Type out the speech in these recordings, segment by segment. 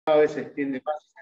cada vez se extiende más,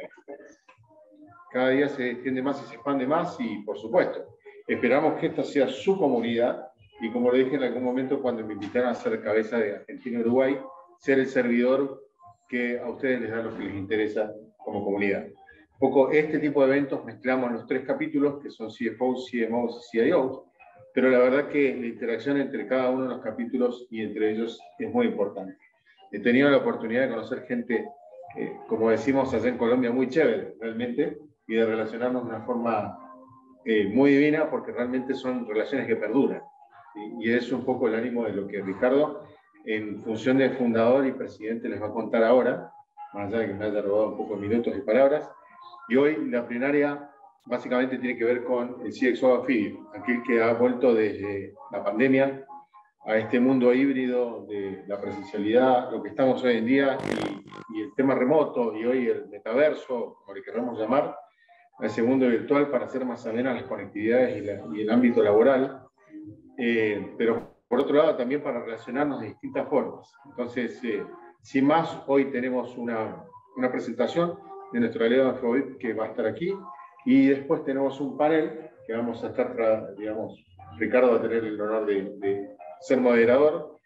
cada día se extiende más y se expande más y, por supuesto, esperamos que esta sea su comunidad y, como le dije en algún momento cuando me invitaron a ser cabeza de Argentina y Uruguay, ser el servidor que a ustedes les da lo que les interesa como comunidad. Un poco este tipo de eventos mezclamos los tres capítulos, que son CFOs, CMOs y CIOs, pero la verdad que la interacción entre cada uno de los capítulos y entre ellos es muy importante. He tenido la oportunidad de conocer gente, como decimos allá en Colombia, muy chévere, realmente, y de relacionarnos de una forma muy divina, porque realmente son relaciones que perduran. Y es un poco el ánimo de lo que Ricardo, en función de fundador y presidente, les va a contar ahora, más allá de que me haya robado un poco de minutos y palabras. Y hoy la plenaria básicamente tiene que ver con el CXO Affiliate, aquel que ha vuelto desde la pandemia a este mundo híbrido de la presencialidad, lo que estamos hoy en día, y el tema remoto, y hoy el metaverso, como le queramos llamar, a ese mundo virtual para hacer más amenas las conectividades y el ámbito laboral, pero por otro lado también para relacionarnos de distintas formas. Entonces, sin más, hoy tenemos una presentación de nuestro aliado Afrobeat que va a estar aquí, y después tenemos un panel que vamos a estar, digamos, Ricardo va a tener el honor de ser moderador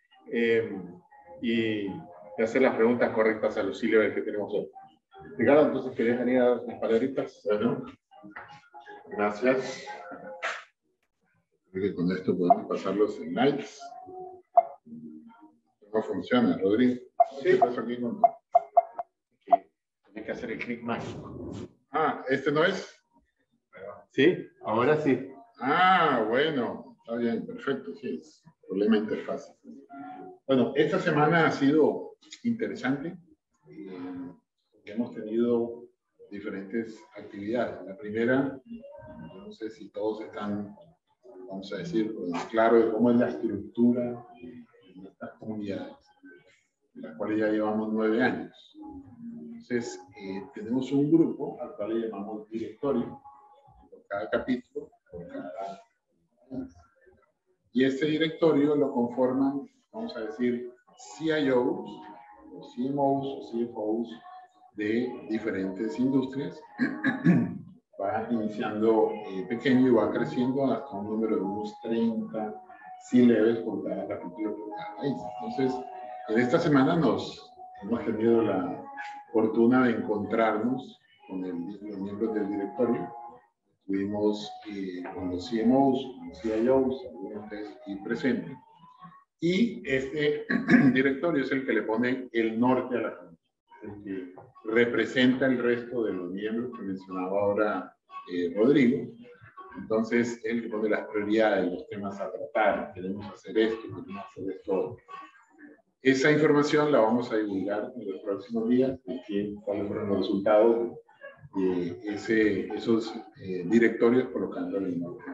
y de hacer las preguntas correctas a los C-Level que tenemos hoy. Ricardo, entonces, ¿querés venir a dar unas palabritas? Bueno, gracias. Creo que con esto podemos pasar los slides. No funciona, Rodrigo. Sí. ¿Qué pasa aquí con... Tienes que hacer el clic mágico. Ah, ¿este no es? ¿Sí? Ahora sí. Ah, bueno. Está bien, perfecto. Sí, es problema de interfaz. Bueno, esta semana ha sido interesante. Hemos tenido diferentes actividades. La primera, yo no sé si todos están, vamos a decir, claro de cómo es la estructura de estas comunidades, de las cuales ya llevamos 9 años. Entonces, tenemos un grupo al cual le llamamos directorio, por cada capítulo, por cada... Y este directorio lo conforman, vamos a decir, CIOs, o CMOs, o CFOs de diferentes industrias. Va iniciando pequeño y va creciendo hasta un número de unos 30 C-levels por cada capítulo, por cada país. Entonces, en esta semana hemos tenido la fortuna de encontrarnos con los miembros del directorio. Estuvimos con los CMOs, con los CIOs, algunos de ellos aquí presentes. Y este directorio es el que le pone el norte a la gente, el que representa el resto de los miembros que mencionaba ahora Rodrigo. Entonces, él que pone las prioridades, los temas a tratar, queremos hacer esto, queremos hacer esto. Esa información la vamos a divulgar en los próximos días, de cuáles fueron los resultados de esos directorios colocándole el nombre.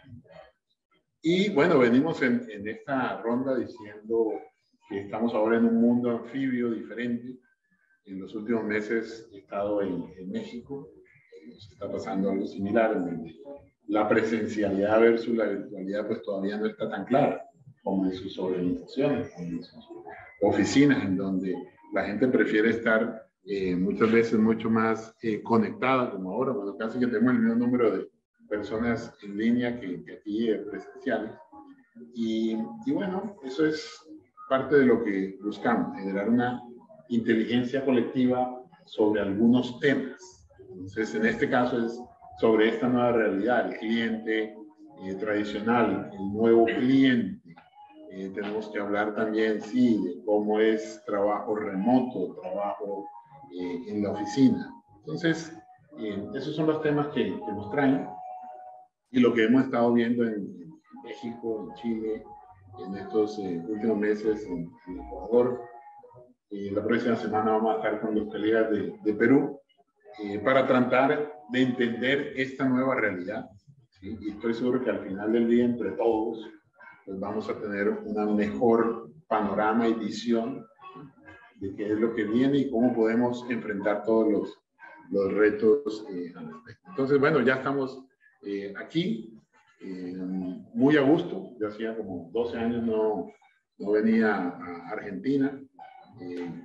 Y bueno, venimos en esta ronda diciendo que estamos ahora en un mundo anfibio diferente. En los últimos meses he estado en México, nos está pasando algo similar, en donde la presencialidad versus la virtualidad pues todavía no está tan clara, como en sus organizaciones, como en sus oficinas, en donde la gente prefiere estar muchas veces mucho más conectada, como ahora, bueno, casi que tenemos el mismo número de personas en línea que aquí presenciales. Y bueno, eso es parte de lo que buscamos, generar una inteligencia colectiva sobre algunos temas. Entonces, en este caso es sobre esta nueva realidad, el cliente tradicional, el nuevo cliente. Tenemos que hablar también, sí, de cómo es trabajo remoto, trabajo en la oficina. Entonces, esos son los temas que nos traen. Y lo que hemos estado viendo en México, en Chile, en estos últimos meses en Ecuador. La próxima semana vamos a estar con los colegas de Perú para tratar de entender esta nueva realidad. ¿Sí? Y estoy seguro que al final del día, entre todos, pues vamos a tener una mejor panorama y visión de qué es lo que viene y cómo podemos enfrentar todos los retos al respecto. Entonces, bueno, ya estamos aquí, muy a gusto. Yo hacía como 12 años no venía a Argentina.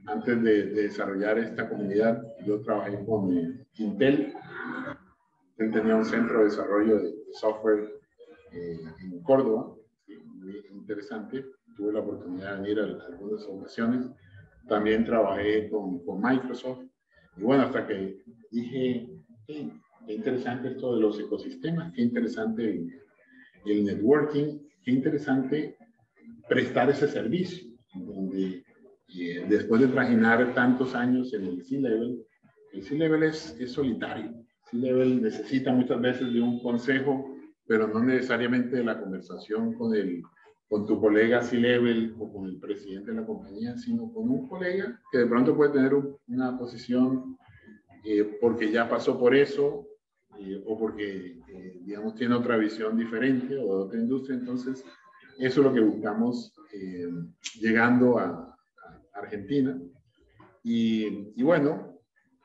antes de desarrollar esta comunidad, yo trabajé con Intel. Intel tenía un centro de desarrollo de software en Córdoba, muy interesante. Tuve la oportunidad de venir a algunas ocasiones. También trabajé con Microsoft. Y bueno, hasta que dije, hey, qué interesante esto de los ecosistemas, qué interesante el networking, qué interesante prestar ese servicio, donde después de trajinar tantos años en el C-Level, el C-Level es solitario. C-Level necesita muchas veces de un consejo, pero no necesariamente de la conversación con tu colega C-Level o con el presidente de la compañía, sino con un colega que de pronto puede tener una posición porque ya pasó por eso o porque, digamos, tiene otra visión diferente o de otra industria. Entonces, eso es lo que buscamos llegando a Argentina. Y bueno,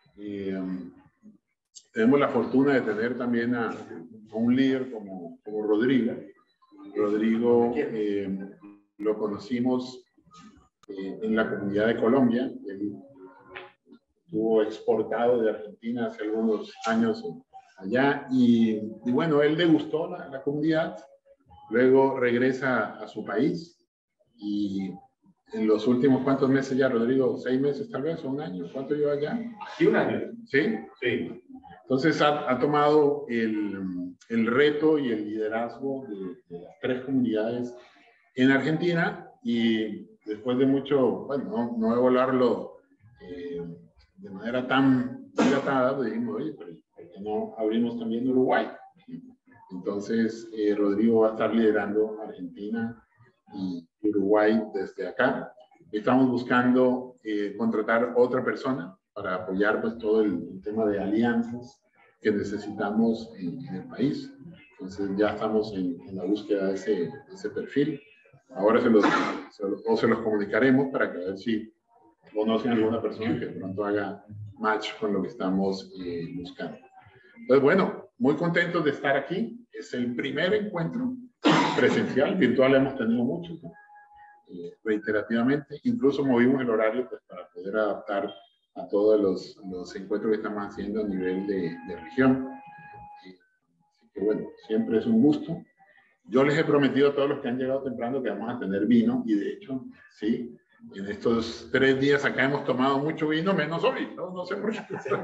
tenemos la fortuna de tener también a un líder como Rodrigo. Rodrigo lo conocimos en la comunidad de Colombia. Él estuvo exportado de Argentina hace algunos años allá y bueno, él le gustó la comunidad. Luego regresa a su país y en los últimos, ¿cuántos meses ya, Rodrigo? ¿6 meses tal vez? ¿O un año? ¿Cuánto lleva allá? Sí, un año. ¿Sí? Sí. Entonces ha tomado el reto y el liderazgo de las 3 comunidades en Argentina y después de mucho, bueno, no evaluarlo de manera tan dilatada, pues dijimos, oye, pero ¿por qué no abrimos también Uruguay? Entonces, Rodrigo va a estar liderando Argentina y Uruguay desde acá. Estamos buscando contratar otra persona para apoyar pues, todo el tema de alianzas que necesitamos en el país. Entonces, ya estamos en la búsqueda de ese perfil. Ahora se los comunicaremos para que a ver si conocen a alguna persona que de pronto haga match con lo que estamos buscando. Entonces, bueno, muy contentos de estar aquí. Es el primer encuentro presencial, virtual hemos tenido muchos, ¿no? Reiterativamente. Incluso movimos el horario pues, para poder adaptar a todos los encuentros que estamos haciendo a nivel de región. Así que bueno, siempre es un gusto. Yo les he prometido a todos los que han llegado temprano que vamos a tener vino y de hecho, sí, en estos 3 días acá hemos tomado mucho vino, menos hoy, no sé por qué.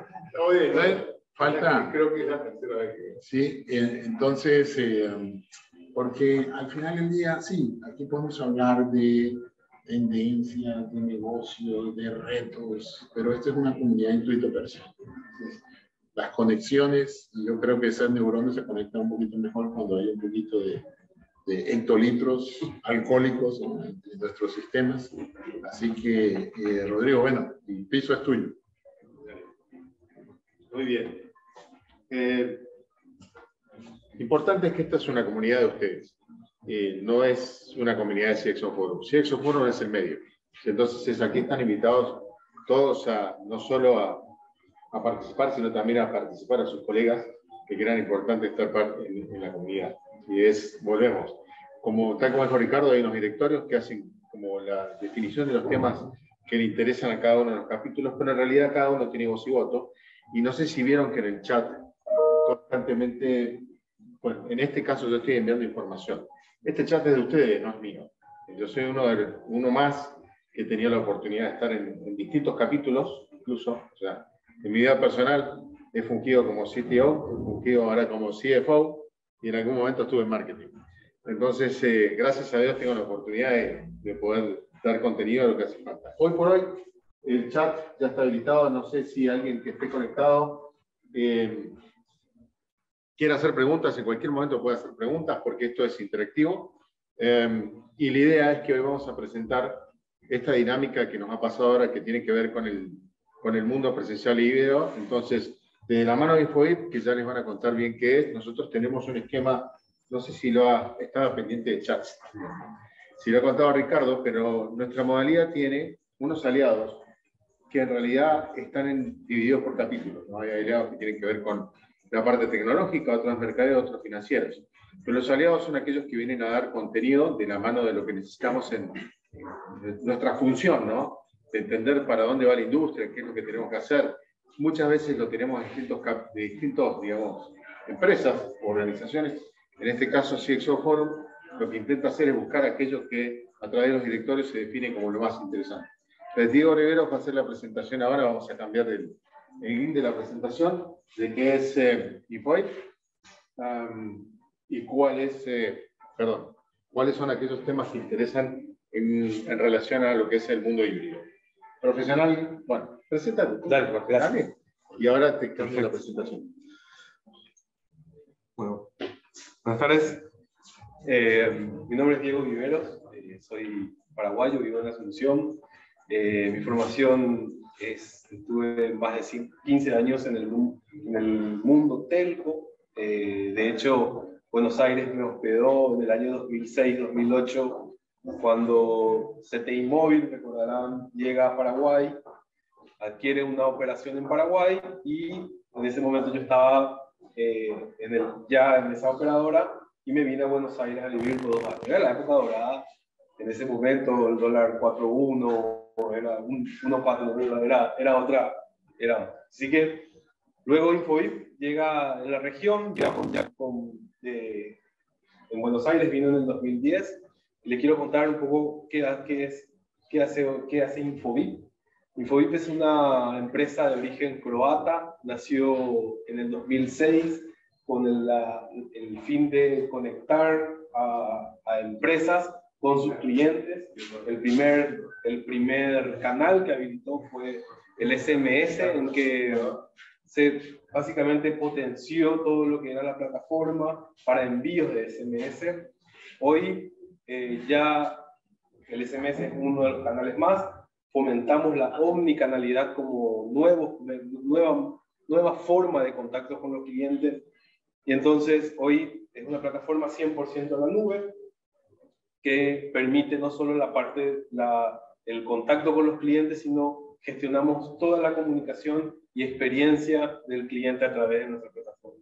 Falta. Creo que es la tercera vez que... Sí, entonces, porque al final del día, sí, aquí podemos hablar de tendencias, de negocios, de retos, pero esta es una comunidad intuito personal. Las conexiones, yo creo que esas neuronas se conectan un poquito mejor cuando hay un poquito de hectolitros alcohólicos en nuestros sistemas. Así que, Rodrigo, bueno, el piso es tuyo. Muy bien. Importante es que esta es una comunidad de ustedes. No es una comunidad de CXO Forum. CXO Forum es el medio. Entonces, aquí están invitados todos no solo a participar, sino también a participar a sus colegas que crean importante estar en la comunidad. Y volvemos. Tal como dijo Ricardo, hay unos directorios que hacen como la definición de los temas que le interesan a cada uno de los capítulos, pero en realidad cada uno tiene voz y voto. Y no sé si vieron que en el chat constantemente, bueno, en este caso yo estoy enviando información. Este chat es de ustedes, no es mío. Yo soy uno más que tenía la oportunidad de estar en distintos capítulos, incluso, o sea, en mi vida personal he fungido como CTO, he fungido ahora como CFO y en algún momento estuve en marketing. Entonces, gracias a Dios tengo la oportunidad de poder dar contenido a lo que hace falta. Hoy por hoy, el chat ya está habilitado. No sé si alguien que esté conectado quiere hacer preguntas. En cualquier momento puede hacer preguntas porque esto es interactivo. Y la idea es que hoy vamos a presentar esta dinámica que nos ha pasado ahora que tiene que ver con el mundo presencial y video. Entonces, desde la mano de InfoIP, que ya les van a contar bien qué es, nosotros tenemos un esquema, no sé si estaba pendiente de chats, si lo ha contado Ricardo, pero nuestra modalidad tiene unos aliados que en realidad están divididos por capítulos, ¿no? Hay aliados que tienen que ver con la parte tecnológica, otros mercadeos, otros financieros. Pero los aliados son aquellos que vienen a dar contenido de la mano de lo que necesitamos en nuestra función, ¿no? de entender para dónde va la industria, qué es lo que tenemos que hacer. Muchas veces lo tenemos de distintos, digamos, empresas, organizaciones. En este caso, CXO Forum, lo que intenta hacer es buscar aquellos que a través de los directorios se definen como lo más interesante. Entonces, Diego Rivero va a hacer la presentación ahora, vamos a cambiar el link de la presentación, de qué es IFOIP y cuáles son aquellos temas que interesan en relación a lo que es el mundo híbrido. Profesional, bueno, preséntate. Dale, gracias. Dale. Y ahora te cambio la presentación. Bueno, buenas tardes. Mi nombre es Diego Viveros, soy paraguayo, vivo en Asunción. Mi formación estuve más de 15 años en el mundo telco. De hecho, Buenos Aires me hospedó en el año 2006-2008, cuando CTI Móvil, recordarán, llega a Paraguay, adquiere una operación en Paraguay y en ese momento yo estaba ya en esa operadora y me vine a Buenos Aires a vivir por 2 años. Era la época dorada, en ese momento el dólar 4.1, era 1.4, era otra. Así que luego Infoip llega en la región, en Buenos Aires, vino en el 2010. Y le quiero contar un poco qué hace Infoip. Infoip es una empresa de origen croata, nació en el 2006 con el fin de conectar a empresas con sus clientes. El primer canal que habilitó fue el SMS, en que se básicamente potenció todo lo que era la plataforma para envíos de SMS. Hoy ya el SMS es uno de los canales más. Fomentamos la omnicanalidad como nueva forma de contacto con los clientes. Y entonces hoy es una plataforma 100% en la nube que permite no solo la parte, el contacto con los clientes, sino gestionamos toda la comunicación y experiencia del cliente a través de nuestra plataforma.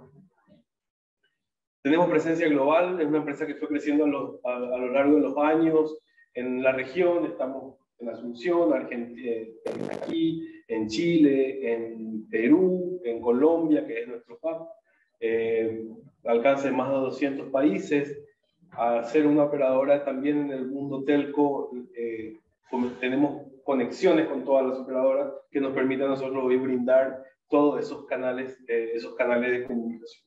Tenemos presencia global, es una empresa que fue creciendo a lo largo de los años en la región. Estamos en Asunción, Argentina, aquí, en Chile, en Perú, en Colombia, que es nuestro hub. Alcance de más de 200 países. A ser una operadora también en el mundo telco, tenemos conexiones con todas las operadoras que nos permiten a nosotros hoy brindar todos esos canales de comunicación.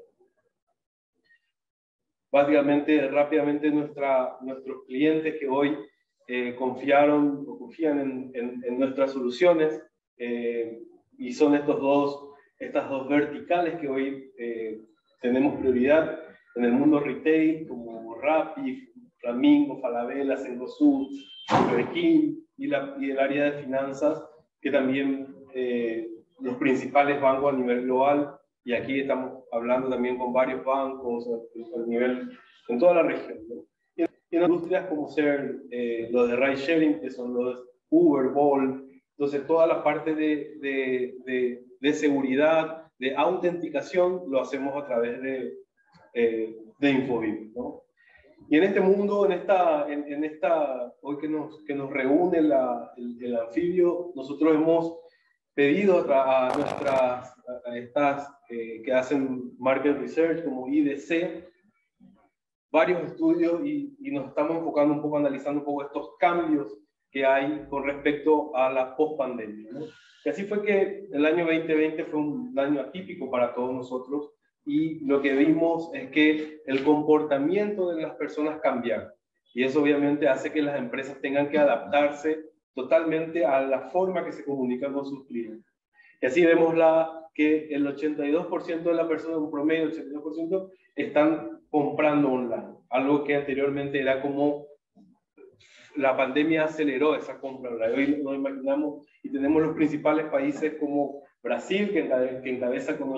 Básicamente, rápidamente, nuestros clientes que hoy confían en nuestras soluciones, y son estas dos verticales que hoy tenemos prioridad en el mundo retail, como Rappi, Flamingo, Falabella, Cencosud, Berkin, y el área de finanzas, que también los principales bancos a nivel global, y aquí estamos hablando también con varios bancos en toda la región, ¿no? Y en industrias como ser los de ride sharing, que son los Uber, Bolt. Entonces toda la parte de seguridad, de autenticación, lo hacemos a través de Infobip, ¿no? Y en este mundo, hoy que nos reúne el anfibio, nosotros hemos pedido a estas que hacen market research como IDC, varios estudios, y nos estamos enfocando un poco, analizando un poco estos cambios que hay con respecto a la post-pandemia, ¿no? Y así fue que el año 2020 fue un año atípico para todos nosotros, y lo que vimos es que el comportamiento de las personas cambiaron, y eso obviamente hace que las empresas tengan que adaptarse totalmente a la forma que se comunican con sus clientes. Y así vemos que el 82% de las personas, un promedio del 82%, están comprando online, algo que anteriormente era como la pandemia aceleró esa compra. Hoy nos imaginamos y tenemos los principales países como Brasil, que encabeza con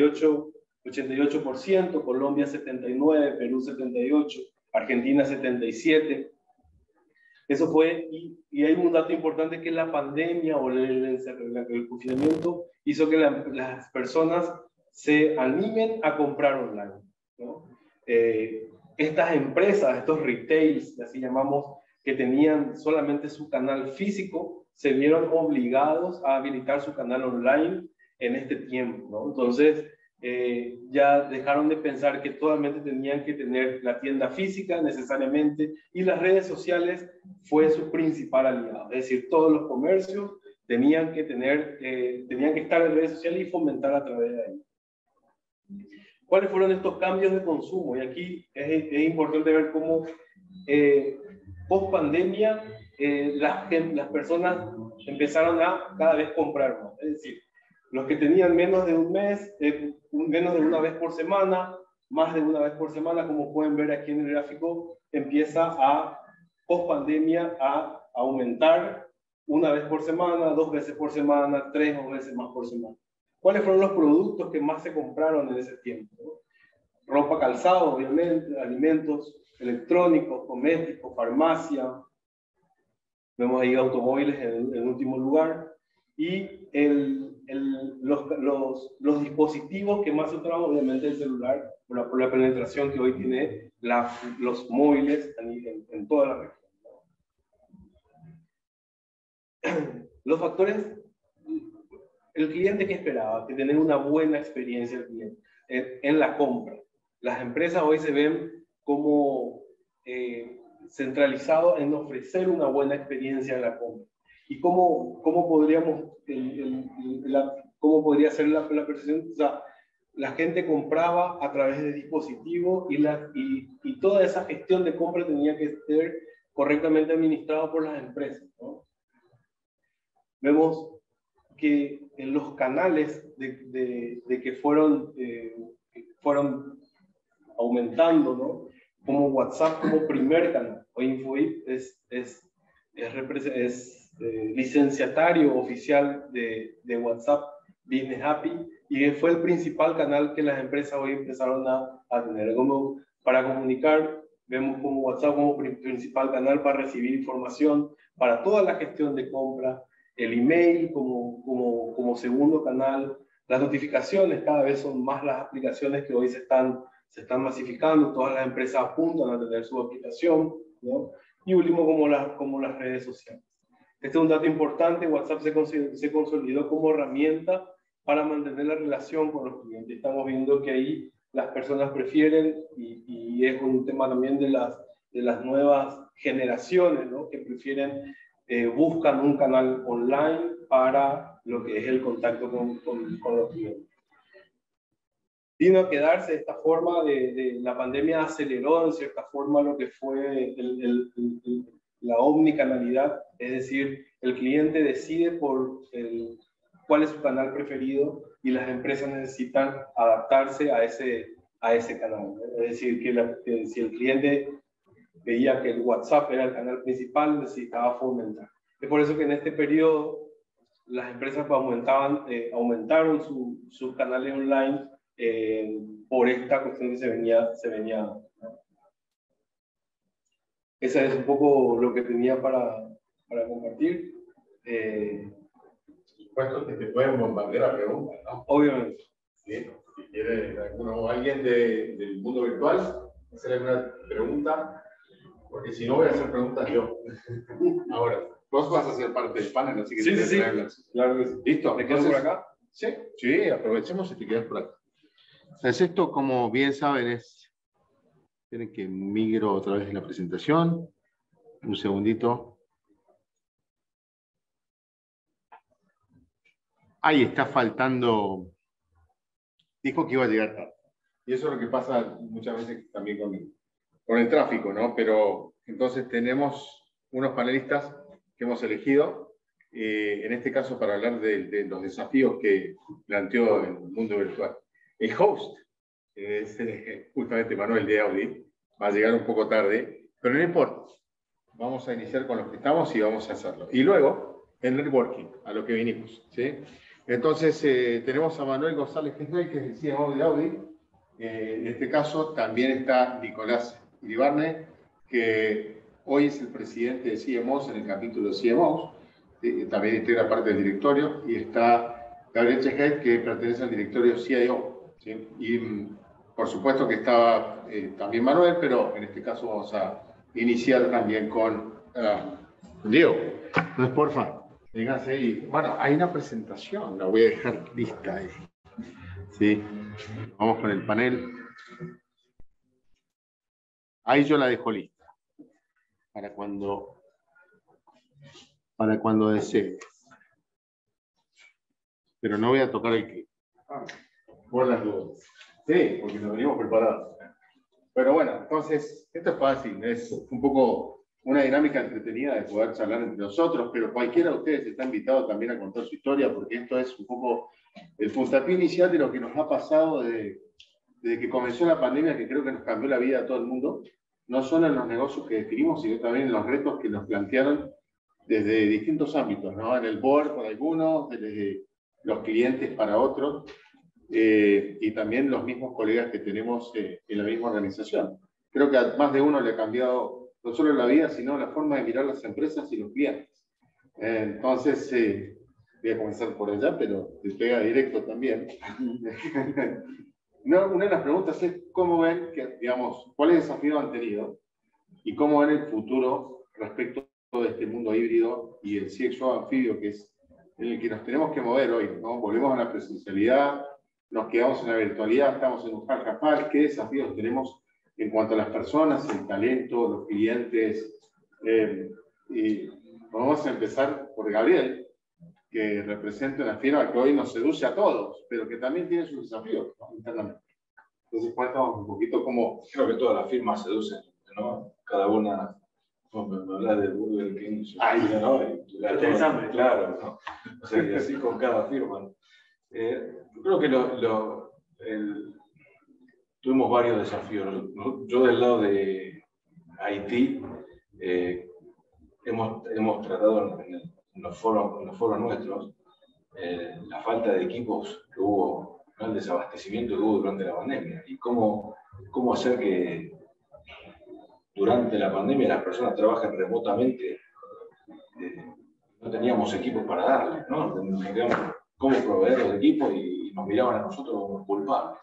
88%, Colombia 79%, Perú 78%, Argentina 77%. Eso fue, y hay un dato importante, que la pandemia o el confinamiento hizo que las personas se animen a comprar online, ¿no? Estas empresas, estos retails, así llamamos, que tenían solamente su canal físico se vieron obligados a habilitar su canal online en este tiempo, ¿no? Entonces, ya dejaron de pensar que solamente tenían que tener la tienda física necesariamente, y las redes sociales fue su principal aliado. Es decir, todos los comercios tenían que estar en redes sociales y fomentar a través de ahí. ¿Cuáles fueron estos cambios de consumo? Y aquí es importante ver cómo post pandemia las personas empezaron a cada vez comprar más. Es decir, los que tenían menos de un mes, menos de una vez por semana, más de una vez por semana, como pueden ver aquí en el gráfico, empieza a, post pandemia, a aumentar una vez por semana, 2 veces por semana, 3 o veces más por semana. ¿Cuáles fueron los productos que más se compraron en ese tiempo? Ropa, calzado, obviamente, alimentos, electrónicos, domésticos, farmacia. Vemos ahí automóviles en último lugar. Y los dispositivos que más se usaban, obviamente el celular, por la penetración que hoy tiene los móviles en toda la región. Los factores, el cliente que esperaba, que tener una buena experiencia el cliente en la compra. Las empresas hoy se ven como centralizados en ofrecer una buena experiencia en la compra. ¿Y cómo podría ser la percepción? O sea, la gente compraba a través de dispositivos y toda esa gestión de compra tenía que ser correctamente administrada por las empresas, ¿no? Vemos que en los canales que fueron aumentando, ¿no? Como WhatsApp como primer canal. Hoy Infobae es licenciatario oficial de WhatsApp Business Happy, y fue el principal canal que las empresas hoy empezaron a tener. Como para comunicar, vemos como WhatsApp como principal canal para recibir información, para toda la gestión de compra, el email como segundo canal, las notificaciones, cada vez son más las aplicaciones que hoy se están masificando, todas las empresas apuntan a tener su aplicación, ¿no? Y último, como las redes sociales. Este es un dato importante. WhatsApp se consolidó como herramienta para mantener la relación con los clientes. Estamos viendo que ahí las personas prefieren, y es un tema también de las nuevas generaciones, ¿no? Que prefieren, buscan un canal online para lo que es el contacto con los clientes. Vino a quedarse esta forma la pandemia aceleró en cierta forma lo que fue la omnicanalidad, es decir, el cliente decide cuál es su canal preferido, y las empresas necesitan adaptarse a ese canal. Es decir, que si el cliente veía que el WhatsApp era el canal principal, necesitaba fomentar. Es por eso que en este periodo las empresas aumentaron sus canales online, por esta cuestión que se venía dando, ¿no? Esa es un poco lo que tenía para compartir. Por supuesto que te pueden bombardear a preguntas, ¿no? Obviamente. ¿Sí? Si quiere alguien del mundo virtual hacer alguna pregunta, porque si no voy a hacer preguntas yo. Ahora, vos vas a ser parte del panel, así que sí. Claro que sí. ¿Listo? ¿Me quedo por acá? Sí, aprovechemos y te quedas por acá. Entonces, esto, como bien saben, tienen que migro otra vez la presentación. Un segundito. Ahí está faltando. Dijo que iba a llegar tarde. Y eso es lo que pasa muchas veces también con el tráfico, ¿no? Pero entonces tenemos unos panelistas que hemos elegido, en este caso para hablar de los desafíos que planteó el mundo virtual. El host es justamente Manuel de Audi, va a llegar un poco tarde, pero no importa. Vamos a iniciar con los que estamos y vamos a hacerlo. Y luego, el networking, a lo que vinimos, ¿sí? Entonces, tenemos a Manuel González Gesnay, que es el CMO de Audi. En este caso, también está Nicolás Iribarne, que hoy es el presidente de CMOs en el capítulo de CMOs. También integra parte del directorio. Y está Gabriel Chehet, que pertenece al directorio CIO, ¿sí? Y por supuesto que estaba también Manuel, pero en este caso vamos a iniciar también con Diego, entonces porfa, véngase ahí. Bueno, hay una presentación, la voy a dejar lista ahí. Sí, vamos con el panel. Ahí yo la dejo lista. Para cuando desee. Pero no voy a tocar el clip. Por las dudas. Sí, porque nos venimos preparados. Pero bueno, entonces, esto es fácil, es un poco una dinámica entretenida de poder charlar entre nosotros, pero cualquiera de ustedes está invitado también a contar su historia, porque esto es un poco el puntapié inicial de lo que nos ha pasado desde que comenzó la pandemia, que creo que nos cambió la vida a todo el mundo, no solo en los negocios que definimos, sino también en los retos que nos plantearon desde distintos ámbitos, ¿no? En el board para algunos, desde los clientes para otros, y también los mismos colegas que tenemos en la misma organización. Creo que a más de uno le ha cambiado no solo la vida, sino la forma de mirar las empresas y los clientes. Entonces, voy a comenzar por allá, pero te pega directo también. No, una de las preguntas es cómo ven, digamos, cuáles desafíos han tenido y cómo ven el futuro respecto de este mundo híbrido y el CXO anfibio, que es en el que nos tenemos que mover hoy, ¿no? Volvemos a la presencialidad, nos quedamos en la virtualidad, estamos en un hard. ¿Qué desafíos tenemos en cuanto a las personas, el talento, los clientes? Y vamos a empezar por Gabriel, que representa una firma que hoy nos seduce a todos, pero que también tiene sus desafíos, ¿no? Internamente. Entonces, cuéntanos un poquito cómo... Creo que todas las firmas seducen, ¿no? Cada una, me habla del Burger King, ¿no? Interesante. Claro, ¿no? O sea, y así con cada firma, ¿no? Creo que tuvimos varios desafíos, ¿no? Yo del lado de Haití, hemos tratado en los foros nuestros la falta de equipos que hubo, ¿no? El desabastecimiento que hubo durante la pandemia y cómo hacer que durante la pandemia las personas trabajen remotamente. No teníamos equipos para darles, ¿no? Nos quedamos como proveedores de equipos y nos miraban a nosotros como culpables.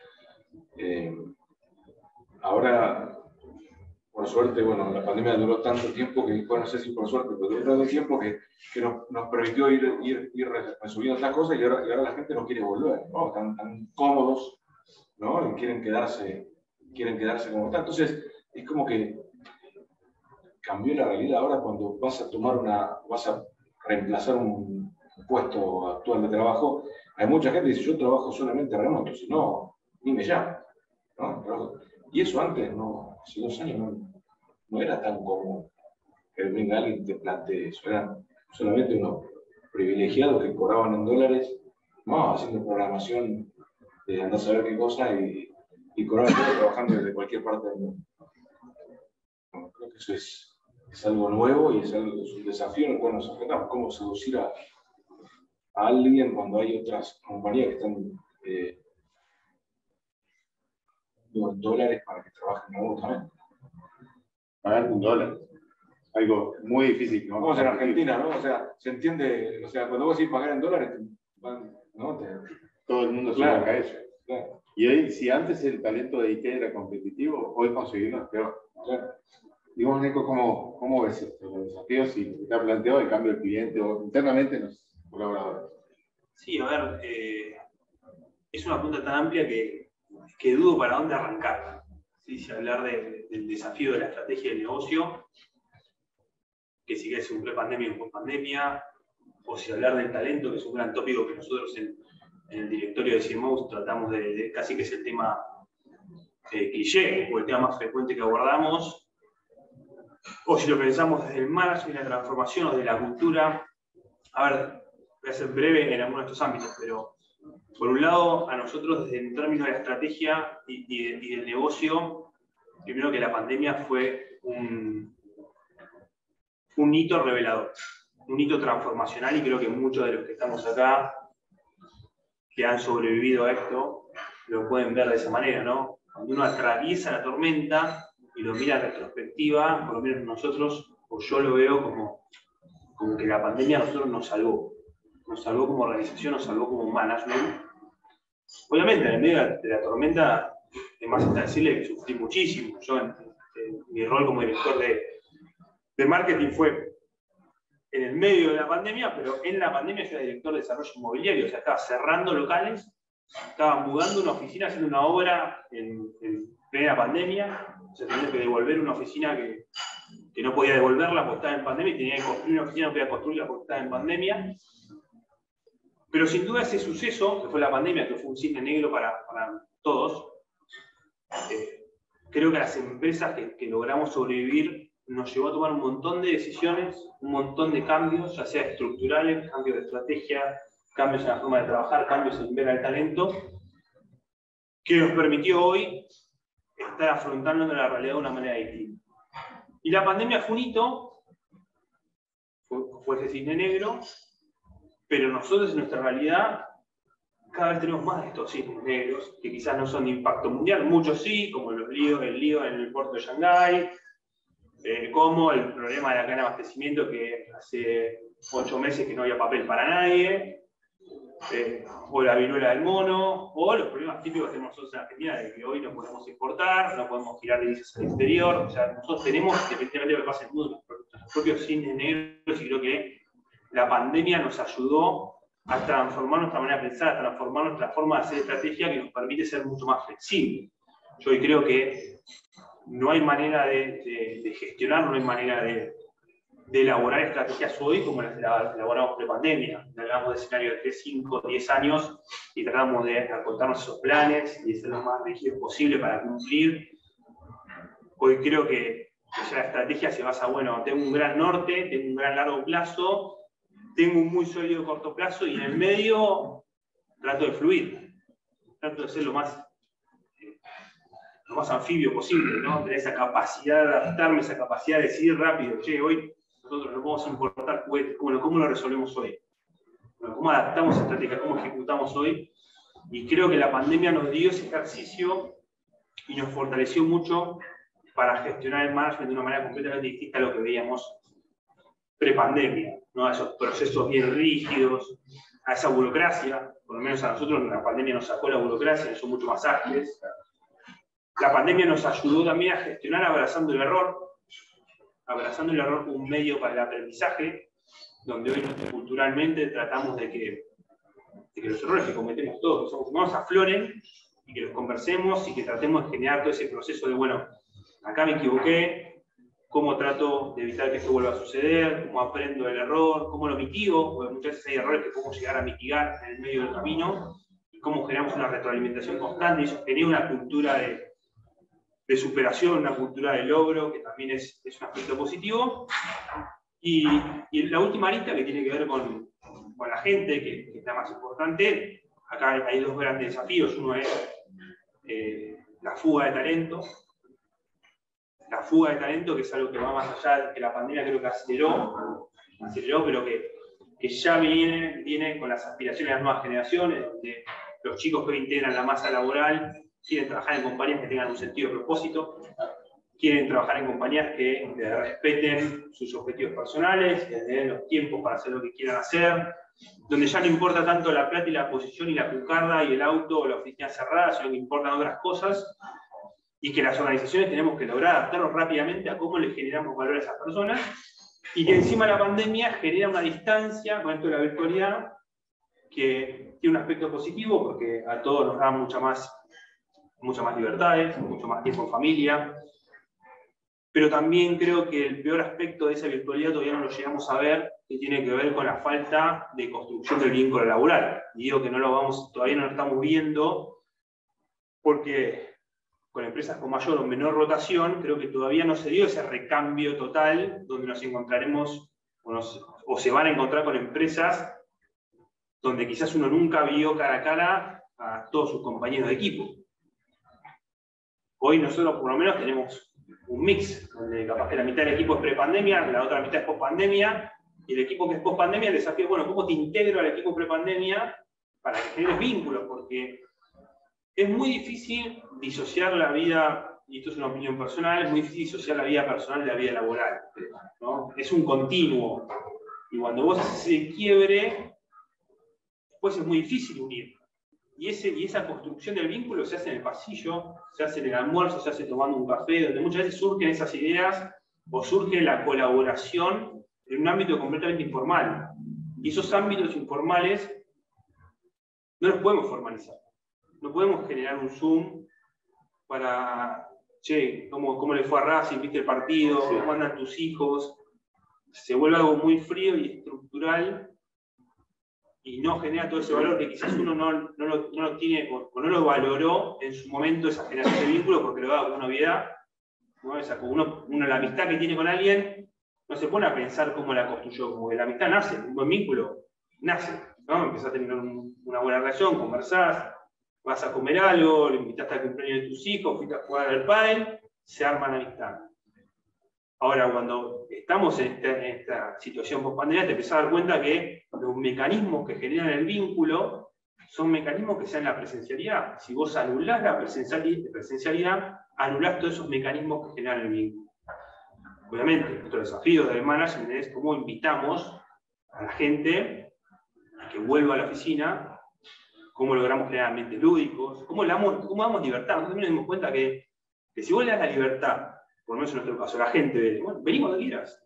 Ahora, por suerte, bueno, la pandemia duró tanto tiempo que, bueno, no sé si por suerte, pero duró tanto tiempo que nos permitió ir resolviendo estas cosas y ahora la gente no quiere volver, ¿no? Están cómodos, ¿no? Y quieren quedarse como están. Entonces, es como que cambió la realidad. Ahora cuando vas a reemplazar un puesto actual de trabajo, hay mucha gente que dice, yo trabajo solamente remoto, si no, ni me llaman, ¿no? Y eso antes, no, hace 2 años, no era tan común que venga alguien y te plantee eso. Eran solamente unos privilegiados que cobraban en dólares, ¿no? Haciendo programación de andar a saber qué cosa y cobraban trabajando desde cualquier parte del mundo. Bueno, creo que eso es algo nuevo y es un desafío en el cual nos enfrentamos. Cómo seducir a alguien cuando hay otras compañías que están en dólares para que trabajen remotamente. Pagar $1. Algo muy difícil, ¿no? Vamos en Argentina, ¿no? O sea, se entiende, o sea, cuando vos decís pagar en dólares, ¿no? Todo el mundo se claro, a eso. Claro. Y hoy, si antes el talento de IT era competitivo, hoy conseguirlo es peor. Claro. Y vos, Nico, ¿cómo ves esto? Los desafíos y te ha planteado el cambio del cliente o internamente los colaboradores. Sí, a ver, es una pregunta tan amplia que dudo para dónde arrancar. ¿Sí? Si hablar del desafío de la estrategia de negocio, que sigue es un pre-pandemia y un post-pandemia, o si hablar del talento, que es un gran tópico que nosotros en el directorio de CMOs tratamos de casi que es el tema cliché, o el tema más frecuente que abordamos, o si lo pensamos desde el management, la transformación o de la cultura. A ver, voy a ser breve en algunos de estos ámbitos, pero por un lado, a nosotros desde el término de la estrategia y del negocio, primero que la pandemia fue un hito revelador, un hito transformacional, y creo que muchos de los que estamos acá, que han sobrevivido a esto, lo pueden ver de esa manera, ¿no? Cuando uno atraviesa la tormenta y lo mira en retrospectiva, por lo menos nosotros, o yo lo veo como que la pandemia a nosotros nos salvó como organización, nos salvó como management. Obviamente, en el medio de la tormenta, es más está decirle que sufrí muchísimo. Yo, en mi rol como director de marketing fue en el medio de la pandemia, pero en la pandemia yo era director de desarrollo inmobiliario, o sea, estaba cerrando locales, estaba mudando una oficina, haciendo una obra en plena pandemia, o sea, tenía que devolver una oficina que no podía devolverla porque estaba en pandemia, y tenía que construir una oficina, no podía construirla porque estaba en pandemia. Pero sin duda ese suceso, que fue la pandemia, que fue un cisne negro para todos, creo que las empresas que logramos sobrevivir nos llevó a tomar un montón de decisiones, un montón de cambios, ya sea estructurales, cambios de estrategia, cambios en la forma de trabajar, cambios en ver al talento, que nos permitió hoy estar afrontando la realidad de una manera distinta. Y la pandemia fue un hito, fue ese cisne negro, pero nosotros en nuestra realidad cada vez tenemos más de estos cisnes negros, que quizás no son de impacto mundial, muchos sí, como el lío en el puerto de Shanghái, como el problema de la cadena de abastecimiento, que hace 8 meses que no había papel para nadie, o la viruela del mono, o los problemas típicos que tenemos nosotros en Argentina, de que hoy no podemos importar, no podemos tirar divisas al exterior. O sea, nosotros tenemos, independientemente de lo que pase en el mundo, nuestros propios cisnes negros, y creo que la pandemia nos ayudó a transformar nuestra manera de pensar, a transformar nuestra forma de hacer estrategia, que nos permite ser mucho más flexibles. Yo hoy creo que no hay manera de gestionar, no hay manera de elaborar estrategias hoy como las elaboramos pre-pandemia. Hablamos de escenarios de 3, 5, 10 años y tratamos de acortarnos esos planes y de ser lo más rígidos posible para cumplir. Hoy creo que ya la estrategia se basa, bueno, tengo un gran norte, tengo un gran largo plazo, tengo un muy sólido corto plazo, y en el medio trato de fluir, trato de ser lo más anfibio posible, ¿no? Tener esa capacidad de adaptarme, esa capacidad de decidir rápido. Che, hoy nosotros no podemos importar juguetes, bueno, ¿cómo lo resolvemos hoy? Bueno, ¿cómo adaptamos estrategias? ¿Cómo ejecutamos hoy? Y creo que la pandemia nos dio ese ejercicio y nos fortaleció mucho para gestionar el management de una manera completamente distinta a lo que veíamos pre-pandemia, ¿no? A esos procesos bien rígidos, a esa burocracia. Por lo menos a nosotros la pandemia nos sacó la burocracia, nos hizo mucho más ágiles. La pandemia nos ayudó también a gestionar abrazando el error como un medio para el aprendizaje, donde hoy culturalmente tratamos de que los errores que cometemos todos, que somos humanos, afloren y que los conversemos y que tratemos de generar todo ese proceso de, bueno, acá me equivoqué, cómo trato de evitar que esto vuelva a suceder, cómo aprendo del error, cómo lo mitigo, porque muchas veces hay errores que podemos llegar a mitigar en el medio del camino, y cómo generamos una retroalimentación constante y sostener una cultura de superación, una cultura de logro, que también es un aspecto positivo. Y la última arista, que tiene que ver con la gente, que es la más importante. Acá hay 2 grandes desafíos. Uno es la fuga de talento. La fuga de talento, que es algo que va más allá, que la pandemia creo que aceleró, pero que ya viene con las aspiraciones de las nuevas generaciones, donde los chicos que hoy integran la masa laboral quieren trabajar en compañías que tengan un sentido de propósito, quieren trabajar en compañías que respeten sus objetivos personales, que den los tiempos para hacer lo que quieran hacer, donde ya no importa tanto la plata y la posición y la cucarda y el auto o la oficina cerrada, sino que importan otras cosas, y que las organizaciones tenemos que lograr adaptarnos rápidamente a cómo le generamos valor a esas personas, y que encima la pandemia genera una distancia con esto de la virtualidad que tiene un aspecto positivo porque a todos nos da muchas más libertades, mucho más tiempo en familia, pero también creo que el peor aspecto de esa virtualidad todavía no lo llegamos a ver, que tiene que ver con la falta de construcción del vínculo laboral. Y digo que todavía no lo estamos viendo, porque con empresas con mayor o menor rotación, creo que todavía no se dio ese recambio total, donde nos encontraremos, o se van a encontrar con empresas donde quizás uno nunca vio cara a cara a todos sus compañeros de equipo. Hoy nosotros por lo menos tenemos un mix, donde capaz que la mitad del equipo es pre-pandemia, la otra mitad es post-pandemia, y el equipo que es post-pandemia, el desafío es, bueno, ¿cómo te integro al equipo pre-pandemia para que generes vínculos? Porque es muy difícil disociar la vida, y esto es una opinión personal, es muy difícil disociar la vida personal de la vida laboral, ¿no? Es un continuo, y cuando vos haces ese quiebre, después es muy difícil unir. Y esa construcción del vínculo se hace en el pasillo, se hace en el almuerzo, se hace tomando un café, donde muchas veces surgen esas ideas o surge la colaboración en un ámbito completamente informal. Y esos ámbitos informales no los podemos formalizar. No podemos generar un Zoom para, che, ¿cómo le fue a Racing? ¿Viste el partido? Sí. ¿Cómo andan tus hijos? Se vuelve algo muy frío y estructural y no genera todo ese valor que quizás uno no lo tiene o no lo valoró en su momento, esa generación de vínculo, porque lo da como una obviedad. ¿No? Esa, como uno la amistad que tiene con alguien no se pone a pensar cómo la construyó, como que la amistad nace, un buen vínculo nace, ¿no? Empezás a tener una buena relación, conversás, vas a comer algo, le invitaste al cumpleaños de tus hijos, fuiste a jugar al pádel, se arma la amistad. Ahora, cuando estamos en esta situación post-pandemia, te empezás a dar cuenta que los mecanismos que generan el vínculo son mecanismos que sean la presencialidad. Si vos anulás la presencialidad, anulás todos esos mecanismos que generan el vínculo. Obviamente, nuestro desafío del management es cómo invitamos a la gente a que vuelva a la oficina, cómo logramos generar ambientes lúdicos, cómo damos libertad. Nosotros también nos dimos cuenta que si vos le das la libertad, por lo menos en nuestro caso, la gente, bueno, vení cuando quieras.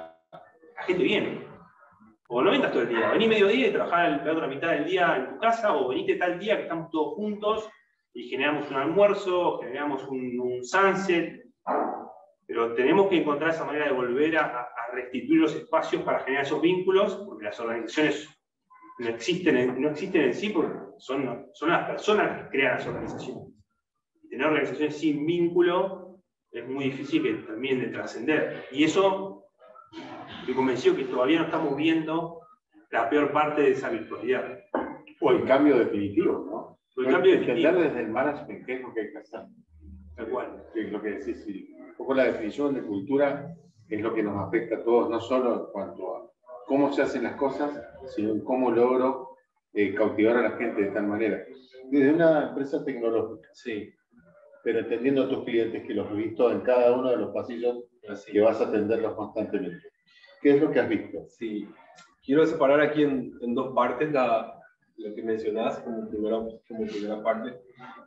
La gente viene. O no vengas todo el día, vení mediodía y trabajá la otra mitad del día en tu casa, o venite tal día que estamos todos juntos y generamos un almuerzo, generamos un sunset. Pero tenemos que encontrar esa manera de volver a restituir los espacios para generar esos vínculos, porque las organizaciones no existen en sí, porque son las personas que crean las organizaciones. Y tener organizaciones sin vínculo es muy difícil que terminen de trascender. Y eso, estoy convencido que todavía no estamos viendo la peor parte de esa virtualidad. O el cambio definitivo, ¿no? O el cambio Entender definitivo. desde el management qué es lo que hay que hacer. Tal cual. Sí, lo que decís, sí. Un poco la definición de cultura es lo que nos afecta a todos, no solo en cuanto a cómo se hacen las cosas, sino en cómo logro cautivar a la gente de tal manera. Desde una empresa tecnológica, Sí, pero entendiendo a tus clientes que los has visto en cada uno de los pasillos que vas a atenderlos constantemente. ¿Qué es lo que has visto? sí. Quiero separar aquí en dos partes lo que mencionás como primera parte.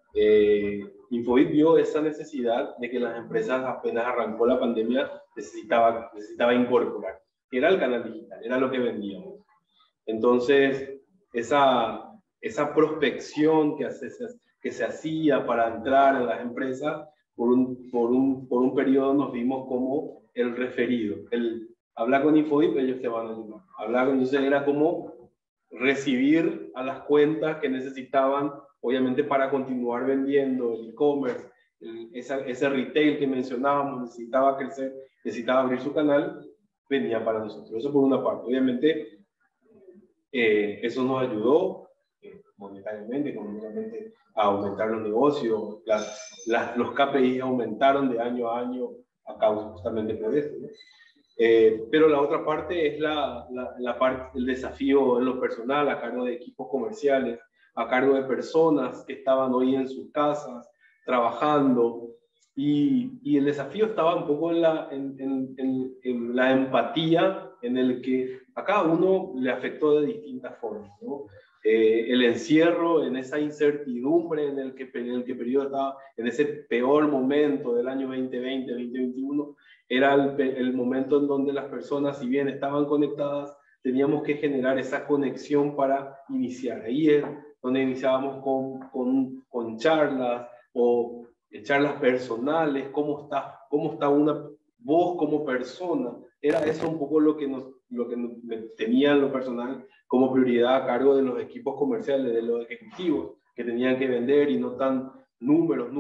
Infobip vio esa necesidad de que las empresas, apenas arrancó la pandemia, necesitaba incorporar. Era el canal digital, era lo que vendíamos. Entonces, esa prospección que se hacía para entrar en las empresas, por un periodo nos vimos como el referido. Hablar con Infobip, ellos te van a ayudar. Entonces era como recibir a las cuentas que necesitaban, obviamente para continuar vendiendo el e-commerce, ese retail que mencionábamos, necesitaba crecer, necesitaba abrir su canal, venía para nosotros. Eso por una parte. Obviamente, eso nos ayudó monetariamente, económicamente, a aumentar los negocios. Los KPIs aumentaron de año a año a causa justamente por eso, ¿no? Pero la otra parte es el desafío en lo personal, a cargo de equipos comerciales, a cargo de personas que estaban hoy en sus casas trabajando, y el desafío estaba un poco en la empatía, en el que a cada uno le afectó de distintas formas, ¿no? El encierro, en esa incertidumbre en el que periodo estaba, en ese peor momento del año 2020, 2021, era el momento en donde las personas, si bien estaban conectadas, teníamos que generar esa conexión para iniciar. Ahí es donde iniciábamos con charlas o charlas personales, cómo está una voz como persona. Era eso un poco lo que tenía en lo personal como prioridad a cargo de los equipos comerciales, de los ejecutivos que tenían que vender y no tan números,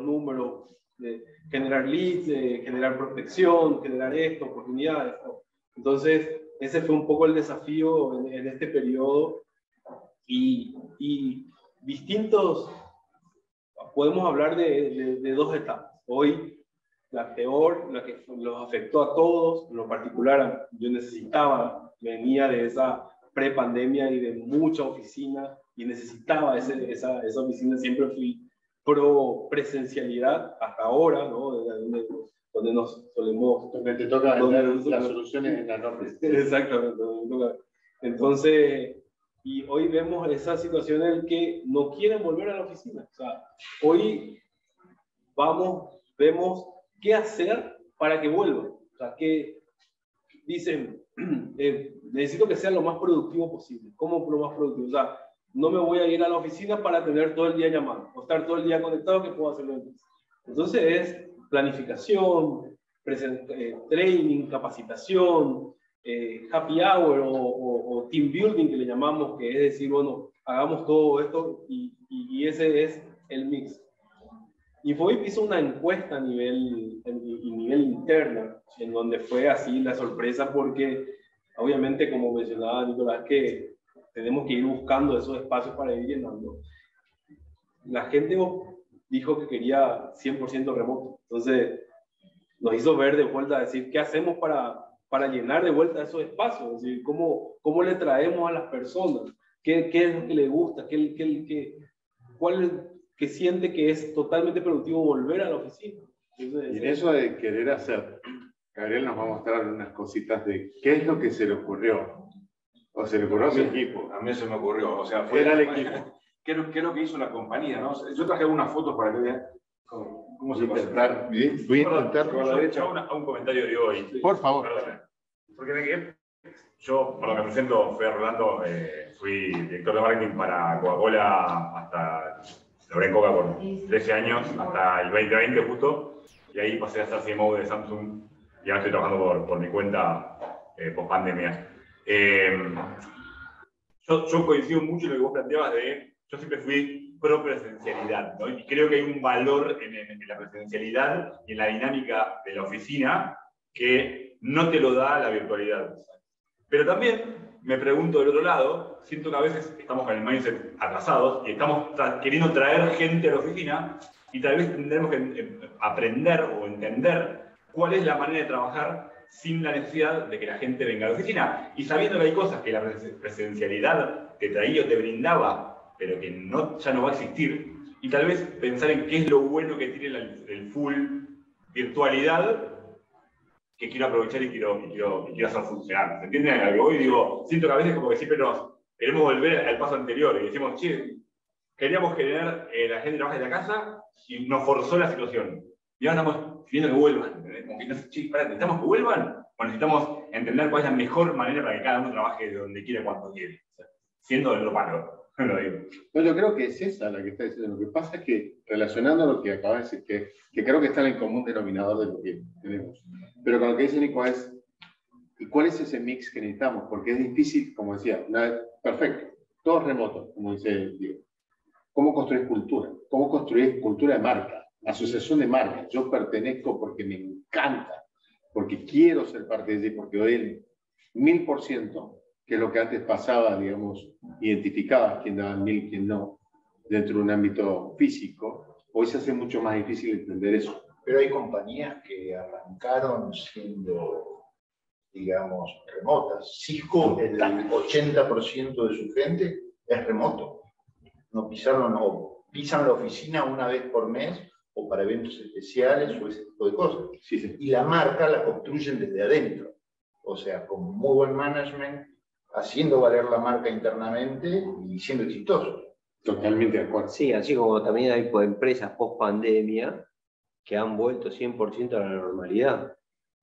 de generar leads, de generar prospección, generar oportunidades, ¿no? Entonces, ese fue un poco el desafío en este periodo y distintos, podemos hablar de dos etapas. Hoy, la peor, la que los afectó a todos, en lo particular, yo venía de esa prepandemia y de mucha oficina y necesitaba esa oficina, siempre fui pro presencialidad hasta ahora, ¿no? Donde nos solemos... Donde te toca vender las soluciones en la norma. Exactamente. Entonces, y hoy vemos esa situación en la que no quieren volver a la oficina. O sea, hoy vemos qué hacer para que vuelvan. O sea, que dicen, necesito que sea lo más productivo posible. ¿Cómo lo más productivo? O sea, no me voy a ir a la oficina para tener todo el día llamando, o estar todo el día conectado, que puedo hacerlo entonces. Entonces es planificación, training, capacitación, happy hour o team building que le llamamos, que es decir, bueno, hagamos todo esto y ese es el mix. Infobae hizo una encuesta a nivel interna, en donde fue así la sorpresa, porque obviamente, como mencionaba Nicolás, que tenemos que ir buscando esos espacios para ir llenando. La gente dijo que quería 100% remoto, entonces nos hizo ver de vuelta, decir, ¿qué hacemos para llenar de vuelta esos espacios? Es decir, ¿cómo le traemos a las personas? ¿Qué es lo que le gusta? ¿Cuál que siente que es totalmente productivo volver a la oficina? Entonces, y en eso de querer hacer, Gabriel nos va a mostrar unas cositas de qué es lo que se le ocurrió. O se le ocurrió a su equipo. A mí se me ocurrió. O sea, Era el equipo. ¿Qué es lo que hizo la compañía? ¿No? Yo traje algunas fotos para que vean cómo se pasa. Voy a intentar. Con la derecha. Un comentario de hoy. Por favor. Perdón. Porque yo, por lo que me presento, fui Rolando, fui director de marketing para Coca-Cola hasta, logré en Coca por 13 años, hasta el 2020 justo, y ahí pasé a ser CMO de Samsung, y ahora estoy trabajando por mi cuenta post pandemia. Yo coincido mucho en lo que vos planteabas yo siempre fui pro presencialidad, ¿no? Y creo que hay un valor en la presencialidad y en la dinámica de la oficina que no te lo da la virtualidad. Pero también me pregunto del otro lado, siento que a veces estamos con el mindset atrasados y estamos queriendo traer gente a la oficina y tal vez tendremos que aprender o entender cuál es la manera de trabajar sin la necesidad de que la gente venga a la oficina. Y sabiendo que hay cosas que la presencialidad te traía o te brindaba, pero que ya no va a existir, y tal vez pensar en qué es lo bueno que tiene el full virtualidad que quiero aprovechar y quiero hacer funcionar. ¿Se entiende a lo que voy? Digo, siento que a veces como que siempre queremos volver al paso anterior y decimos, che, queríamos generar la gente trabaje de la casa y nos forzó la situación. Y ahora estamos pidiendo que vuelvan. Como que no sé, che, ¿necesitamos que vuelvan? O necesitamos entender cuál es la mejor manera para que cada uno trabaje de donde quiera, cuando quiere. O sea, siendo de lo malo. Lo digo. No, yo creo que es esa la que está diciendo. Lo que pasa es que, relacionando lo que acabas de decir, que creo que está en el común denominador de lo que tenemos, pero con lo que dice Nico es, ¿y cuál es ese mix que necesitamos? Porque es difícil, como decía, perfecto, todo remoto, como dice Diego. ¿Cómo construir cultura? ¿Cómo construir cultura de marca? Asociación de marcas. Yo pertenezco porque me encanta, porque quiero ser parte de ella, porque doy el 1000%, que es lo que antes pasaba, digamos, identificabas quién daba el 1000, quién no, dentro de un ámbito físico. Hoy se hace mucho más difícil entender eso. Pero hay compañías que arrancaron siendo, digamos, remotas. Cisco, el 80% de su gente es remoto. No pisaron o pisan la oficina una vez por mes o para eventos especiales o ese tipo de cosas. Sí, sí. Y la marca la construyen desde adentro. O sea, con muy buen management, haciendo valer la marca internamente y siendo exitosos. Totalmente de acuerdo. Sí, así como también hay empresas post pandemia que han vuelto 100% a la normalidad,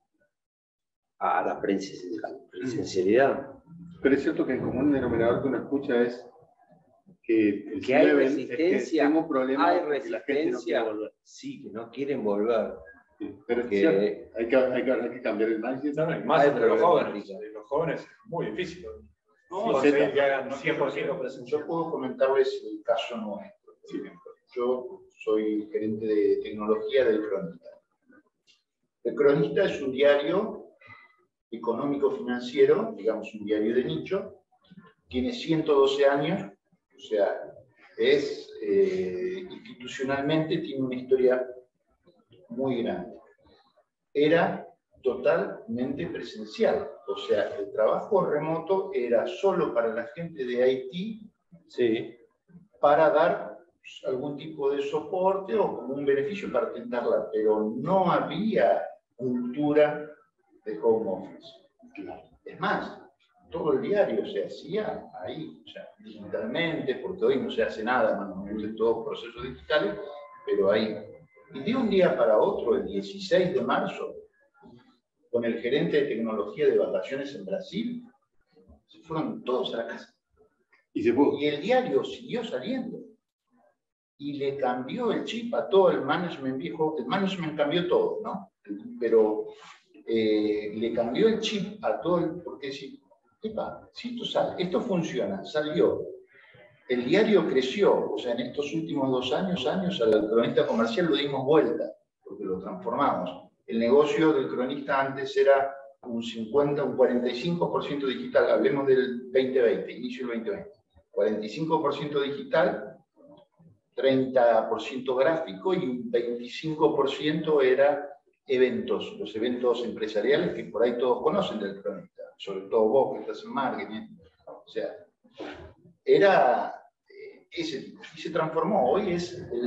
a la presencialidad. Pero es cierto que el común denominador que uno escucha es que hay resistencia, tengo un problema, hay que la gente no quiere resistencia, volver. sí, que no quieren volver. Sí, pero es Que- cierto, hay que cambiar el mindset. No, y más Hay entre los jóvenes. problemática. Los jóvenes es muy difícil. No, Sí, conseguir Z. que hagan 100% presencial. Yo puedo comentarles el caso nuestro. Por ejemplo. Yo soy gerente de tecnología del Cronista. El Cronista es un diario económico-financiero, digamos un diario de nicho, tiene 112 años, o sea, institucionalmente tiene una historia muy grande. Era totalmente presencial, o sea, el trabajo remoto era solo para la gente de IT, Sí. para dar algún tipo de soporte o como un beneficio para atenderla, pero no había cultura de home office. Es más, todo el diario se hacía ahí, o sea, digitalmente, porque hoy no se hace nada manualmente, todos procesos digitales, pero ahí. Y de un día para otro, el 16 de marzo, con el gerente de tecnología de vacaciones en Brasil, se fueron todos a la casa. Y se pudo. Y el diario siguió saliendo. Y le cambió el chip a todo el management viejo. El management cambió todo, ¿no? Pero le cambió el chip a todo el... Porque si esto sale, esto funciona, salió. El diario creció, o sea, en estos últimos 2 años, al cronista comercial lo dimos vuelta, porque lo transformamos. El negocio del cronista antes era un 50, un 45% digital, hablemos del 2020, inicio del 2020. 45% digital, 30% gráfico y un 25% era eventos, los eventos empresariales que por ahí todos conocen del cronista, sobre todo vos que estás en marketing. O sea, era ese tipo, y se transformó. Hoy es el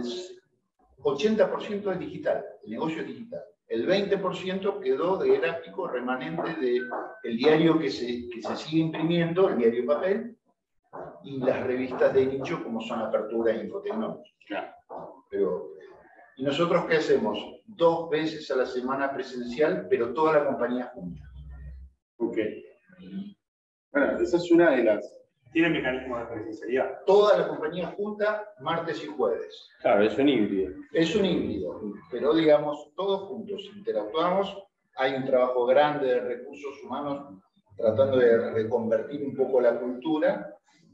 80% es digital, el negocio es digital. El 20% quedó de gráfico remanente del diario que se sigue imprimiendo, el diario papel, y las revistas de nicho como son Apertura e Infotecnología. Claro. ¿Y nosotros qué hacemos? 2 veces a la semana presencial, pero toda la compañía junta. Ok. Bueno, esa es una de las... Tiene mecanismos de presencialidad. Toda la compañía junta, martes y jueves. Claro, es un híbrido. Es un híbrido, pero digamos, todos juntos interactuamos. Hay un trabajo grande de recursos humanos tratando de reconvertir un poco la cultura.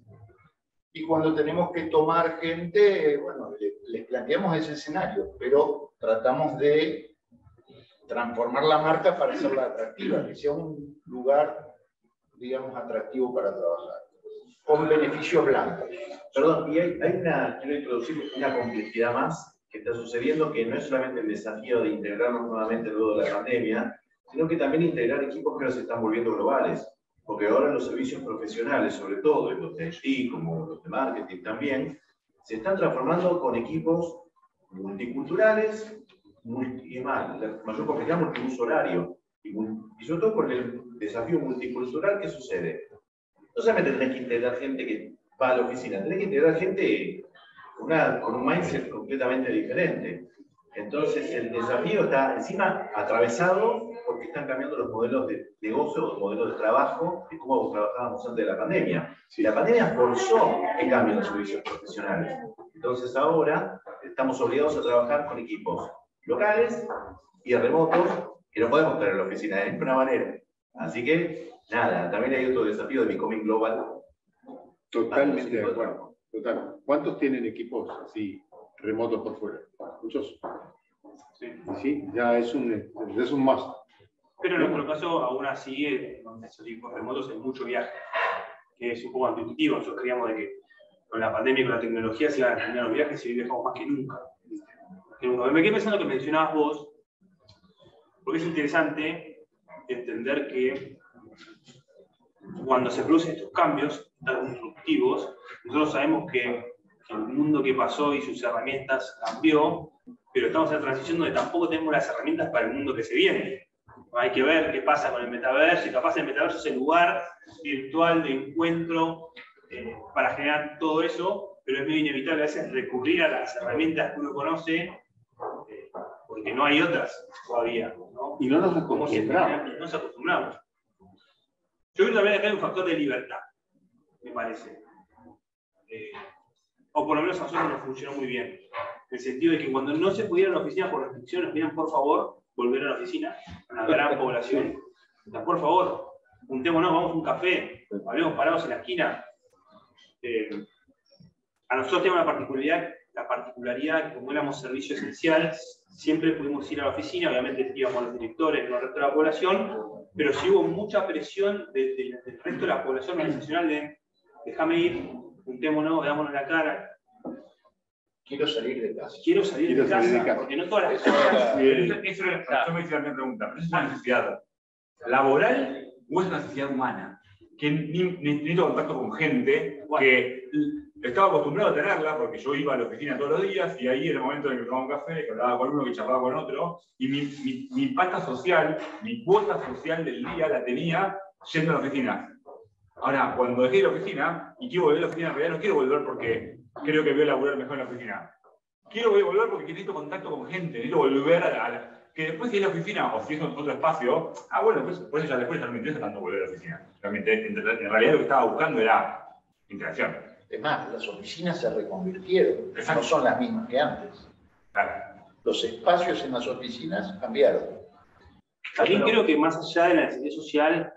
Y cuando tenemos que tomar gente, bueno, les planteamos ese escenario, pero tratamos de transformar la marca para hacerla atractiva, que sea un lugar, digamos, atractivo para trabajar, con beneficios blancos. Perdón, y quiero introducir una complejidad más que está sucediendo, que no es solamente el desafío de integrarnos nuevamente luego de la pandemia, sino que también integrar equipos que ahora se están volviendo globales. Porque ahora los servicios profesionales, sobre todo, y los de IT, como los de marketing también, se están transformando con equipos multiculturales, y más, la mayor complejidad multiuso horario, y sobre todo con el desafío multicultural, ¿qué sucede? No solamente tenés que integrar gente que va a la oficina, tenés que integrar gente con un mindset completamente diferente. Entonces el desafío está encima atravesado porque están cambiando los modelos de negocio, los modelos de trabajo, de cómo trabajábamos antes de la pandemia. Y la pandemia forzó que cambien los servicios profesionales. Entonces ahora estamos obligados a trabajar con equipos locales y remotos que no podemos tener en la oficina de ninguna manera. Así que, nada, también hay otro desafío de Becoming Global. Totalmente de acuerdo. Total. ¿Cuántos tienen equipos así remotos por fuera? Muchos. Sí, ya es un must. Pero en nuestro caso, aún así, en esos equipos remotos hay mucho viaje, que es un poco intuitivo. Nosotros creíamos de que con la pandemia y con la tecnología se iban a terminar los viajes y hoy viajamos más que nunca. Me quedé pensando que mencionabas vos, porque es interesante entender que cuando se producen estos cambios tan disruptivos, nosotros sabemos que el mundo que pasó y sus herramientas cambió, pero estamos en la transición donde tampoco tenemos las herramientas para el mundo que se viene. Hay que ver qué pasa con el metaverso, y capaz el metaverso es el lugar virtual de encuentro para generar todo eso, pero es medio inevitable a veces recurrir a las herramientas que uno conoce, porque no hay otras todavía, ¿no? Y no nos acostumbramos. No nos acostumbramos. Yo creo que también acá hay un factor de libertad, me parece. O por lo menos a nosotros nos funcionó muy bien. En el sentido de que cuando no se pudiera ir a la oficina por restricciones, nos pedían por favor volver a la oficina, a una gran población. Por favor, juntémonos, vamos a un café, hablemos parados en la esquina. A nosotros tenemos la particularidad que como éramos servicio esencial, siempre pudimos ir a la oficina, obviamente íbamos los directores, no el resto de la población, pero sí hubo mucha presión del resto de la población organizacional de déjame ir, juntémonos, veámonos la cara. Quiero salir de casa. Quiero salir de casa, porque no todas las cosas... Yo me hice la misma pregunta, ¿pero es una necesidad laboral o es una necesidad humana? Que necesito contacto con gente que estaba acostumbrado a tenerla, porque yo iba a la oficina todos los días, y ahí era el momento en que tomaba un café, que hablaba con uno, que charlaba con otro, y mi pata social, mi cuota social del día la tenía yendo a la oficina. Ahora, cuando dejé de la oficina, y quiero volver a la oficina, en realidad no quiero volver porque creo que voy a laburar mejor en la oficina. Quiero volver porque necesito contacto con gente, necesito volver que después si es la oficina o si es otro espacio, bueno, pues ya después ya no me interesa tanto volver a la oficina. Realmente, en realidad lo que estaba buscando era interacción. Es más, las oficinas se reconvirtieron, Exacto. no son las mismas que antes. Claro. Los espacios en las oficinas cambiaron. También creo que más allá de la necesidad social,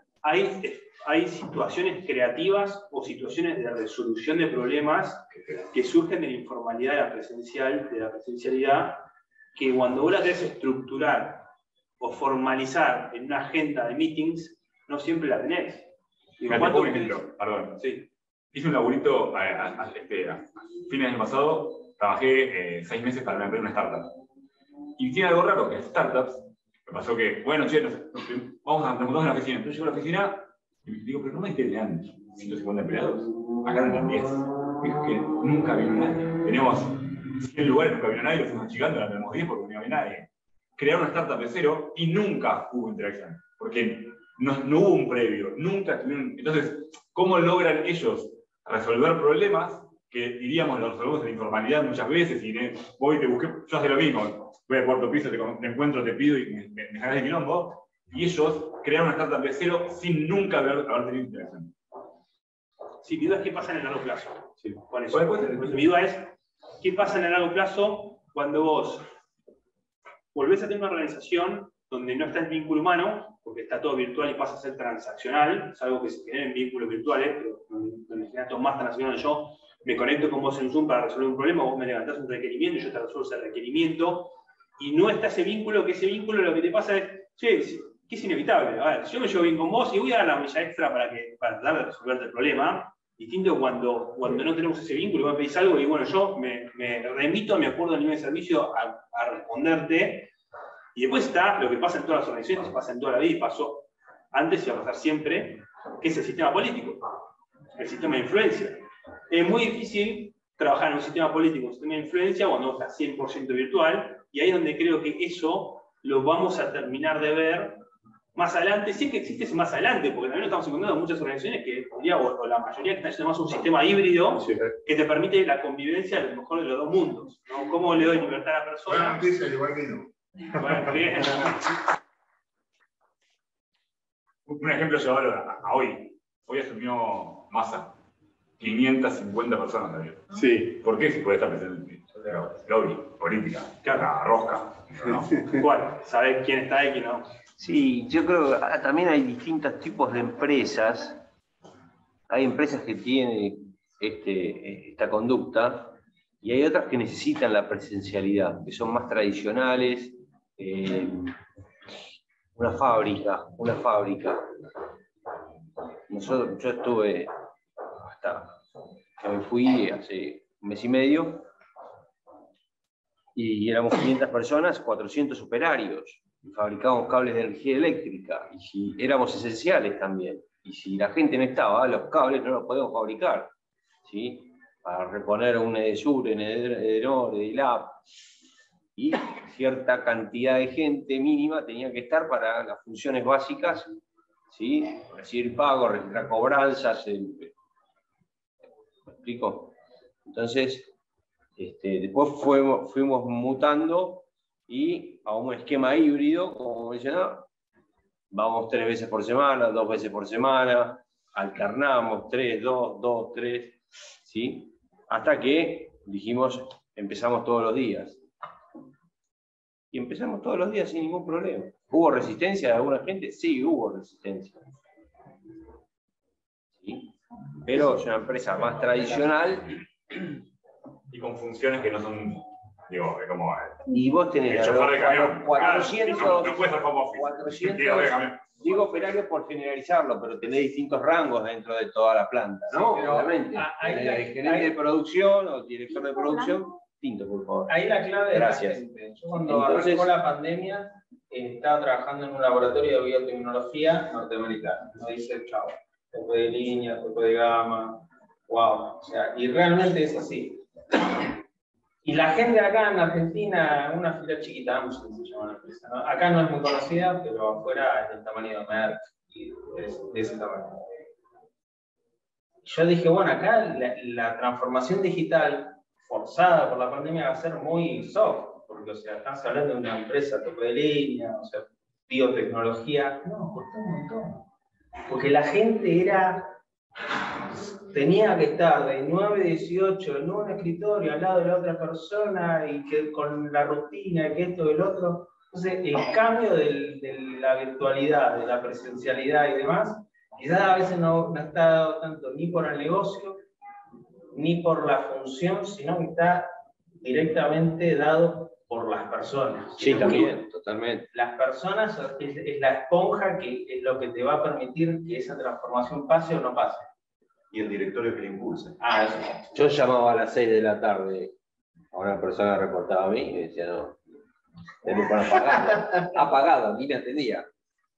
hay situaciones creativas o situaciones de resolución de problemas que surgen de la informalidad de la presencialidad, que cuando vos la querés estructurar o formalizar en una agenda de meetings, no siempre la tenés. Me pongo un ejemplo, perdón. Sí. Hice un laburito a fines del año pasado, trabajé 6 meses para una startup. Y tiene algo raro, que startups, me pasó que, bueno, che, nos juntamos en la oficina. Entonces llego a la oficina y digo, pero no me tenían 150 empleados. Acá eran 10. Dijo que nunca vino nadie. Tenemos 100 lugares, nunca vino nadie, lo fuimos achicando, ahora tenemos 10 porque no había nadie. Crearon una startup de cero y nunca hubo interacción. Porque no hubo un previo, nunca tuvieron. Entonces, ¿cómo logran ellos resolver problemas que diríamos los resolvemos en la informalidad muchas veces? Y voy y te busqué, yo hago lo mismo. Voy al cuarto piso, te encuentro, te pido y me dejarás de quilombo. Y ellos crearon una startup de cero sin nunca haber tenido interacción. Sí, mi duda es qué pasa en el largo plazo. Sí. Con eso. Mi duda es qué pasa en el largo plazo cuando vos volvés a tener una organización donde no está el vínculo humano, porque está todo virtual y pasa a ser transaccional, es algo que se genera en vínculos virtuales, pero donde genera todo más transaccional. Yo me conecto con vos en Zoom para resolver un problema, vos me levantás un requerimiento, yo te resuelvo ese requerimiento, y no está ese vínculo, que ese vínculo lo que te pasa es, che, que es inevitable. A ver, si yo me llevo bien con vos y voy a dar la milla extra para tratar de resolverte el problema, distinto cuando no tenemos ese vínculo, vos me pedís algo y bueno, yo me remito a mi acuerdo a nivel de servicio a responderte. Y después está lo que pasa en todas las organizaciones, pasa en toda la vida y pasó antes y va a pasar siempre, que es el sistema político, el sistema de influencia. Es muy difícil trabajar en un sistema político, un sistema de influencia, cuando está 100% virtual, y ahí es donde creo que eso lo vamos a terminar de ver más adelante. Sí que existe ese más adelante, porque también estamos encontrando muchas organizaciones que, o la mayoría que están haciendo más un sistema híbrido, sí, que te permite la convivencia a lo mejor de los dos mundos, ¿no? ¿Cómo le doy libertad a la persona? Buena noticia, igual que no. Bueno, bien. Un ejemplo llevado a hoy. Hoy asumió Massa. 550 personas también. Sí. ¿Por qué? Si puede estar presente. Lobby, política, la rosca. ¿No? ¿Cuál? ¿Sabés quién está y quién no? Sí, yo creo que también hay distintos tipos de empresas. Hay empresas que tienen esta conducta y hay otras que necesitan la presencialidad, que son más tradicionales. Una fábrica. Yo estuve hasta que me fui hace un mes y medio y éramos 500 personas, 400 operarios, y fabricábamos cables de energía eléctrica y éramos esenciales también. Y si la gente no estaba, los cables no los podíamos fabricar, ¿sí? Para reponer un Edesur, un Edenor, Edilab. Y cierta cantidad de gente mínima tenía que estar para las funciones básicas, ¿sí? Recibir pagos, registrar cobranzas. ¿Me explico? Entonces, después fuimos mutando y a un esquema híbrido, como mencionaba, vamos 3 veces por semana, 2 veces por semana, alternamos 3, 2, 2, 3, ¿sí? Hasta que dijimos, empezamos todos los días. Y empezamos todos los días sin ningún problema. ¿Hubo resistencia de alguna gente? Sí, hubo resistencia. ¿Sí? Pero es una empresa más tradicional. Y con funciones que no son, digo, como... Y vos tenés el chofer de camión. 400... No puede ser home office. 400... Digo operarios por generalizarlo, pero tenés distintos rangos dentro de toda la planta, ¿no? Sí, obviamente. El gerente de producción o director de producción... por favor. Ahí la clave de Gracias. la gente. Yo cuando arrancó la pandemia estaba trabajando en un laboratorio de biotecnología norteamericano. No dice chao, tope de línea, tope de gama, wow. O sea, y realmente es así. Y la gente acá en Argentina, una fila chiquita, Amazon se llama la empresa, ¿no? Acá no es muy conocida, pero afuera es del tamaño de Merck y de ese tamaño. Yo dije, bueno, acá la transformación digital forzada por la pandemia va a ser muy soft, porque porque, o sea, estás hablando de una empresa tope de línea, o sea, biotecnología, no, costó un montón. Porque la gente tenía que estar de 9 a 18 en un escritorio al lado de la otra persona y que con la rutina y que esto y el otro. Entonces, el cambio de la virtualidad, de la presencialidad y demás, quizás a veces no está dado tanto ni por el negocio, ni por la función, sino que está directamente dado por las personas. Sí, también, totalmente. Las personas es la esponja que es lo que te va a permitir que esa transformación pase o no pase. Y el directorio que le impulsa. Ah, eso. Yo llamaba a las 6 de la tarde a una persona que reportaba a mí y decía, no, teléfono apagado. Apagado, ni me atendía.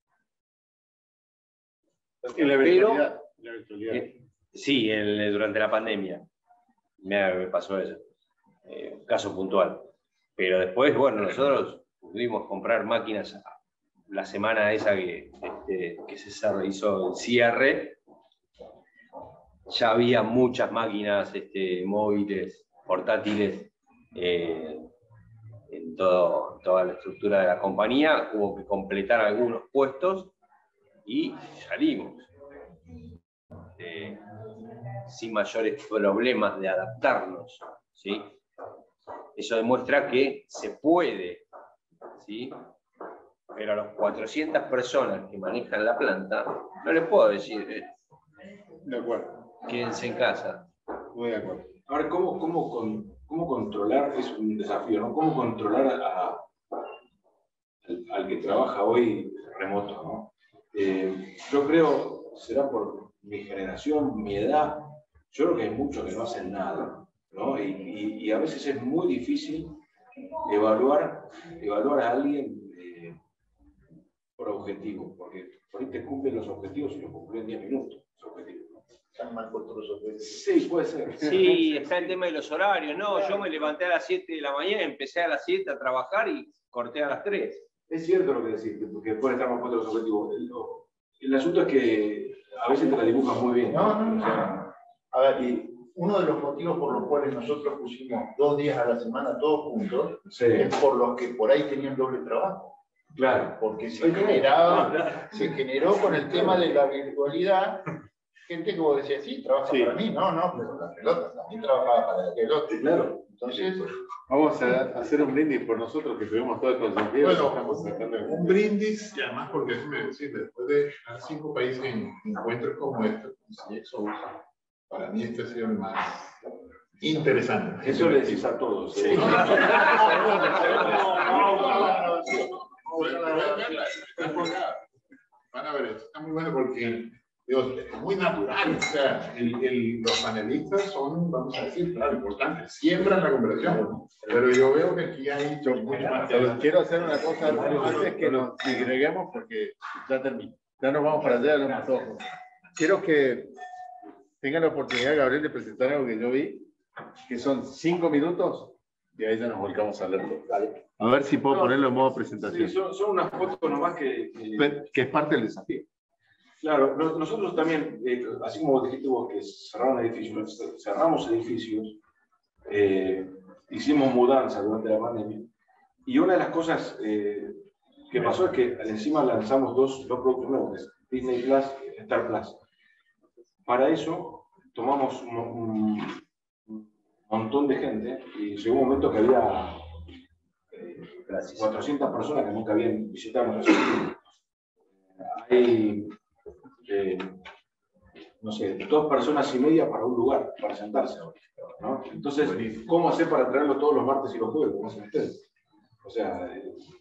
En la virtualidad. Sí, durante la pandemia me pasó eso. Caso puntual. Pero después, bueno, nosotros pudimos comprar máquinas la semana esa que se hizo el cierre. Ya había muchas máquinas móviles, portátiles, en toda la estructura de la compañía. Hubo que completar algunos puestos y salimos sin mayores problemas de adaptarnos, ¿sí? Eso demuestra que se puede, ¿sí? Pero a las 400 personas que manejan la planta, no les puedo decir, de acuerdo, quédense en casa. Muy de acuerdo. Ahora, ¿cómo controlar? Es un desafío, ¿no? ¿Cómo controlar al que trabaja hoy remoto, ¿no? Yo creo, será por mi generación, mi edad, yo creo que hay muchos que no hacen nada, ¿no? Y a veces es muy difícil evaluar a alguien por objetivo, porque por ahí te cumplen los objetivos y los cumplen en 10 minutos, los objetivos. Están mal puestos los objetivos. Sí, puede ser. Sí, está el tema de los horarios, ¿no? Yo me levanté a las 7 de la mañana, empecé a las 7 a trabajar y corté a las 3. Es cierto lo que decís, porque después estamos puestos los objetivos. El asunto es que a veces te la dibujan muy bien. No. A ver, y uno de los motivos por los cuales nosotros pusimos 2 días a la semana todos juntos, Sí. es por los que por ahí tenían doble trabajo. Claro. Porque se generó con el tema de la virtualidad, gente que vos decías, sí, trabaja para mí, no, pero la pelota también trabajaba para el otro. Claro. Entonces, vamos a hacer un brindis por nosotros que tuvimos todo el consentido. Bueno, un brindis, y además porque déjeme decir, después de 5 países en encuentros como este, para mí este ha sido el más interesante. Eso le decís a todos. Sí. Van a ver, esto está muy bueno porque es muy natural. O sea, los panelistas son, vamos a decir, claro, importantes, siembran la conversación. Pero yo veo que aquí hay mucho más. Quiero hacer una cosa antes que nos digreguemos porque ya termino. Ya nos vamos para allá, los mató. Quiero que tengan la oportunidad, Gabriel, de presentar algo que yo vi, que son 5 minutos, y ahí ya nos volcamos a leerlo. A ver si puedo ponerlo en modo presentación. Sí, son unas fotos nomás que es parte del desafío. Claro, nosotros también, así como dijiste vos que cerramos edificios, hicimos mudanza durante la pandemia, y una de las cosas que pasó es que encima lanzamos dos productos nuevos, Disney Plus y Star Plus. Para eso tomamos un montón de gente y llegó un momento que había 400 personas que nunca habían visitado nuestro sitio. Hay, no sé, 2 personas y media para un lugar, para sentarse, ¿no? Entonces, ¿cómo hacer para traerlo todos los martes y los jueves, como hacen ustedes? O sea,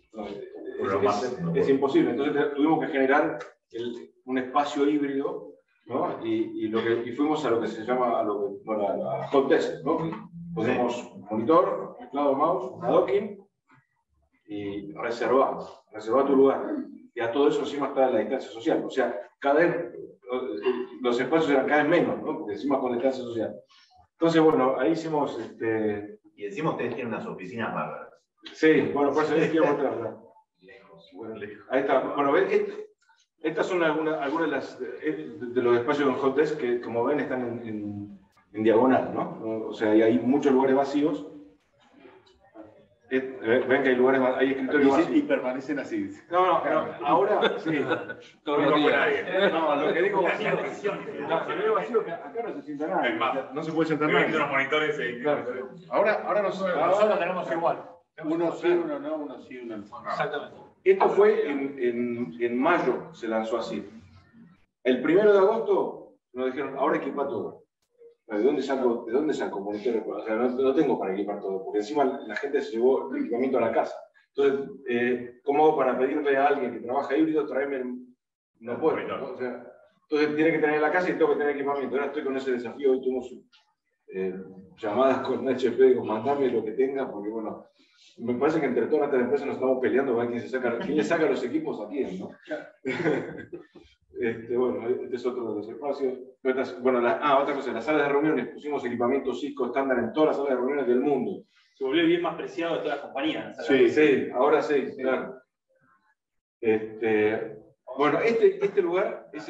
es imposible. Entonces tuvimos que generar un espacio híbrido, ¿no? Y fuimos a lo que se llama a hot desk, ¿no? Ponemos monitor, teclado, mouse, una docking y reservar tu lugar. Y a todo eso encima está la distancia social. O sea, cada vez los espacios eran cada vez menos, ¿no? Porque encima con la distancia social. Entonces, bueno, ahí hicimos... Y encima ustedes tienen unas oficinas bárbaras. Sí, bueno, por eso les quiero mostrar, ¿no? Bueno, ahí está. Bueno, estas son algunas de los espacios en hot desk que, como ven, están en diagonal, ¿no? O sea, hay muchos lugares vacíos. Ven que hay lugares más, hay escritorios más. Y permanecen así. No, ahora sí. Todos los días. No, lo que digo vacío. Lo que digo vacío que acá no se sienta nadie. No se puede sentar nadie. Los monitores. Claro. Ahora Nosotros tenemos igual. Uno sí, uno no, uno sí, uno no. Exactamente. Esto fue en mayo, se lanzó así. El 1 de agosto nos dijeron, ahora equipa todo. ¿De dónde saco monitores? O sea, no tengo para equipar todo, porque encima la gente se llevó el equipamiento a la casa. Entonces, ¿cómo hago para pedirle a alguien que trabaja híbrido, traerme? No puedo, ¿no? O sea, entonces tiene que tener en la casa y tengo que tener equipamiento. Ahora estoy con ese desafío, hoy tuvimos llamadas con HP, digo, mandame lo que tenga, porque bueno, me parece que entre todas estas empresas nos estamos peleando para quién le saca los equipos a quién, ¿no? Bueno, este es otro de los espacios. Bueno, otra cosa, en las salas de reuniones pusimos equipamiento Cisco estándar en todas las salas de reuniones del mundo. Se volvió bien más preciado de todas las compañías. Sí, ahora sí, claro. Bueno, este lugar es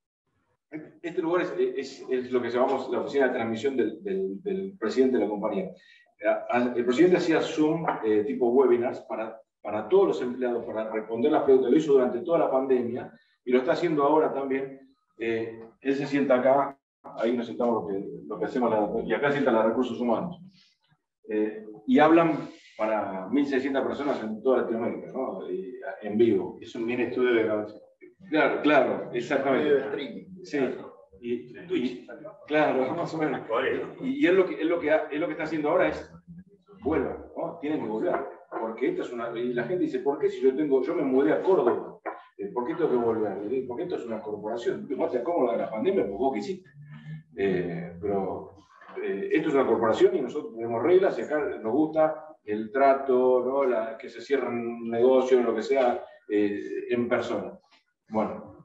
lo que llamamos la oficina de transmisión del presidente de la compañía. El presidente hacía Zoom tipo webinars para todos los empleados, para responder las preguntas. Lo hizo durante toda la pandemia y lo está haciendo ahora también. Él se sienta acá, ahí nos sentamos lo que hacemos, y acá sientan los recursos humanos. Y hablan para 1.600 personas en toda Latinoamérica, ¿no? En vivo. Es un mini estudio de grabación. Claro, exactamente. Medio de streaming. Sí. Y Twitch. Claro, más o menos. Y él lo que está haciendo ahora es vuelvan, ¿no? Tienen que volver. Porque esto es y la gente dice, ¿por qué si yo me mudé a Córdoba? ¿Por qué tengo que volver? Porque esto es una corporación. Tú te cómodo de la pandemia porque vos quisiste. Pero esto es una corporación y nosotros tenemos reglas y acá nos gusta el trato, ¿no? Que se cierre un negocio, lo que sea, en persona. Bueno,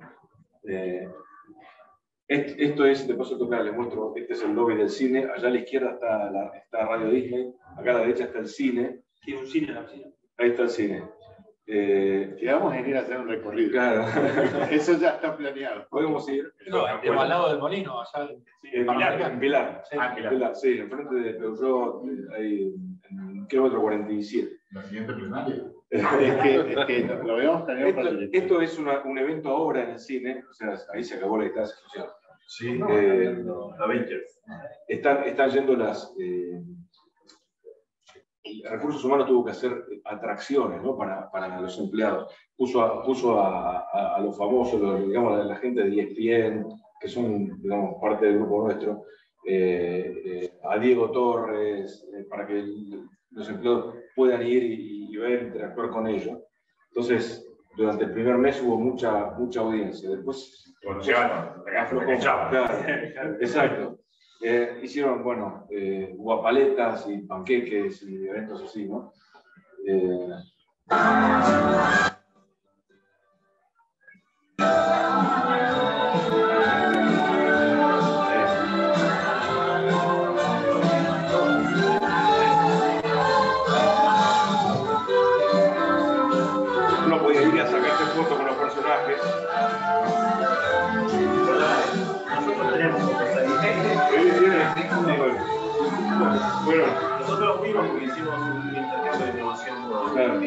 esto es, de paso tocar, les muestro, este es el lobby del cine, allá a la izquierda está Radio Disney, acá a la derecha está el cine. Tiene un cine en la oficina. Ahí está el cine. Quedamos en ir a hacer un recorrido. Claro. Eso ya está planeado. Podemos ir. No, al lado del Molino, allá en Pilar. Sí, Pilar, sí, enfrente de Peugeot, ahí en kilómetro 47. La siguiente plenaria. Es que lo habíamos planeado para el esto es un evento ahora en el cine, o sea, ahí se acabó la distancia social. Sí, Avengers. Están yendo Recursos Humanos tuvo que hacer atracciones, ¿no? para los empleados. Puso a los famosos, digamos, la gente de ESPN, que son, digamos, parte del grupo nuestro, a Diego Torres, para que los empleados puedan ir y ver, interactuar con ellos. Entonces, durante el primer mes hubo mucha audiencia. Después, cuando llegaron, claro, exacto. Hicieron, bueno, guapaletas y panqueques y eventos así, ¿no? Uno podía ir a sacarse fotos con los personajes. Nosotros tenemos fotos ahí. Bueno, nosotros fuimos porque hicimos un intercambio de innovación con claro.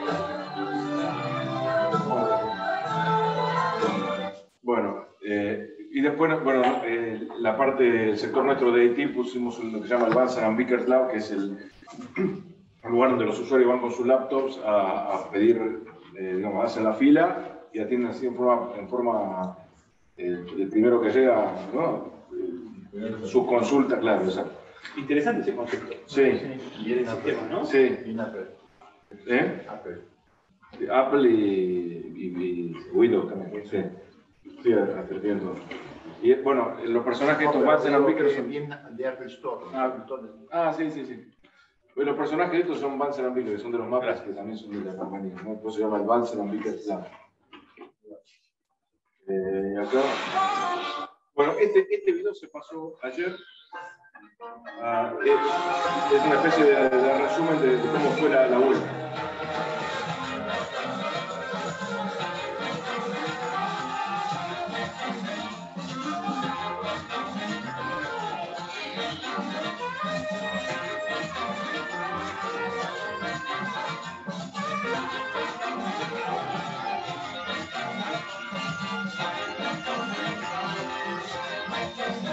Bueno, y después, bueno, la parte del sector nuestro de IT pusimos lo que se llama el Banzer & Vickers Lab, que es el lugar donde los usuarios van con sus laptops a pedir, digamos, hacen la fila y atienden así en forma el primero que llega, ¿no? Sus consultas, claro, exacto. Interesante ese concepto. Sí. Y el sistema, ¿no? Sí. Y Apple. Apple y Windows también. Sí. Sí, atendiendo. Y bueno, los personajes estos Banzer & Vickers son de Apple Store. Sí. Pues los personajes estos son Banzer & Vickers, que son de los mapas que también son de la compañía, ¿no? Por eso se llama el Banzer & Vickers Lab. Acá. Bueno, este video se pasó ayer. Es una especie de resumen de cómo fue la web.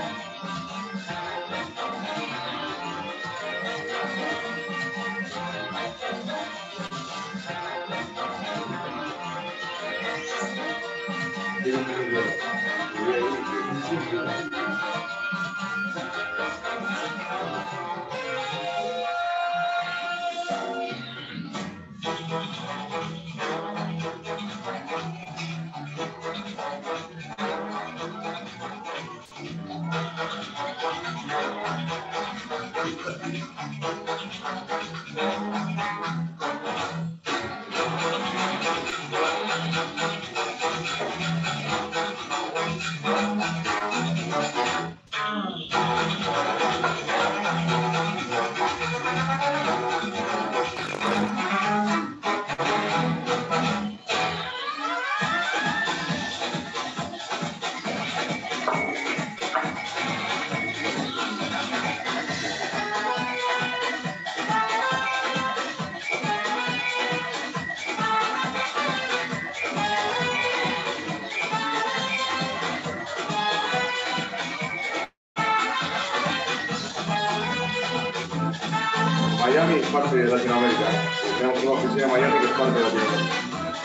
Miami es parte de Latinoamérica. Tenemos una oficina en Miami que es parte de Latinoamérica.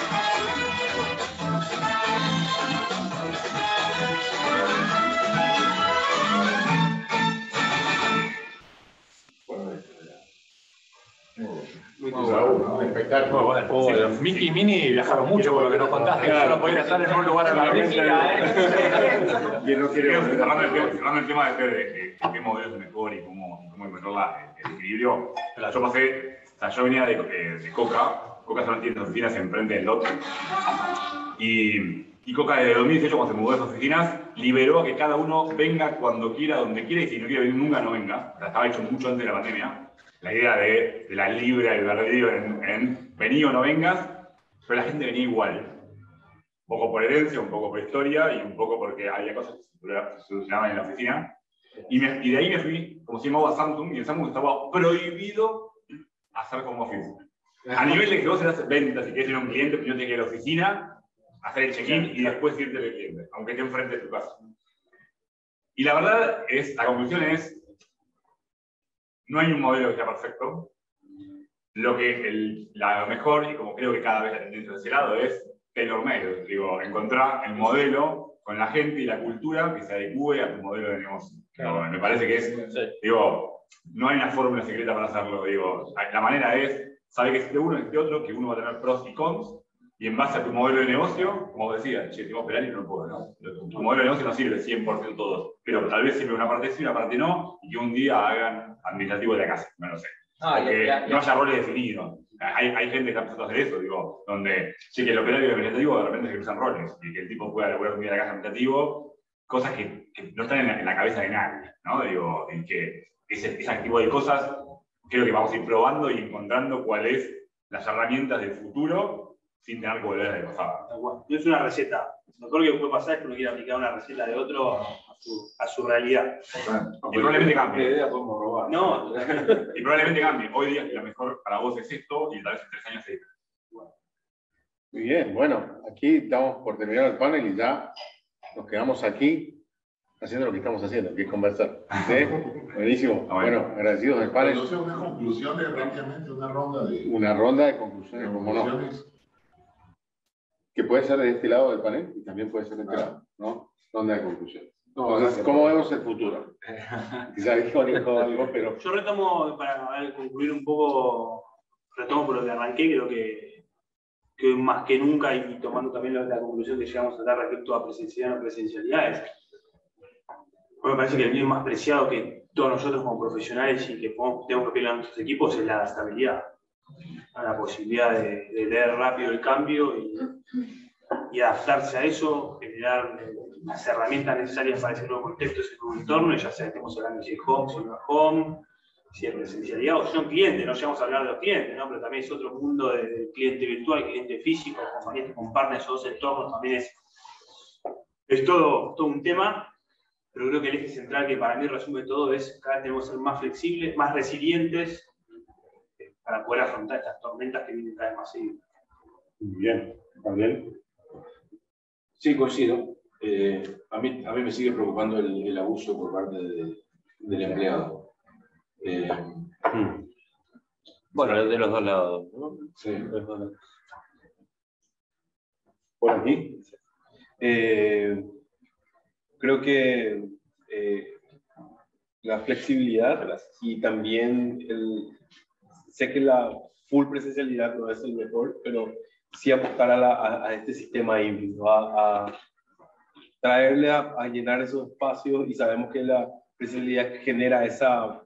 Espectáculo. Muy bueno. Mickey y Minnie viajaron mucho por lo que nos contaste. Solo podían estar en un lugar a la vez. ¿Quién no quiere cerrando el tema de qué modelos es mejor y cómo encontrar el equilibrio? Yo venía de Coca. Coca solamente tiene oficinas enfrente del lote. Y Coca desde 2018, cuando se mudó de esas oficinas, liberó a que cada uno venga cuando quiera, donde quiera, y si no quiere venir nunca, no venga. O sea, estaba hecho mucho antes de la pandemia. La idea de la libre albedrío en vení o no vengas, pero la gente venía igual. Un poco por herencia, un poco por historia y un poco porque había cosas que se solucionaban en la oficina. Y de ahí me fui, como se llamaba Samsung, y en Samsung estaba prohibido hacer home office. A nivel de que vos haces ventas y querés ir a un cliente, primero tienes que ir a la oficina, hacer el check-in y después irte al cliente, aunque esté enfrente de tu casa. Y la verdad es, la conclusión es, no hay un modelo que sea perfecto. Lo mejor, y como creo que cada vez la tendencia de ese lado, es tailor-made. Digo, encontrar el modelo con la gente y la cultura que se adecue a tu modelo de negocio. Claro. Me parece que es, digo, no hay una fórmula secreta para hacerlo. Digo, la manera es saber que existe uno y existe otro, que uno va a tener pros y cons, y en base a tu modelo de negocio, como decía, che, tengo que operar y no puedo, ¿no? Tu modelo de negocio no sirve 100% todos, pero tal vez sirve una parte sí, una parte no, y que un día hagan administrativo de la casa, no lo sé. Porque no haya roles definidos. Hay gente que está empezando a hacer eso, digo, donde sí que el operario y el administrativo de repente se cruzan roles, y que el tipo pueda elaborar un día de la casa administrativo, cosas que no están en la cabeza de nadie, ¿no? Digo, en que ese tipo de cosas creo que vamos a ir probando y encontrando cuáles las herramientas del futuro sin tener que volver a pasar. No es una receta. Lo mejor que puede pasar es que uno quiera aplicar una receta de otro a su realidad. Y probablemente cambie. idea podemos robar. No, y probablemente cambie. Hoy día lo mejor para vos es esto y tal vez en 3 años es. Muy bien, bueno, aquí damos por terminar el panel y ya nos quedamos aquí haciendo lo que estamos haciendo, que es conversar. ¿Sí? Buenísimo. Bueno, agradecidos del panel. Entonces, una conclusión de prácticamente una ronda de... Una ronda de conclusiones, como no. Que puede ser de este lado del panel y también puede ser de este lado, ¿no? Ronda de conclusiones. Entonces, ¿cómo vemos el futuro? Quizás dijo algo, pero... yo retomo, para concluir un poco, retomo por lo que arranqué, creo que más que nunca, y tomando también la conclusión que llegamos a dar respecto a presencialidad o no presencialidades, me parece que el bien más preciado que todos nosotros como profesionales y que tenemos que pedir a nuestros equipos es la adaptabilidad, la posibilidad de leer rápido el cambio y adaptarse a eso, generar las herramientas necesarias para ese nuevo contexto, ese nuevo entorno, y ya sea que estemos hablando si es home, si no es home, si es presencialidad o si son clientes, no llegamos a hablar de los clientes, ¿no? Pero también es otro mundo de cliente virtual, cliente físico, compañías que comparten esos dos entornos, también es todo un tema, pero creo que el eje central que para mí resume todo es cada vez tenemos que ser más flexibles, más resilientes, para poder afrontar estas tormentas que vienen cada vez más seguidas. Muy bien, también. Sí, coincido. A mí me sigue preocupando el abuso por parte del empleado. Bueno, de los dos lados, ¿no? Sí. Por aquí. Creo que la flexibilidad y también sé que la full presencialidad no es el mejor, pero sí apostar a este sistema híbrido, a traerle a llenar esos espacios, y sabemos que la presencialidad genera esa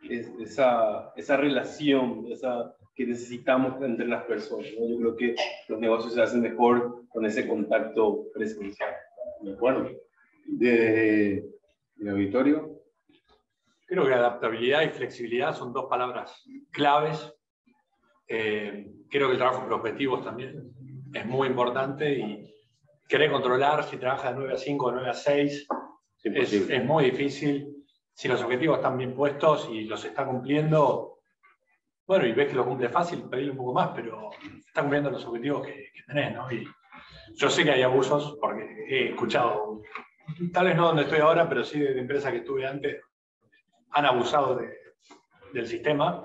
relación, que necesitamos entre las personas, ¿no? Yo creo que los negocios se hacen mejor con ese contacto presencial. ¿De acuerdo? Desde el auditorio. Creo que adaptabilidad y flexibilidad son dos palabras claves. Creo que el trabajo por objetivos también es muy importante, y querer controlar si trabaja de 9 a 5 o 9 a 6 es muy difícil. Si los objetivos están bien puestos y los está cumpliendo, bueno, y ves que lo cumple fácil, pedirle un poco más, pero está cumpliendo los objetivos que tenés, ¿no? Y yo sé que hay abusos, porque he escuchado, tal vez no donde estoy ahora, pero sí de empresas que estuve antes, han abusado del sistema.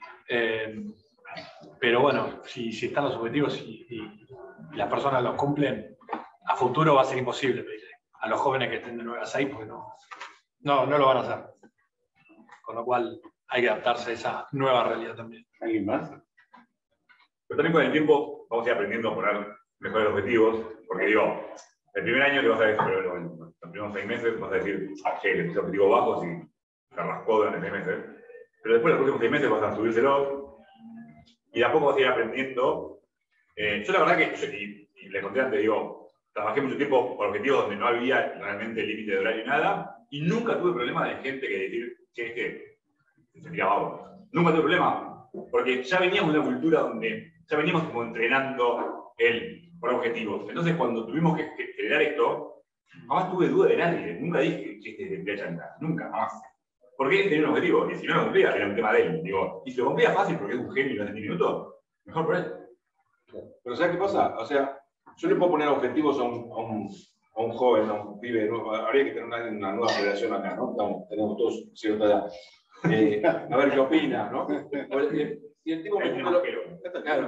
Pero bueno, si están los objetivos y las personas los cumplen, a futuro va a ser imposible pedirle a los jóvenes que estén de 9 a 6, porque no lo van a hacer. Con lo cual hay que adaptarse a esa nueva realidad también. ¿Alguien más? Pero también con el tiempo vamos a ir aprendiendo a poner mejores objetivos, porque digo, el primer año te vas a decir, pero los primeros 6 meses vas a decir, che, le puse objetivos bajos y se rascó durante 6 meses. Pero después, los próximos 6 meses vas a subírselo, y de a poco vas a ir aprendiendo. Yo la verdad que, y les conté antes, digo, trabajé mucho tiempo por objetivos donde no había realmente límite de horario y nada, y nunca tuve problema de gente que decir, che, es que se tiraba abajo. Nunca tuve problema, porque ya veníamos de una cultura donde ya veníamos como entrenando por objetivos. Entonces, cuando tuvimos que generar esto, jamás tuve duda de nadie. Nunca dije, che, este voy a chantar. Nunca, jamás. Porque él tenía un objetivo, y si no lo cumplía, era un tema de él. Digo, y si lo cumplía fácil porque es un genio y no hace 10 minutos, mejor por él. Pero ¿sabes qué pasa? O sea, yo le puedo poner objetivos a un joven, a un pibe, ¿no? Habría que tener una nueva generación acá, ¿no? Tenemos todos cierta edad. A ver qué opina, ¿no? Si el tipo me cumple lo que... Claro.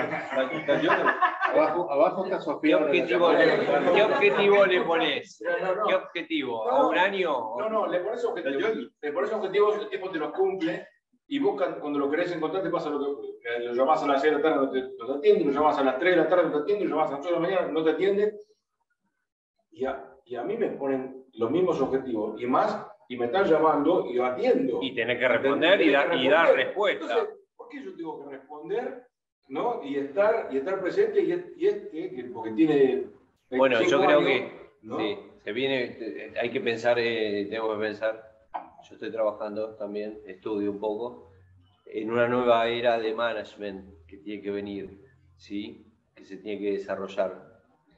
Abajo está Sofía. ¿Qué objetivo le pones? No. ¿Qué objetivo? ¿A un año? No, le pones objetivos, el tipo te los cumple, y vos cuando lo querés encontrar te pasa lo llamás a las 6 de la tarde, no te atiende, lo llamás a las 3 de la tarde, no te atiende, lo llamás a las 8 de la mañana, no te atiende. Y a mí me ponen los mismos objetivos y más, y me están llamando y yo atiendo. Y tenés que responder y dar respuesta. Entonces, ¿por qué yo tengo que responder, ¿no? Y estar presente, porque tiene... Bueno, yo creo años, que ¿no? sí, se viene, hay que pensar, tengo que pensar, yo estoy trabajando también, estudio un poco, en una nueva era de management que tiene que venir, ¿sí? Que se tiene que desarrollar.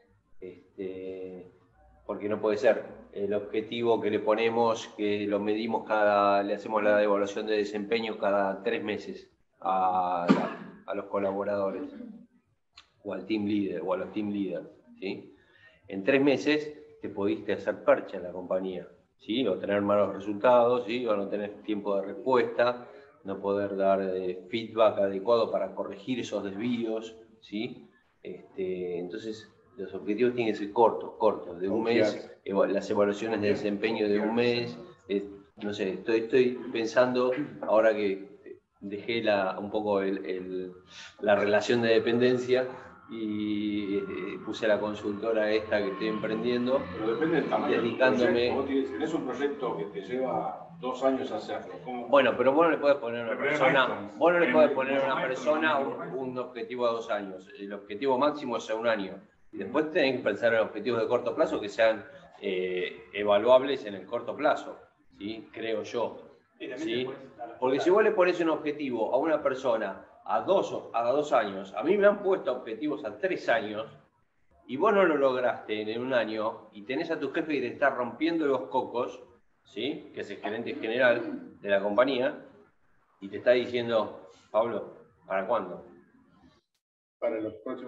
Porque no puede ser el objetivo que le ponemos, que lo medimos le hacemos la evaluación de desempeño cada 3 meses a los colaboradores, o al team leader, o a los team leaders, ¿sí? En 3 meses te pudiste hacer percha en la compañía, ¿sí? O tener malos resultados, ¿sí? O no tener tiempo de respuesta, no poder dar feedback adecuado para corregir esos desvíos, ¿sí? Entonces, los objetivos tienen que ser cortos, de un mes, las evaluaciones de desempeño de un mes, no sé, estoy pensando, ahora que dejé un poco la relación de dependencia y puse a la consultora esta que estoy emprendiendo, pero depende del tamaño dedicándome... del proyecto. Si tenés un proyecto que te lleva 2 años hacerlo, ¿cómo? Bueno, pero vos no le podés poner a una persona, un objetivo a 2 años. El objetivo máximo es a 1 año. Y después tenés que pensar en objetivos de corto plazo que sean evaluables en el corto plazo, ¿sí? Creo yo. ¿Sí? Porque si vos le pones un objetivo a una persona a 2 años, a mí me han puesto objetivos a 3 años, y vos no lo lograste en 1 año, y tenés a tu jefe que te está rompiendo los cocos, ¿sí? Que es el gerente general de la compañía, y te está diciendo, Pablo, ¿para cuándo? Para los próximos 2.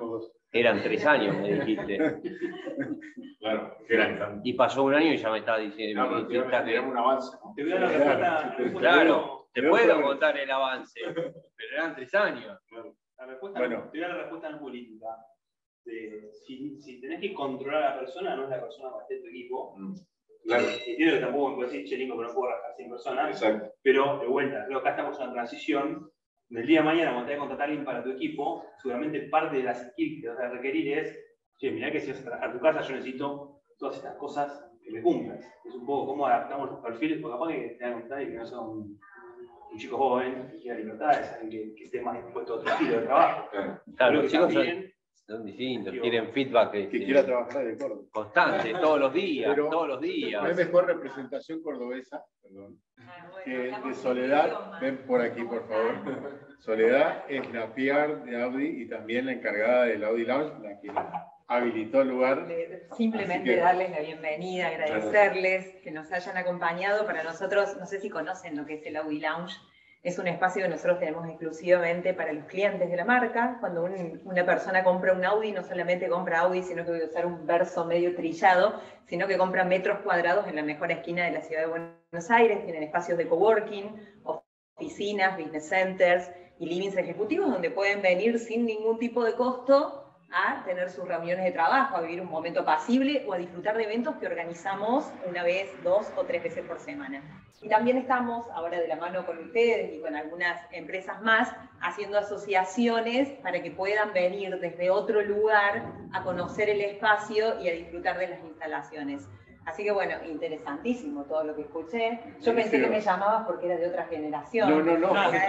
Eran 3 años, me dijiste. Claro, que eran. Y pasó un año y ya me está diciendo. No, pero un avance, ¿no? Te voy a dar la respuesta. Claro, te puedo contar el avance, pero eran 3 años. La respuesta, Bueno. te voy a dar la respuesta no política. Si tenés que controlar a la persona, no es la persona que esté en tu equipo. Claro. Entiendo que tampoco me puedes decir, che, Nico, pero no puedo rajar 100 personas. Exacto. Pero, de vuelta, creo que acá estamos en una transición. Del día de mañana, cuando tengas que contratar a alguien para tu equipo, seguramente parte de las skills que vas a requerir es, che, mirá que si vas a trabajar en tu casa, yo necesito todas estas cosas que me cumplas. Es un poco cómo adaptamos los perfiles, porque capaz que tengan que y que no son un chico joven, que quiera libertades, alguien que esté más dispuesto a otro estilo de trabajo. Claro, los chicos son distintos, quieren feedback que quiera trabajar de Córdoba. Constante, todos los días, Pero todos los días. no hay mejor representación cordobesa, perdón, que de Soledad. Ven por aquí, por favor. Soledad es la PR de Audi y también la encargada del Audi Lounge, la que habilitó el lugar. Simplemente darles la bienvenida, agradecerles que nos hayan acompañado. Para nosotros, no sé si conocen lo que es el Audi Lounge. Es un espacio que nosotros tenemos exclusivamente para los clientes de la marca. Cuando una persona compra un Audi, no solamente compra Audi, sino que voy a usar un verso medio trillado, sino que compra metros cuadrados en la mejor esquina de la ciudad de Buenos Aires. Tienen espacios de coworking, oficinas, business centers y livings ejecutivos donde pueden venir sin ningún tipo de costo a tener sus reuniones de trabajo, a vivir un momento apacible o a disfrutar de eventos que organizamos una vez, 2 o 3 veces por semana. Y también estamos, ahora de la mano con ustedes y con algunas empresas más, haciendo asociaciones para que puedan venir desde otro lugar a conocer el espacio y a disfrutar de las instalaciones. Así que bueno, interesantísimo todo lo que escuché. Yo pensé que me llamabas porque era de otra generación. No.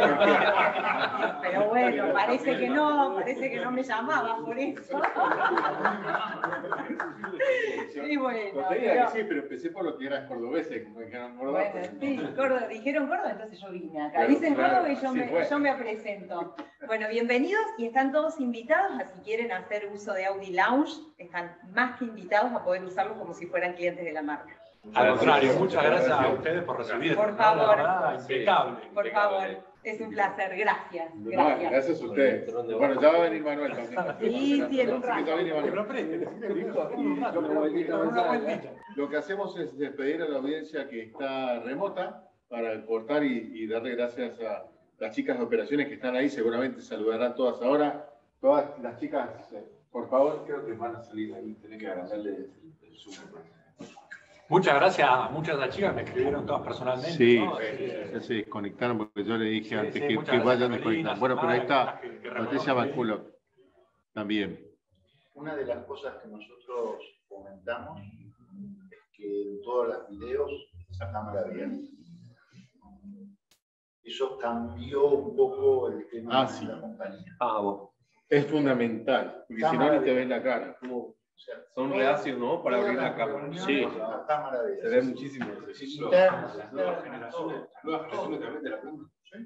Pero bueno, parece que no me llamabas por eso. Y bueno, sí, pero empecé por lo que eras cordobesa, como dijeron Córdoba. Bueno, sí, Córdoba, dijeron Córdoba, entonces yo vine acá. Dicen Córdoba y yo me presento. Bueno, bienvenidos y están todos invitados a si quieren hacer uso de Audi Lounge, están más que invitados a poder usarlo como si fueran clientes de la marca. Al contrario, muchas gracias a ustedes por recibirnos. Por favor. La verdad, impecable. Por favor, es un placer. Gracias. Gracias a ustedes. Bueno, ya va a venir Manuel también. Sí, en un rato. Lo que hacemos es despedir a la audiencia que está remota para cortar y darle gracias a las chicas de operaciones que están ahí. Seguramente saludarán todas ahora. Todas las chicas, por favor. Creo que van a salir ahí, tenés que agradecerle el Zoom. Muchas gracias a muchas de las chicas, me escribieron todas personalmente. Sí, ¿no? ya se desconectaron porque yo le dije antes sí, que vayan Melina, desconectando. Bueno, pero ahí está Patricia Maculo también. Una de las cosas que nosotros comentamos es que en todos los videos esa cámara abierta. Eso cambió un poco el tema de la compañía. Bueno. Es fundamental, porque si no, ni te ven la cara. O sea, son reacios, ¿no? Para abrir la cámara. Sí, la cámara de se ve muchísimo. Las nuevas generaciones también de la planta.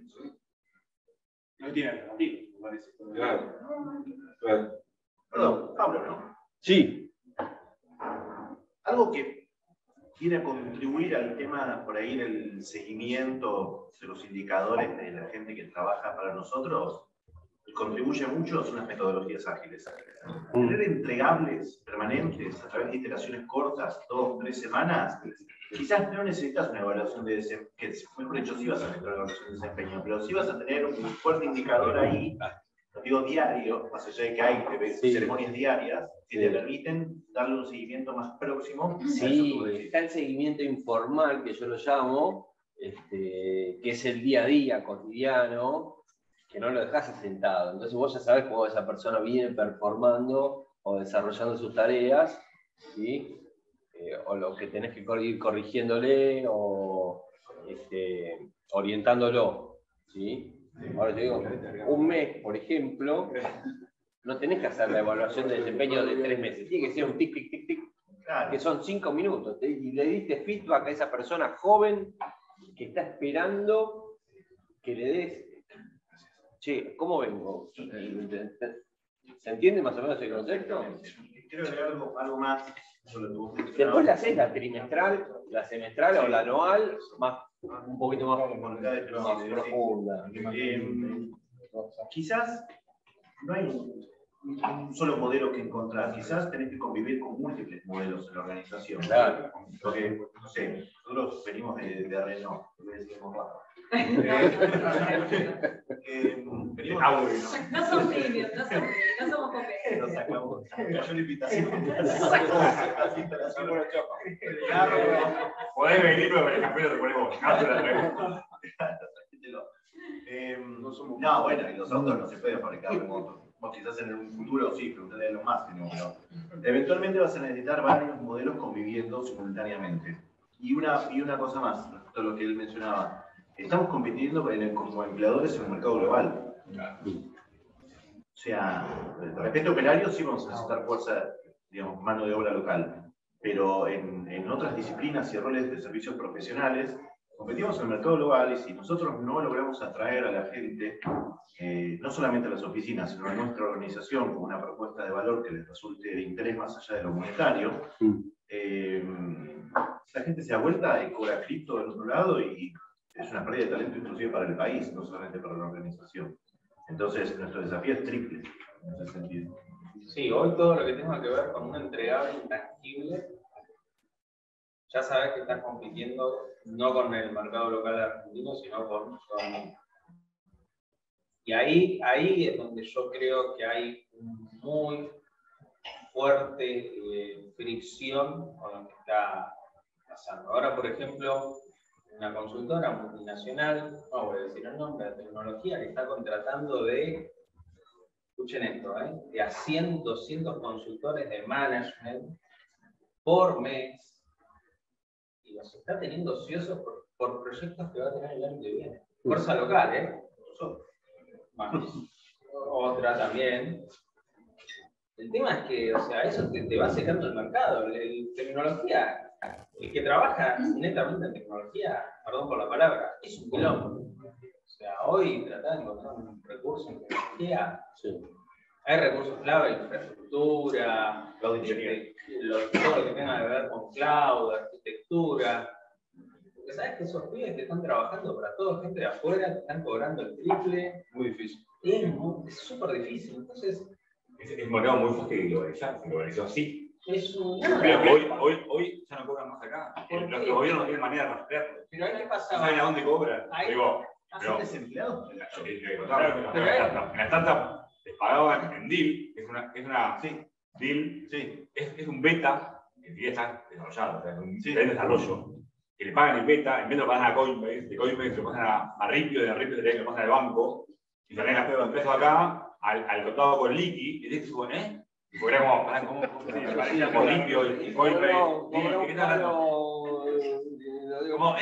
No tiene alternativa, me parece. Claro. Perdón, Pablo, ¿no? Sí. Algo que viene a contribuir al tema por ahí del seguimiento de los indicadores de la gente que trabaja para nosotros, contribuye mucho son las metodologías ágiles. Tener entregables permanentes a través de iteraciones cortas, 2 o 3 semanas, quizás no necesitas una evaluación de desempeño, que mejor dicho, sí vas a tener una evaluación de desempeño, pero sí vas a tener un fuerte indicador ahí, lo digo diario, más allá de que hay ceremonias diarias, que te permiten darle un seguimiento más próximo. Sí, está el seguimiento informal, que yo lo llamo, que es el día a día, cotidiano, que no lo dejas asentado. Entonces vos ya sabés cómo esa persona viene performando o desarrollando sus tareas, ¿sí? O lo que tenés que ir corrigiéndole o orientándolo, ¿sí? Ahora te digo, un mes, por ejemplo, no tenés que hacer la evaluación de desempeño de 3 meses. Tiene que ser un tic, tic, tic, tic, que son 5 minutos. Y le diste feedback a esa persona joven que está esperando que le des. Che, ¿cómo vengo? ¿Se entiende más o menos el concepto? Quiero agregar algo más. Después la haces la trimestral, la semestral o la anual, un poquito más profunda. Quizás no hay un solo modelo que encontrar. Quizás tenés que convivir con múltiples modelos en la organización. Claro. Porque, no sé, nosotros venimos de Renault, lo decimos rápido. Venimos No son premios, no somos competentes. Nos sacamos. Cayó la invitación. Podés venir, pero el café lo te ponemos. No, bueno, y los autos no se pueden fabricar remotos. Vos quizás en un futuro sí, preguntarle a los más, pero eventualmente vas a necesitar varios modelos conviviendo simultáneamente. Y una cosa más, respecto a lo que él mencionaba. Estamos compitiendo como empleadores en un mercado global. O sea, respecto a operarios sí vamos a necesitar fuerza, digamos, mano de obra local. Pero en otras disciplinas y roles de servicios profesionales, competimos en el mercado global y si nosotros no logramos atraer a la gente, no solamente a las oficinas, sino a nuestra organización con una propuesta de valor que les resulte de interés más allá de lo monetario, la gente se da vuelta y cobra cripto del otro lado y es una pérdida de talento inclusive para el país, no solamente para la organización. Entonces, nuestro desafío es triple en ese sentido. Sí, hoy todo lo que tenga que ver con un entregable intangible, ya sabes que estás compitiendo no con el mercado local argentino, sino con todo el mundo. Y ahí es donde yo creo que hay muy fuerte fricción con lo que está pasando. Ahora, por ejemplo, una consultora multinacional, no voy a decir el nombre, de tecnología, que está contratando escuchen esto, de a 100, 200 consultores de management por mes, y los está teniendo ociosos por proyectos que va a tener el año que viene. Fuerza local, nosotros. Más. Otra también. El tema es que, o sea, eso te va secando el mercado. Tecnología, el que trabaja netamente en tecnología, perdón por la palabra, es un quilombo. O sea, hoy tratar de encontrar un recurso en tecnología, hay recursos clave, infraestructura, todo lo que tenga que ver con cloud, arquitectura. Porque sabes que esos pibes que están trabajando para toda gente de afuera, que están cobrando el triple. Muy difícil. Es súper difícil. Entonces, es un mercado muy fácil de globalizar, se globalizó así. Es un... Hoy ya no cobran más acá. Los gobiernos no tienen manera de rastrearlo. Pero ahí qué pasaba. ¿Saben a dónde cobran? Digo, ¿Son desempleados? En la startup les pagaban en Deal, que es una Deal, es un beta que ya está desarrollado, o sea, es un desarrollo. Que le pagan el beta, en vez de lo pagan a Coinbase, de Coinbase lo pasan a Ripio, de Ripio lo pasan al banco, y se traen las pesos acá, al contado con liqui, y dices, y porque era como parecía por Ripio y Coinbase, ¿qué estás hablando? Como,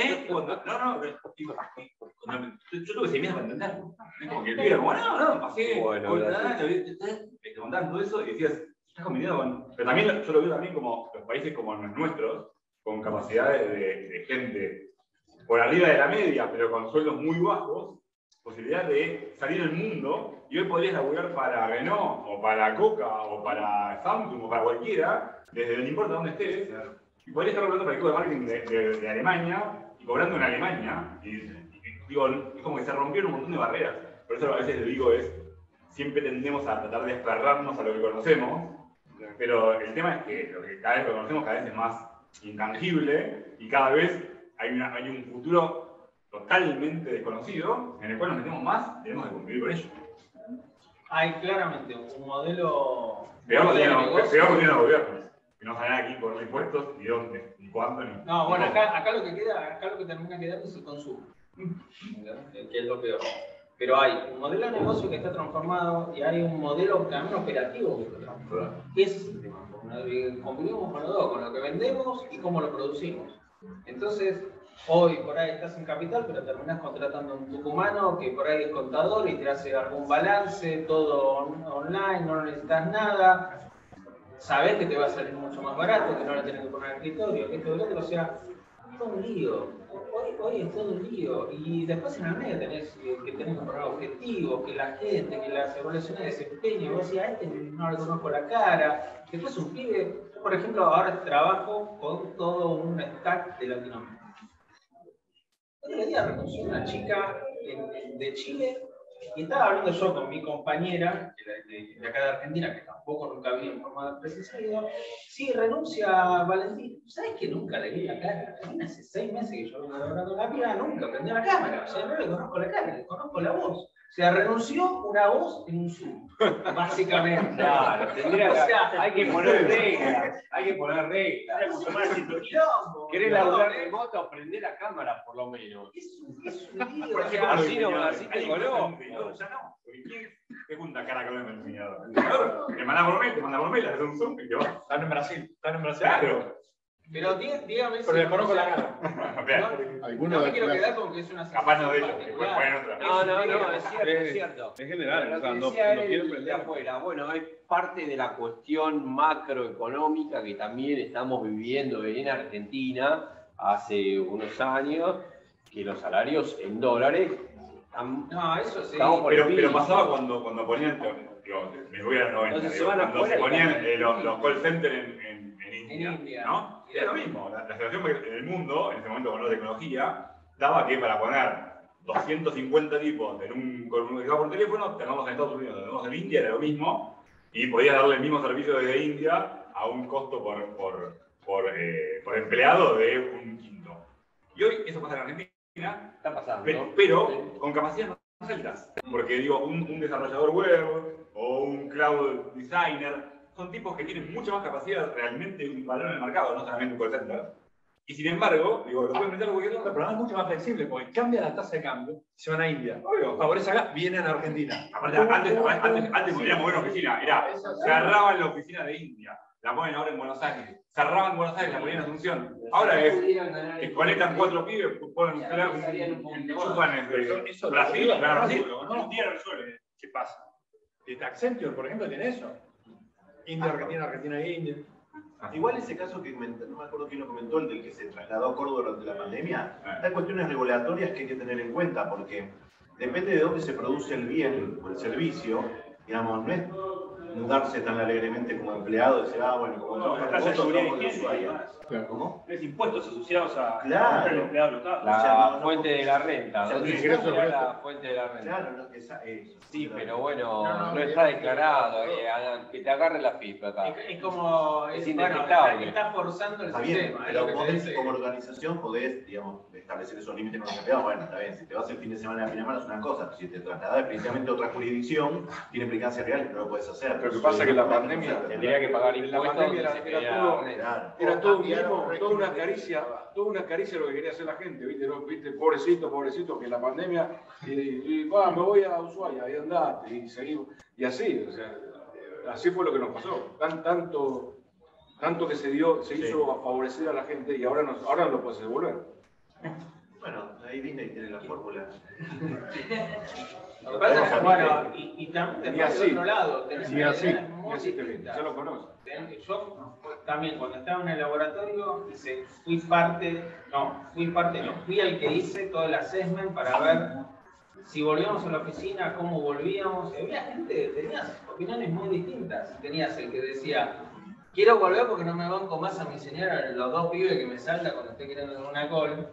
yo tuve 6 meses para entenderlo. Es como que el pibe, como, no, pasé, te contaban todo eso y decías, estás compitiendo con. Pero también yo lo veo también como los países como los nuestros, con capacidades de gente por arriba de la media, pero con sueldos muy bajos, posibilidad de salir del mundo y hoy podrías laburar para Renault, o para Coca, o para Samsung, o para cualquiera, desde no importa dónde estés, y podrías estar hablando para el equipo de marketing de Alemania y cobrando en Alemania. Y digo, es como que se rompieron un montón de barreras. Por eso a veces le digo siempre tendemos a tratar de aferrarnos a lo que conocemos, pero el tema es que lo que cada vez lo conocemos cada vez es más intangible y cada vez hay un futuro totalmente desconocido en el cual nos metemos más y tenemos que convivir con ello. Hay claramente un modelo... Peor que tienen los gobiernos, que no saben aquí por los impuestos, ni dónde, ni cuándo, ni... No, bueno, acá lo que termina quedando es el consumo, que es lo peor. Pero hay un modelo de negocio que está transformado y hay un modelo también operativo que está transformado. Ese es el tema. Convivimos con los dos, con lo que vendemos y cómo lo producimos. Entonces, hoy por ahí estás en Capital, pero terminás contratando a un tucumano que por ahí es contador y te hace algún balance, todo online, no necesitas nada. Sabés que te va a salir mucho más barato, que no le tenés que poner escritorio, que esto y lo otro, o sea, todo un lío. Hoy es todo un lío. Y después en el medio tenés que poner objetivos, que la gente, que las evaluaciones de desempeño, y vos decís, a este no le conozco la cara. Después un pibe, yo por ejemplo ahora trabajo con todo un stack de Latinoamérica. El otro día reconocí una chica de Chile Y estaba hablando yo con mi compañera, de acá de Argentina, que tampoco nunca vi en forma presencial, y digo, sí, renuncia Valentín. ¿Sabes que nunca le vi la cara? Hace 6 meses que yo vengo laburando en la piba, nunca prendió la cámara. O sea, no le conozco la cara, le conozco la voz. O sea, renunció una voz en un Zoom, básicamente. Claro, tendría, o sea, hay que poner reglas, hay que poner reglas. ¿Querés laburar remoto? Prender la cámara, por lo menos. Es un lío. O sea, así te conozco. Ya no, porque ¿quién te junta cara con el diseñador? El diseñador te manda por mail, haces un Zoom y te vas. Están en Brasil. Claro. Pero dígame Pero le conozco la cara. No me quiero quedar con que es una capaz no de ellos, después ponen otra. No, es cierto, es cierto. En general, o sea, no quieren quieren de prender. afuera. Bueno, es parte de la cuestión macroeconómica que también estamos viviendo en Argentina hace unos años, que los salarios en dólares están... No, eso sí. Pero pasaba cuando ponían, me voy a los 90, Entonces se van cuando afuera se ponían y los call centers en India, ¿no? Era lo mismo. La situación en el mundo, en ese momento con la tecnología, daba que para poner 250 tipos con un comunicador por teléfono, tenemos en Estados Unidos, tenemos en India, era lo mismo, y podías darle el mismo servicio desde India a un costo por empleado de un quinto. Y hoy eso pasa en Argentina, Está pasando. pero con capacidades más altas. Porque digo, un desarrollador web o un cloud designer son tipos que tienen mucha más capacidad realmente de un valor en el mercado, no solamente un call center. Y sin embargo, digo, lo pueden meter porque Pero es mucho más flexible, porque cambia la tasa de cambio, se van a India. obvio. Favorece acá, vienen a Argentina. Aparte, antes podíamos ver una oficina, cerraban la oficina de India, la ponen ahora en Buenos Aires, cerraban Buenos Aires, la ponían en Asunción. Ahora es que conectan 4 pibes, ponen chupan Eso Brasil, van a Brasil. ¿no? Un día resuelve. ¿Qué pasa? Accenture, por ejemplo, tiene eso. India, Argentina, Argentina, India. Igual ese caso que no me acuerdo quién lo comentó, el del que se trasladó a Córdoba durante la pandemia, hay cuestiones regulatorias que hay que tener en cuenta, porque depende de dónde se produce el bien o el servicio, digamos, no es mudarse tan alegremente como empleado, decir, bueno, como No, trabajo tasa de remoto, seguridad trabajo de higiénica, usuario. además. ¿Cómo? Es impuestos asociados a Claro. al empleado local. La O sea, no, fuente de la renta. o sea, ¿Dónde ingreso está real. la fuente de la renta? Claro, no, eso. Sí, pero bueno, no está declarado. Que te agarre la pipa acá. Es como. Es bueno, indetectable. está forzando el Está bien, sistema. pero es lo que vos te dice. como organización podés, digamos, establecer esos límites con los empleados. Bueno, está bien, si te vas el fin de semana a Pinamar es una cosa, si te trasladás precisamente a otra jurisdicción, tiene implicancias reales, no lo puedes hacer. Lo que pasa es que la pandemia Tendría que pagar la impuestos. pandemia y se era quería todo- la renta. Claro. Era todo un cambiaron mimo, toda una régimen. caricia lo que quería hacer la gente, ¿viste? ¿No? ¿Viste? Pobrecito, que la pandemia, me voy a Ushuaia, ahí andate, y seguimos, y así, o sea, así fue lo que nos pasó. Tanto que se hizo a favorecer a la gente y ahora no lo puedes devolver. Bueno, ahí Disney tiene la fórmula. Lo que pasa es que, bueno, y también Ni después así. del otro lado, tenés Ni así, realidades ni muy así te distintas. ya lo conoces. Yo también cuando estaba en el laboratorio fui el que hice todo el assessment para ver si volvíamos a la oficina, cómo volvíamos. Y había gente, tenías opiniones muy distintas. Tenías el que decía, quiero volver porque no me banco más a mi señora, los 2 pibes que me saltan cuando estoy queriendo hacer una call.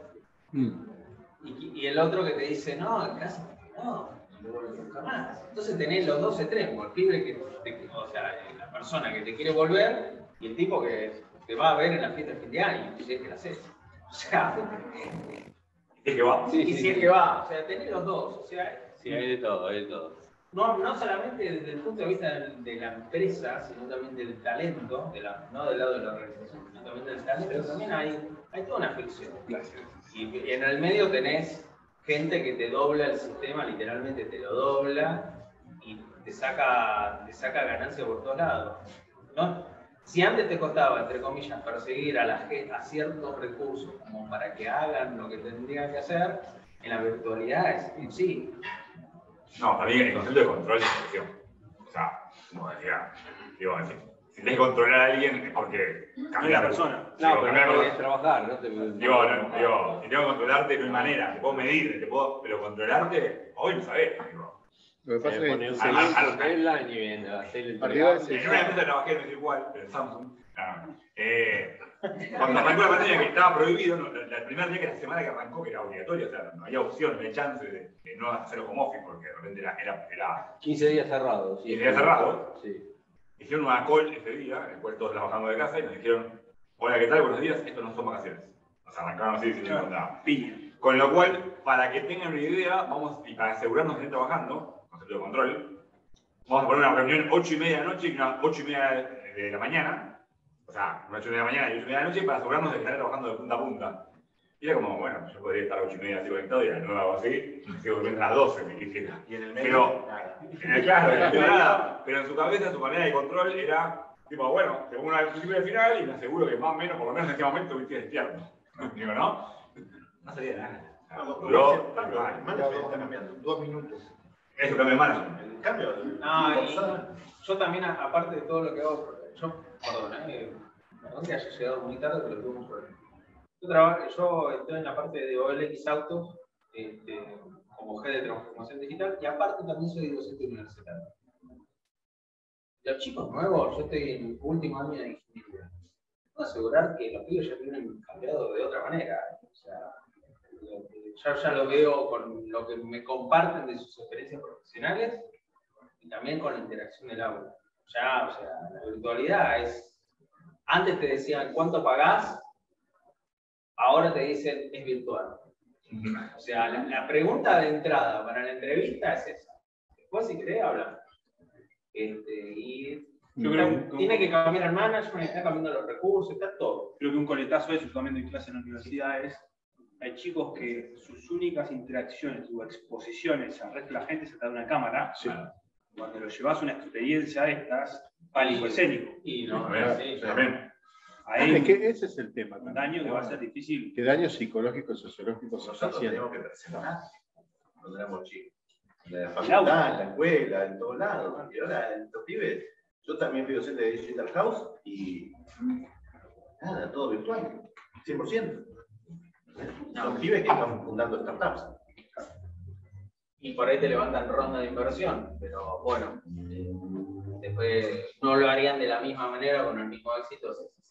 Y el otro que te dice, no, en casa no vuelvo nunca más. Entonces tenés los dos extremos, el pibe o sea, la persona que te quiere volver y el tipo que te va a ver en la fiesta de fin de año, si es que la haces. O sea, Es que va. y si es que va, o sea, tenés los dos. O sea, Sí, hay de todo, hay de todo. no solamente desde el punto de vista de la empresa, sino también del talento, no del lado de la organización, sino también del talento, también hay toda una fricción. Y en el medio tenés gente que te dobla el sistema, literalmente te lo dobla y te saca ganancia por todos lados, ¿no? Si antes te costaba, entre comillas, perseguir a ciertos recursos como para que hagan lo que tendrían que hacer, en la virtualidad es imposible. No, para mí el concepto de control es presión. O sea, como decía, si tenés que controlar a alguien es porque cambia la persona. No, pero no podés trabajar, ¿no? Si tengo que controlarte no hay manera, te puedo medir, pero controlarte, hoy lo sabés. Lo que pasa es que en la tele. En una empresa trabajé, no es igual, en Samsung. Cuando arrancó la pandemia, que estaba prohibido, el primer día que la semana que arrancó, que era obligatorio, o sea, no había opción, no había chance de no hacerlo como office, porque de repente era 15 días cerrados. 15 días cerrados. Sí. Hicieron una call ese día, en el cual todos trabajando de casa, y nos dijeron, hola, ¿qué tal? Buenos días, esto no son vacaciones. Nos arrancaron así, sin nada. Con lo cual, para que tengan una idea, y para asegurarnos que estén trabajando, concepto de control, vamos a poner una reunión 8:30 de la noche y una 8:30 de la mañana. O sea, 8:30 de la mañana y 8:30 de la noche para asegurarnos de estar trabajando de punta a punta. Y era como, bueno, yo podría estar 8:30 así conectado y a las 9 o así, y sigo durmiendo a las 12, me quisiera. Y en el medio, nada. Pero en su cabeza, su manera de control era, tipo, bueno, según al principio y al final, y me aseguro que más o menos, por lo menos en este momento, estoy despierto. Digo, ¿no? No salía nada. Duró, está cambiando, 2 minutos. Eso cambia mal. El cambio. Yo también, aparte de todo lo que hago, perdón que haya llegado muy tarde, pero tuve un problema. Yo estoy en la parte de OLX Autos, como jefe de transformación digital, y aparte también soy docente universitario. Los chicos nuevos, yo estoy en el último año de ingeniería. Puedo asegurar que los pibes ya tienen cambiado de otra manera. O sea, yo ya lo veo con lo que me comparten de sus experiencias profesionales y también con la interacción del aula. Ya, o sea, la virtualidad es... Antes te decían cuánto pagás, ahora te dicen es virtual. O sea, la pregunta de entrada para la entrevista es esa. Después, si querés, hablar. Y yo creo que tiene que cambiar el management, está cambiando los recursos, está todo. Creo que un coletazo de eso, también doy clase en la universidad, es hay chicos que sus únicas interacciones o exposiciones al resto de la gente es a una cámara. Sí. Cuando lo llevas a una experiencia de estas, pánico escénico. Y no, también. Ahí, es que ese es el tema. Un daño que va a ser difícil. ¿Qué daños psicológicos, sociológicos se está haciendo? Tenemos que presentar cuando éramos chicos. En la facultad, en la escuela, en todos lados. Y ahora, estos pibes, yo también fui docente de Digital House y nada, todo virtual, 100%. Son pibes que están fundando startups. Y por ahí te levantan ronda de inversión, pero bueno, después no lo harían de la misma manera con el mismo éxito.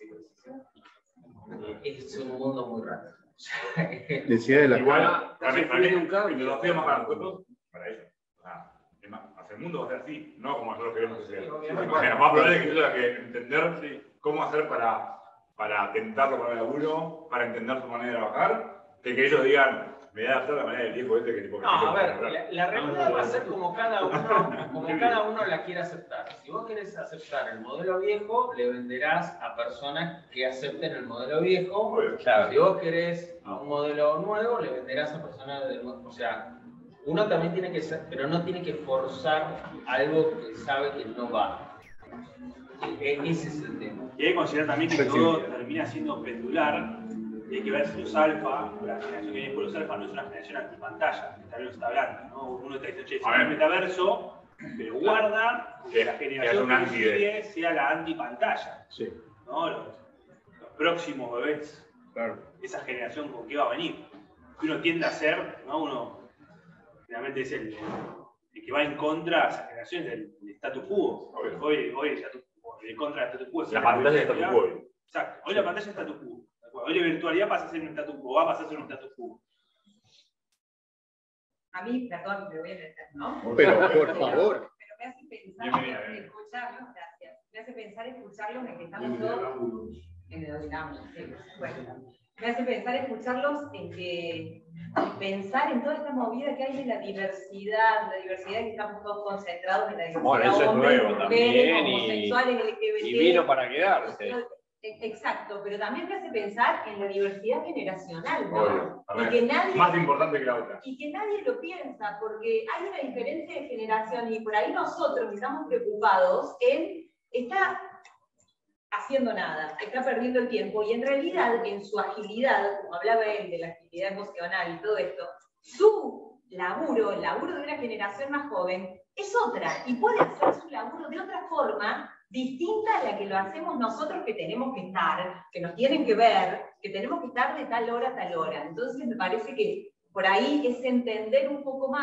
Es un mundo muy raro. Decía de la igual, para mí, lo hacía más para nosotros, para ellos. Hacia el mundo va a ser así, no como nosotros queremos que sea. Más probable que yo tenga que entender cómo hacer para tentarlo con el laburo, para entender su manera de trabajar, que ellos digan, me voy a adaptar a la manera del viejo este que tipo que... No, a ver, la realidad va a ser como cada uno la quiere aceptar. Si vos querés aceptar el modelo viejo, le venderás a personas que acepten el modelo viejo. Claro. Si vos querés un modelo nuevo, le venderás a personas del nuevo. O sea, uno también tiene que ser, pero no tiene que forzar algo que sabe que no va. Ese es el tema. Y hay que considerar también que todo termina siendo pendular. Y hay que ver si los alfa, la generación que viene por los alfa no es una generación antipantalla, que tal vez está hablando, ¿no? Uno te dice, che, si el metaverso, pero guarda que la generación que sigue sea la antipantalla. Sí. ¿No? Los próximos bebés, claro. Esa generación con qué va a venir. Que uno tiende a ser, ¿no? Uno realmente es el que va en contra de esa generación del status quo. Hoy el status quo, en contra del status quo. La pantalla del status quo. Exacto, hoy la pantalla es status quo. Hoy la virtualidad pasa a ser un status quo, va a pasar a ser un status quo. A mí, perdón, me voy a meter, ¿no? Pero, por favor. Pero me hace pensar, escucharlos, gracias. Me hace pensar escucharlos en que estamos todos en el Dinamo. Bueno, me hace pensar escucharlos en que pensar en toda esta movida que hay de la diversidad que estamos todos concentrados en la diversidad. Bueno, eso es nuevo también. Homosexuales, LGBT. Y vino para quedarse. Exacto, pero también me hace pensar en la diversidad generacional, ¿no? Y que nadie, más importante que la otra. Y que nadie lo piensa, porque hay una diferencia de generación y por ahí nosotros estamos preocupados en está haciendo nada, está perdiendo el tiempo y en realidad en su agilidad, como hablaba él de la agilidad emocional y todo esto, su laburo, el laburo de una generación más joven es otra y puede hacer su laburo de otra forma distinta a la que lo hacemos nosotros, que tenemos que estar, que nos tienen que ver, que tenemos que estar de tal hora a tal hora. Entonces me parece que por ahí es entender un poco más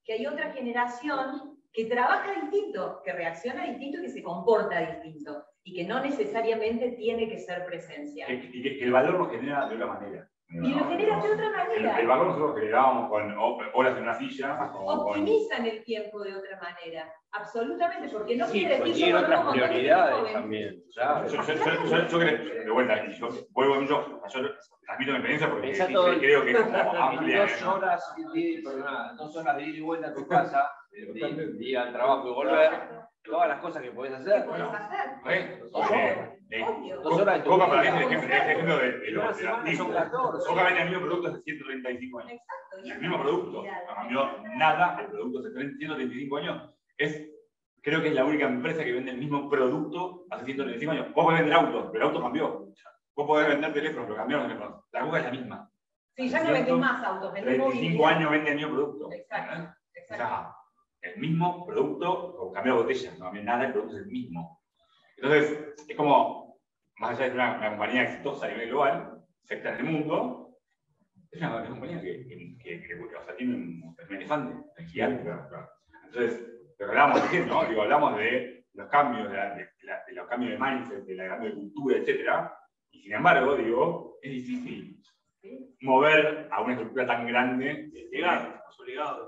que hay otra generación que trabaja distinto, que reacciona distinto y que se comporta distinto, y que no necesariamente tiene que ser presencial. Y que el valor lo genera de una manera. Y lo generas de otra manera. El valor nosotros generábamos con horas en una silla. Optimizan el tiempo de otra manera, absolutamente, porque no Sí, quiere decir tiene que otras prioridades también. Claro. Yo creo, de vuelta, yo vuelvo mucho, yo transmito mi experiencia porque Pensá todo el- creo que es como amplia. 2 horas, 2 horas de ir y vuelta a tu casa, de ir al trabajo y volver, todas las cosas que podés hacer. podés hacer. Obvio. 2 horas de tu Coca para mí vida. es el ejemplo de Una los semana son 14. Coca vende el mismo producto hace 135 años. Exacto. y El mismo producto. No cambió nada el producto hace 135 años. Creo que es la única empresa que vende el mismo producto hace 135 años. Vos podés vender autos, pero el auto cambió. Vos podés vender teléfonos, pero cambiaron los teléfonos. La Coca es la misma. Sí, ya no vendés más autos, vendés 35 movilidad. años vende el mismo producto. Exacto. O sea, el mismo producto, con cambio de botella, no cambia nada, el producto es el mismo. Entonces, es como, más allá de ser una compañía exitosa a nivel global, secta en el mundo, es una compañía que o sea, tiene un elefante, es gigante. Claro. Entonces, lo que hablábamos recién, ¿no? Digo, hablamos de los cambios, de los cambios de mindset, de la cambio de cultura, etc. Y sin embargo, digo, es difícil mover a una estructura tan grande. Obligado.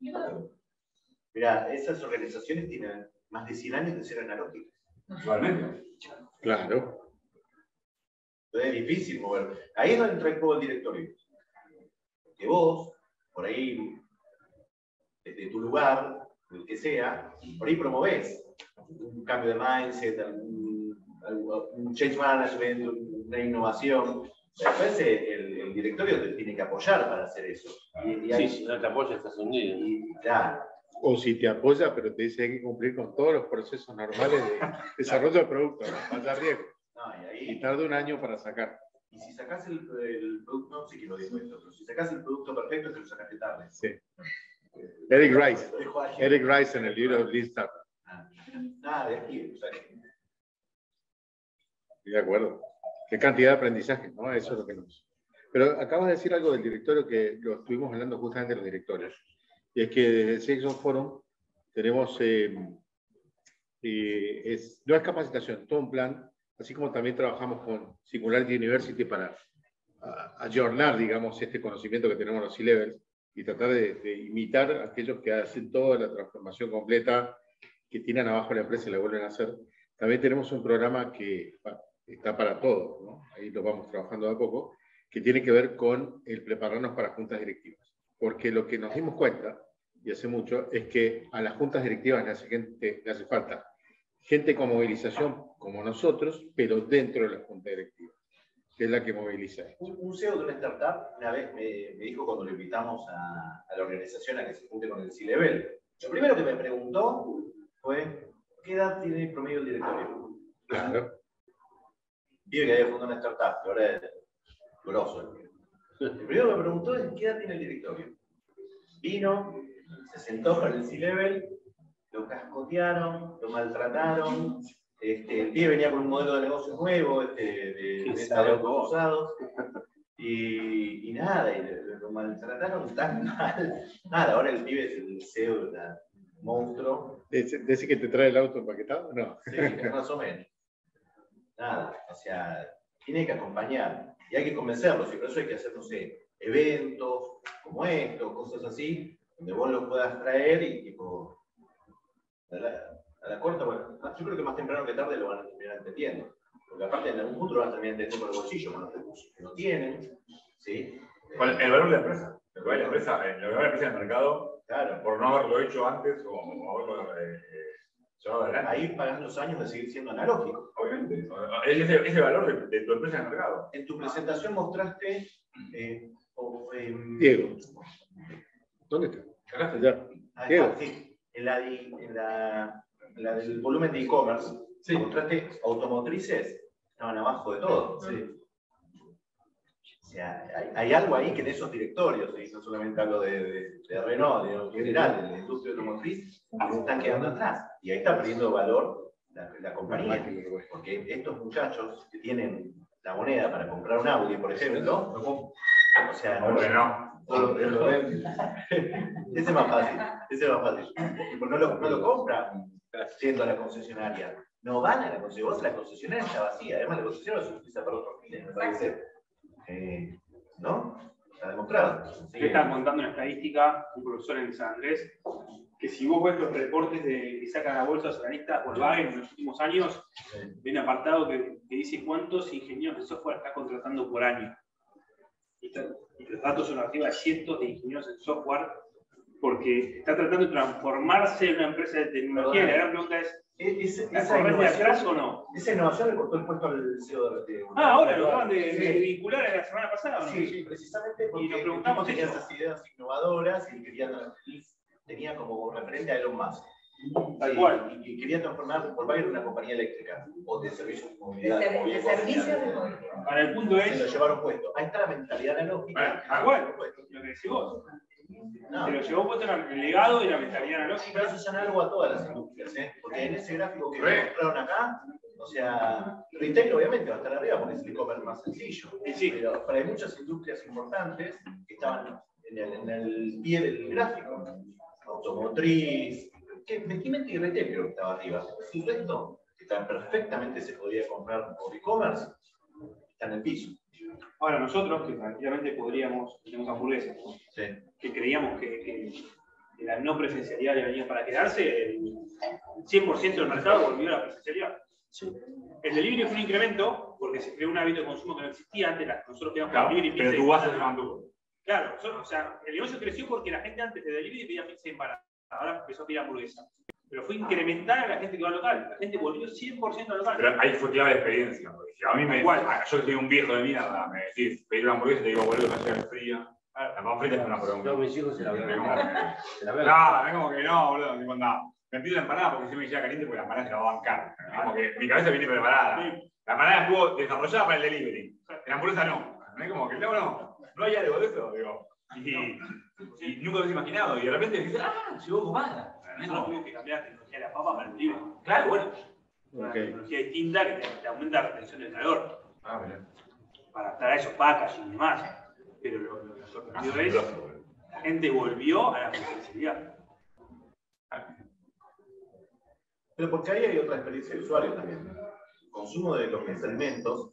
Mira, esas organizaciones tienen más de 100 años de ser analógicas. Igualmente. Claro. Entonces es difícil mover. Ahí es donde entra en juego el directorio. Que vos, por ahí, desde tu lugar, el que sea, por ahí promovés un cambio de mindset, un change management, una innovación. Después el directorio te tiene que apoyar para hacer eso. Sí, si no te apoya estás hundido. Claro. O si te apoya, pero te dice que hay que cumplir con todos los procesos normales de desarrollo del producto, no vaya riesgo. Y tarda un año para sacar. Y si sacás el producto, no sé quién lo dijo esto, pero si sacás el producto perfecto, es que lo sacaste tarde. Sí. Eric Rice en el libro Lean Startup. Nada, de aquí. O sea, Estoy de acuerdo. Qué cantidad de aprendizaje, ¿no? Eso es lo que nos... Pero acabas de decir algo del directorio que lo estuvimos hablando justamente de los directorios. Y es que desde el Salesforce Forum tenemos, no es capacitación, todo un plan, así como también trabajamos con Singularity University para ayornar, digamos, este conocimiento que tenemos en los C-Levels y tratar de imitar a aquellos que hacen toda la transformación completa, que tienen abajo la empresa y la vuelven a hacer. También tenemos un programa que está para todos, ¿no? Ahí lo vamos trabajando de a poco, que tiene que ver con el prepararnos para juntas directivas. Porque lo que nos dimos cuenta, y hace mucho, es que a las juntas directivas le hace falta gente con movilización como nosotros, pero dentro de la junta directiva, que es la que moviliza. Un CEO de una startup una vez me dijo cuando lo invitamos a la organización a que se junte con el C-Level. Lo primero que me preguntó fue, ¿qué edad tiene el promedio del directorio? Claro. Vive que había fundado una startup, que ahora es grosso. El primero que me preguntó es, ¿qué edad tiene el directorio? Vino, se sentó con el C-Level, lo cascotearon, lo maltrataron. El pibe venía con un modelo de negocio nuevo, de venta de autos usados. Y nada, y lo maltrataron tan mal. Nada, ahora el pibe es el CEO de un monstruo. ¿Ese que te trae el auto empaquetado? No. Sí, más o menos. Nada, o sea, tiene que acompañar. Y hay que convencerlos, y por eso hay que hacer, no sé, eventos como estos, cosas así, donde vos lo puedas traer y tipo, a la corta, bueno, yo creo que más temprano que tarde lo van a terminar entendiendo. Porque aparte en algún punto lo van a terminar entendiendo por el bolsillo, con los recursos que no tienen, ¿sí? Con el valor de la empresa. El valor de la empresa en el mercado, claro, por no haberlo hecho antes o haberlo llevado adelante. Ahí pagas los años de seguir siendo analógico. Obviamente. Ese valor de tu empresa en el mercado. En tu presentación mostraste... Diego. ¿Dónde está? Allá. Diego. Sí, en la del volumen de e-commerce, sí, mostraste automotrices, estaban abajo de todo. Sí. O sea, hay algo ahí que en esos directorios, ¿sí? No solamente hablo de Renault, en general, de la industria automotriz, se están quedando atrás. Y ahí está perdiendo valor la compañía. Porque estos muchachos que tienen la moneda para comprar un Audi, por ejemplo, o sea, Solo que lo ven. Ese es más fácil. Ese es más fácil. Porque no lo compran yendo a la concesionaria. No van a la concesionaria. La concesionaria está vacía. Además, la concesionaria se utiliza para otros fines, me parece. ¿No? Está demostrado. Yo estaba contando una estadística, un profesor en San Andrés, que si vos ves los reportes que sacan a bolsa soberanista Volkswagen en los últimos años, hay un apartado que dice cuántos ingenieros de software está contratando por año. Y los datos son arriba de cientos de ingenieros en software, porque está tratando de transformarse en una empresa de tecnología. Y la gran pregunta es, ¿esa innovación atrás o no? Esa innovación le costó el puesto al CEO de ahora lo acaban de vincular la semana pasada, ¿no? Sí, precisamente porque y nos preguntamos tenía esas ideas innovadoras y tenía como referente a Elon Musk. Tal cual. Y quería transformar Volkswagen en una compañía eléctrica o de servicios de movilidad. De servicios. Para el punto es. Se lo llevaron puesto. Ahí está la mentalidad analógica. Igual, lo que decís vos. Se lo llevó puesto el legado y la mentalidad analógica. Pero eso es análogo a todas las industrias, porque en ese gráfico que mostraron acá, o sea, retail obviamente va a estar arriba porque es el e-commerce más sencillo. Sí. Pero hay muchas industrias importantes que estaban en el pie del gráfico. Automotriz, que efectivamente y retail creo que estaba arriba. El resto, que perfectamente se podía comprar por e-commerce, está en el piso. Ahora, nosotros, que tranquilamente tenemos hamburguesas, ¿no? Sí. Que creíamos que la no presencialidad le venía para quedarse, el 100% del mercado volvió a la presencialidad. Sí. El delivery fue un incremento porque se creó un hábito de consumo que no existía antes. Nosotros quedamos con delivery. Pero tu base se mantuvo. Claro, o sea, el negocio creció porque la gente antes de delivery pedía pizza empanada. Ahora empezó a pedir hamburguesa. Pero fue incrementar a la gente que va al local. La gente volvió 100% al local. Pero ahí fue clave la experiencia. Porque si a mí yo que soy un viejo de mierda, me decís pedir una hamburguesa y te digo, boludo, no sea fría. La más frita es una pregunta. No, mis hijos se la ven. No, es como que no, boludo. Tipo, no. Me pido la empanada porque si me llega caliente porque la empanada se la va a bancar. Como que mi cabeza viene preparada. La empanada estuvo desarrollada para el delivery. La hamburguesa no. No es como que no hay algo de eso, digo. Y nunca lo hubiese imaginado. Y de repente dices, llegó comada. Nosotros tuvimos que cambiar la tecnología de la papa para el delivery. Claro, bueno. Una tecnología distinta que te aumenta la retención del calor. Mira. Para adaptar a esos packaging y demás. Pero lo sorprendido es la gente volvió a la presencialidad. Pero porque ahí hay otra experiencia de usuario también. El consumo de los alimentos,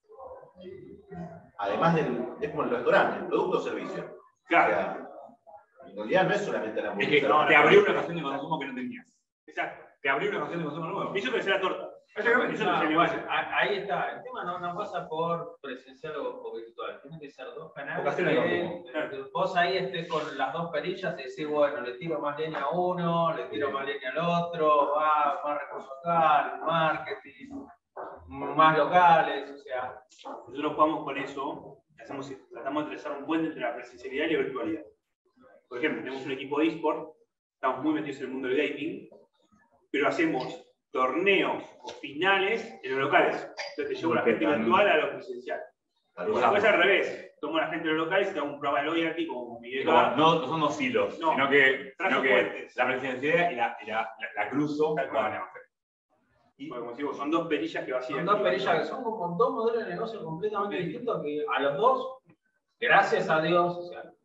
además es como el restaurante, el producto o servicio. Claro. O sea, en realidad no es solamente la hamburguesa. Es que te abrió una ocasión de consumo que no tenías. Exacto. Te abrió una ocasión de consumo nuevo. Me hizo crecer la torta. Ahí está. El tema no pasa por presencial o virtual. Tienen que ser dos canales. Vos ahí estés con las dos perillas y decís, bueno, le tiro más leña a uno, le tiro más leña al otro, va más recursos locales, marketing, más locales, o sea. Nosotros jugamos con eso, tratamos de trazar un puente entre la presencialidad y la virtualidad. Por ejemplo, tenemos un equipo de eSport, estamos muy metidos en el mundo del gaming, pero hacemos torneos o finales en los locales. Entonces te llevo la gente virtual a lo presencial. Después al revés, tomo a la gente de los locales y te hago un programa de loyalty como Miguel. No son dos hilos, sino que la presencialidad y la cruzo. Y como digo, son dos perillas que vacían. Son dos perillas que son como dos modelos de negocio completamente distintos que a los dos, gracias a Dios, o sea,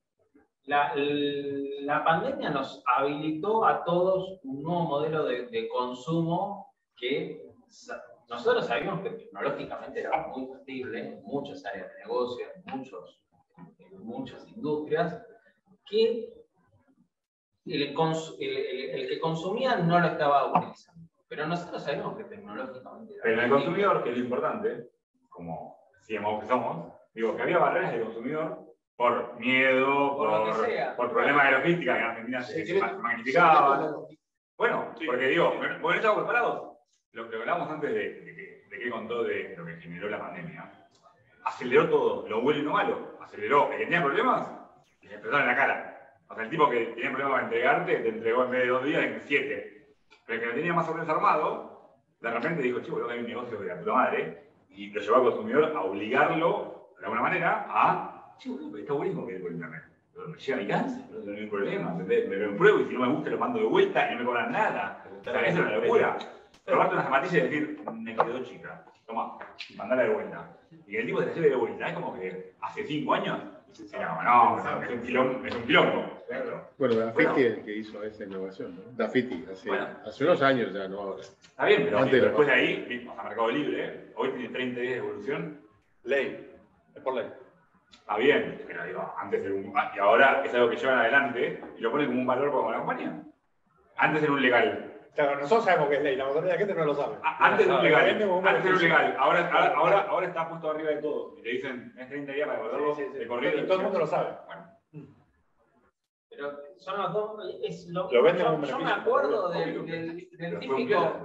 la pandemia nos habilitó a todos un nuevo modelo de consumo que nosotros sabíamos que tecnológicamente era muy factible en muchas áreas de negocio, en muchas industrias, que el que consumía no lo estaba utilizando. Pero nosotros sabemos que tecnológicamente era pero el consumidor, que es lo importante, como decíamos que somos, digo que había barreras del consumidor por miedo, por problemas de logística que en Argentina se magnificaban. Bueno, porque digo, no estamos preparados. Lo que hablamos antes de que contó de lo que generó la pandemia, aceleró todo, lo bueno y lo malo. Aceleró el que tenía problemas y le explotaron en la cara. O sea, el tipo que tenía problemas para entregarte, te entregó en vez de 2 días en 7. Pero el que lo tenía más o menos armado, de repente dijo, chico, tengo que hay un negocio de la puta madre, y lo llevó al consumidor a obligarlo, de alguna manera, a, chico, está buenísimo que por internet. Pero me llega a mi casa, no tengo ningún problema, ¿entendés? Me lo pruebo y si no me gusta lo mando de vuelta y no me cobran nada. O sea, eso es una locura. Probarte unas zapatillas y decir, me quedó chica, toma, mandala de vuelta. Y que el tipo se la lleve de vuelta, es como que hace 5 años Sí, no, es un quilombo. Bueno, Dafiti es el que hizo esa innovación, ¿no? Dafiti, hace unos años ya, no ahora. Está bien, pero Antes después de ahí, a Mercado Libre, hoy tiene 30 días de evolución. Ley, es por ley. Está bien, pero digo, antes era un... y ahora es algo que llevan adelante y lo ponen como un valor para la compañía. Antes era un legal. Claro, nosotros sabemos que es ley, la mayoría de la gente no lo sabe. Antes era un legal, ahora está puesto arriba de todo. Y te dicen, es 30 días para devolverlo de corrido. Y todo el mundo lo sabe. Bueno. Pero son los dos, es lo venden yo, un beneficio. Yo me acuerdo del típico...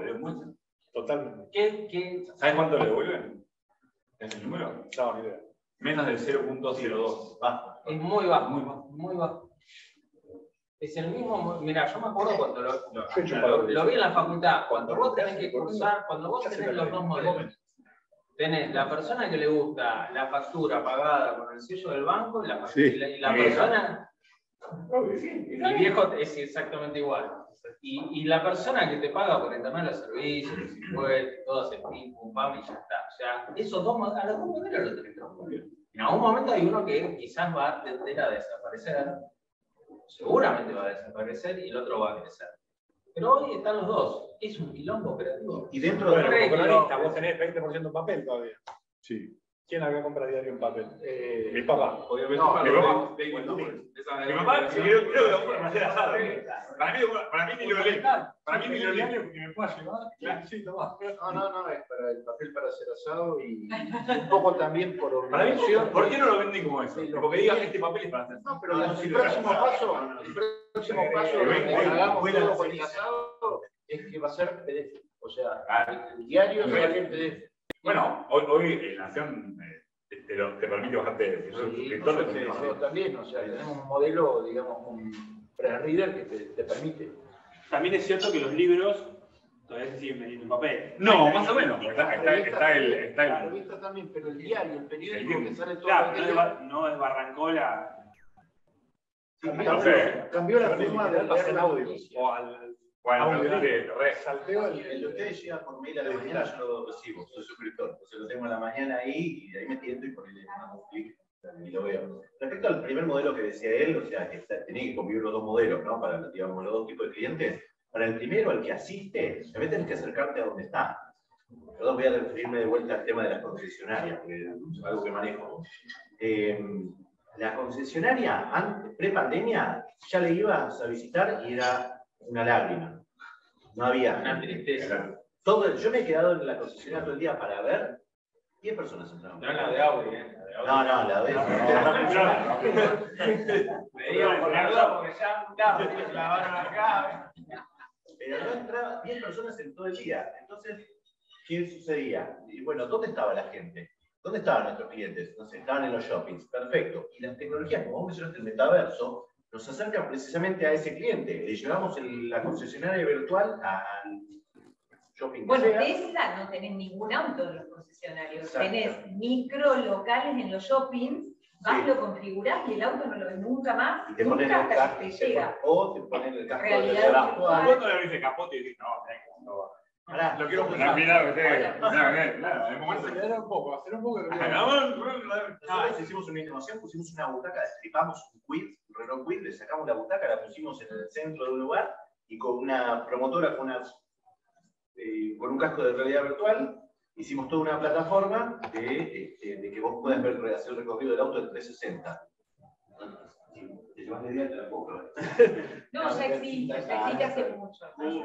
Totalmente. ¿Sabes cuánto le devuelven? ¿Es el número? No, ni idea. Menos del 0.02. Es muy bajo, muy bajo. Es el mismo, mira, yo me acuerdo cuando lo vi en la facultad, cuando vos tenés que cursar, cuando vos tenés los dos modelos. Tenés la persona que le gusta la factura pagada con el sello del banco y la persona... Mi viejo es exactamente igual. Y la persona que te paga por el tema de los servicios, los impuestos, todo hace pim, pum, pam y ya está. O sea, esos dos modelos, a los dos modelos los tenés que transformar. En algún momento hay uno que quizás va a tender a desaparecer, seguramente va a desaparecer y el otro va a crecer. Pero hoy están los dos. Es un quilombo operativo. Y dentro de la economista, vos tenés 20% en papel todavía. Sí. ¿Quién acá compra diario en papel? Mi papá. Obviamente. Mi papá, creo que lo puede hacer asado. Para mí ni lo lee. Para mí ni lo lee. Porque me pueda llevar. Sí, tomá. No, es para el papel para hacer asado y un poco también por obligación. ¿Por qué no lo venden como eso? Porque digan este papel es para hacer. No, pero el próximo paso de que hagamos todo con el asado es que va a ser PDF. O sea, el diario se va a hacer PDF. Bueno, hoy Nación te permite bajarte el suscriptor. Nosotros también, o sea, tenemos un modelo, digamos, un pre-reader que te permite. También es cierto que los libros todavía se siguen vendiendo en papel. No, más o menos. Está La revista también, pero el diario, el periódico que sale todo Claro, el no es Barrancola. Cambió la forma de leer en audio. O al... Bueno, salteo el de ustedes llega por mail a la mañana, yo lo recibo, soy suscriptor. Entonces lo tengo en la mañana ahí y de ahí me tiento y por ahí le mando un clic y lo veo. Respecto al primer modelo que decía él, o sea, que tenía que convivir los dos modelos, ¿no? Para, digamos, los dos tipos de clientes. Para el primero, al que asiste, también tenés que acercarte a donde está. Perdón, voy a referirme de vuelta al tema de las concesionarias, porque es algo que manejo. La concesionaria, pre-pandemia, ya le ibas a visitar y era una lágrima. No había. Una tristeza. Yo me he quedado en la concesionaria todo el día para ver 10 personas entraron. No la de Audi, No, la de Me digo por la duda porque ya clavaron acá. Pero no entraba 10 personas en todo el día. Entonces, ¿qué sucedía? Y bueno, ¿dónde estaba la gente? ¿Dónde estaban nuestros clientes? No sé, estaban en los shoppings. Perfecto. Y las tecnologías, como vos mencionaste, el metaverso, nos acercan precisamente a ese cliente. Le llevamos la concesionaria virtual al shopping. Bueno, de esa no tenés ningún auto en los concesionarios. Exacto. Tenés micro locales en los shoppings, vas, lo configurás y el auto no lo ves nunca más, y te ponen nunca el hasta casco, que te llega. O te ponen el casco Realidad de virtual. ¿Cuándo le abrís el capote y dices, no, lo quiero usar? Claro, en el momento Hacer un poco Nosotros hicimos una innovación, pusimos una butaca, destripamos un Kwid, un Renault Kwid, le sacamos la butaca, la pusimos en el centro de un lugar y con una promotora, con un casco de realidad virtual, hicimos toda una plataforma de que vos puedas hacer el recorrido del auto en 360. Te llevas la idea, te la puedo. No, ya existe hace mucho.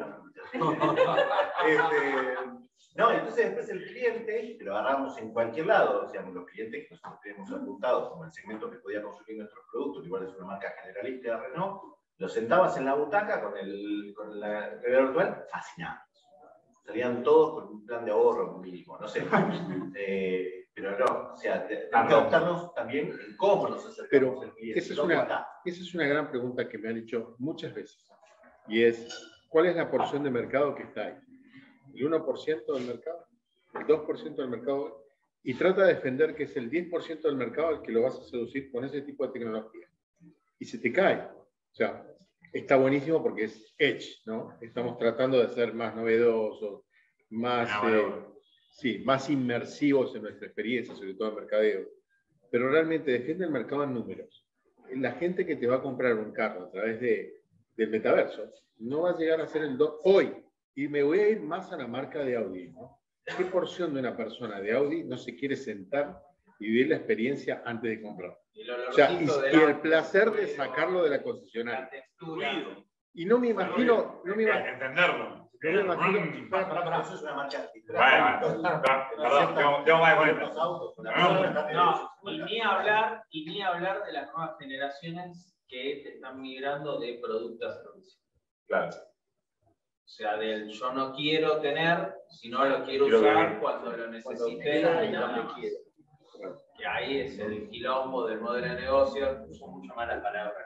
No, entonces después el cliente, lo agarramos en cualquier lado, o sea, los clientes que nosotros tenemos apuntados como el segmento que podía consumir nuestros productos, igual es una marca generalista de Renault, lo sentabas en la butaca con la realidad virtual, fascinados. Salían todos con un plan de ahorro mínimo, no sé. Pero no, o sea, tenemos que adaptarnos también en cómo nos acercamos al cliente. Esa es una gran pregunta que me han hecho muchas veces. Y es, ¿cuál es la porción de mercado que está ahí? ¿El 1% del mercado? ¿El 2% del mercado? Y trata de defender que es el 10% del mercado el que lo vas a seducir con ese tipo de tecnología. Y se te cae. O sea, está buenísimo porque es edge, ¿no? Estamos tratando de ser más novedosos, más, más inmersivos en nuestra experiencia, sobre todo en mercadeo. pero realmente defiende el mercado en números. La gente que te va a comprar un carro a través del metaverso no va a llegar a ser el hoy. Y me voy a ir más a la marca de Audi, ¿no? ¿Qué porción de una persona de Audi no se quiere sentar y vivir la experiencia antes de comprar? O sea, y el placer de sacarlo de la concesionaria. Y no me imagino, entenderlo. Eso es una marca. Y ni hablar de las nuevas generaciones que te están migrando de producto a servicio. Claro. O sea, del yo no quiero tener, sino lo quiero usar cuando lo necesite y nada más. Que ahí es el quilombo del modelo de negocio, uso mucho más las palabras.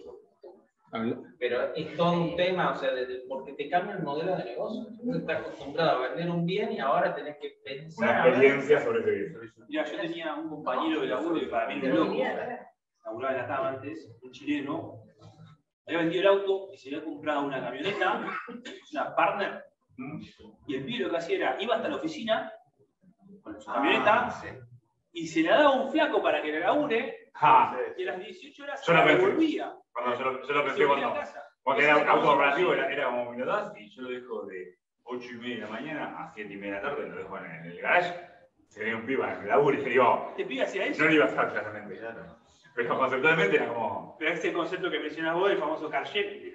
Pero es todo un tema, o sea, porque te cambia el modelo de negocio. Tú estás acostumbrado a vender un bien y ahora tenés que pensar. Una experiencia sobre ese bien. Mira, yo tenía un compañero de laburo que para mí era loco, laburaba en la TAM antes, un chileno, había vendido el auto y se había comprado una camioneta, una partner, y el pibe lo que hacía era, iba hasta la oficina con su camioneta y se le daba un flaco para que la labure y a las 18 horas se la devolvía. Yo lo pensé cuando era auto operativo, era como minutaz, y yo lo dejo de 8:30 de la mañana a 7:30 de la tarde, lo dejo en el garage, se venía un pibe en el laburo y digo, ¿te pibe hacia eso? no lo iba a hacer claramente, pero conceptualmente era como... Pero ese concepto que mencionas vos, el famoso car sharing.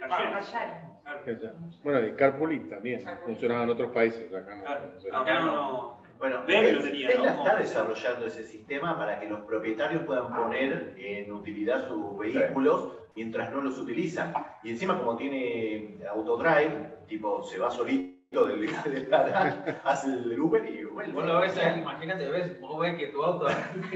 Bueno, y carpooling también, funcionaba en otros países. Acá no. Bueno, Tesla está desarrollando ese sistema para que los propietarios puedan poner en utilidad sus vehículos mientras no los utilizan. Y encima, como tiene autodrive, tipo se va solito del garage, hace el Uber y vuelve. Vos lo ves, imagínate, vos ves que tu auto...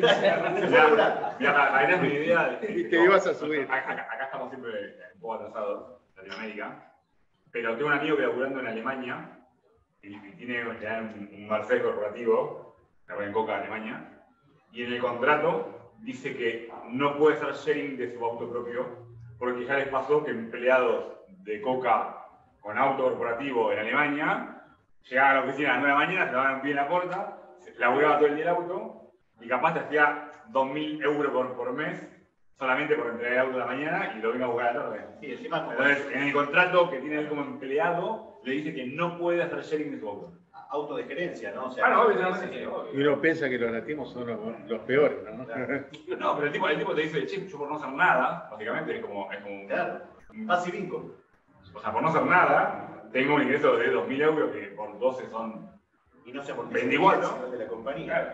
Mira, para mi idea... Y te ibas a subir. Acá estamos siempre un poco atrasados, Latinoamérica, pero tengo un amigo que laburando en Alemania, y tiene un Mercedes corporativo, la en Coca Alemania, y en el contrato dice que no puede hacer sharing de su auto propio, porque ya les pasó que empleados de Coca con auto corporativo en Alemania llegaban a la oficina a las 9 de la mañana, se daban un pie en la puerta, se laburaba todo el día el auto, y capaz te hacía 2.000 euros por mes solamente por entregar el auto de la mañana y lo venga a buscar a la tarde. Sí, encima entonces, en el contrato que tiene él como empleado, le dice que no puede hacer sharing de su auto. Auto de gerencia, ¿no? O sea, Y uno piensa que los nativos son los peores, ¿no? No, pero el tipo te dice, che, yo por no hacer nada, básicamente es como claro, passive income. O sea, por no hacer nada, tengo un ingreso de 2.000 euros que por 12 son... Y no sé por qué 24 de la compañía.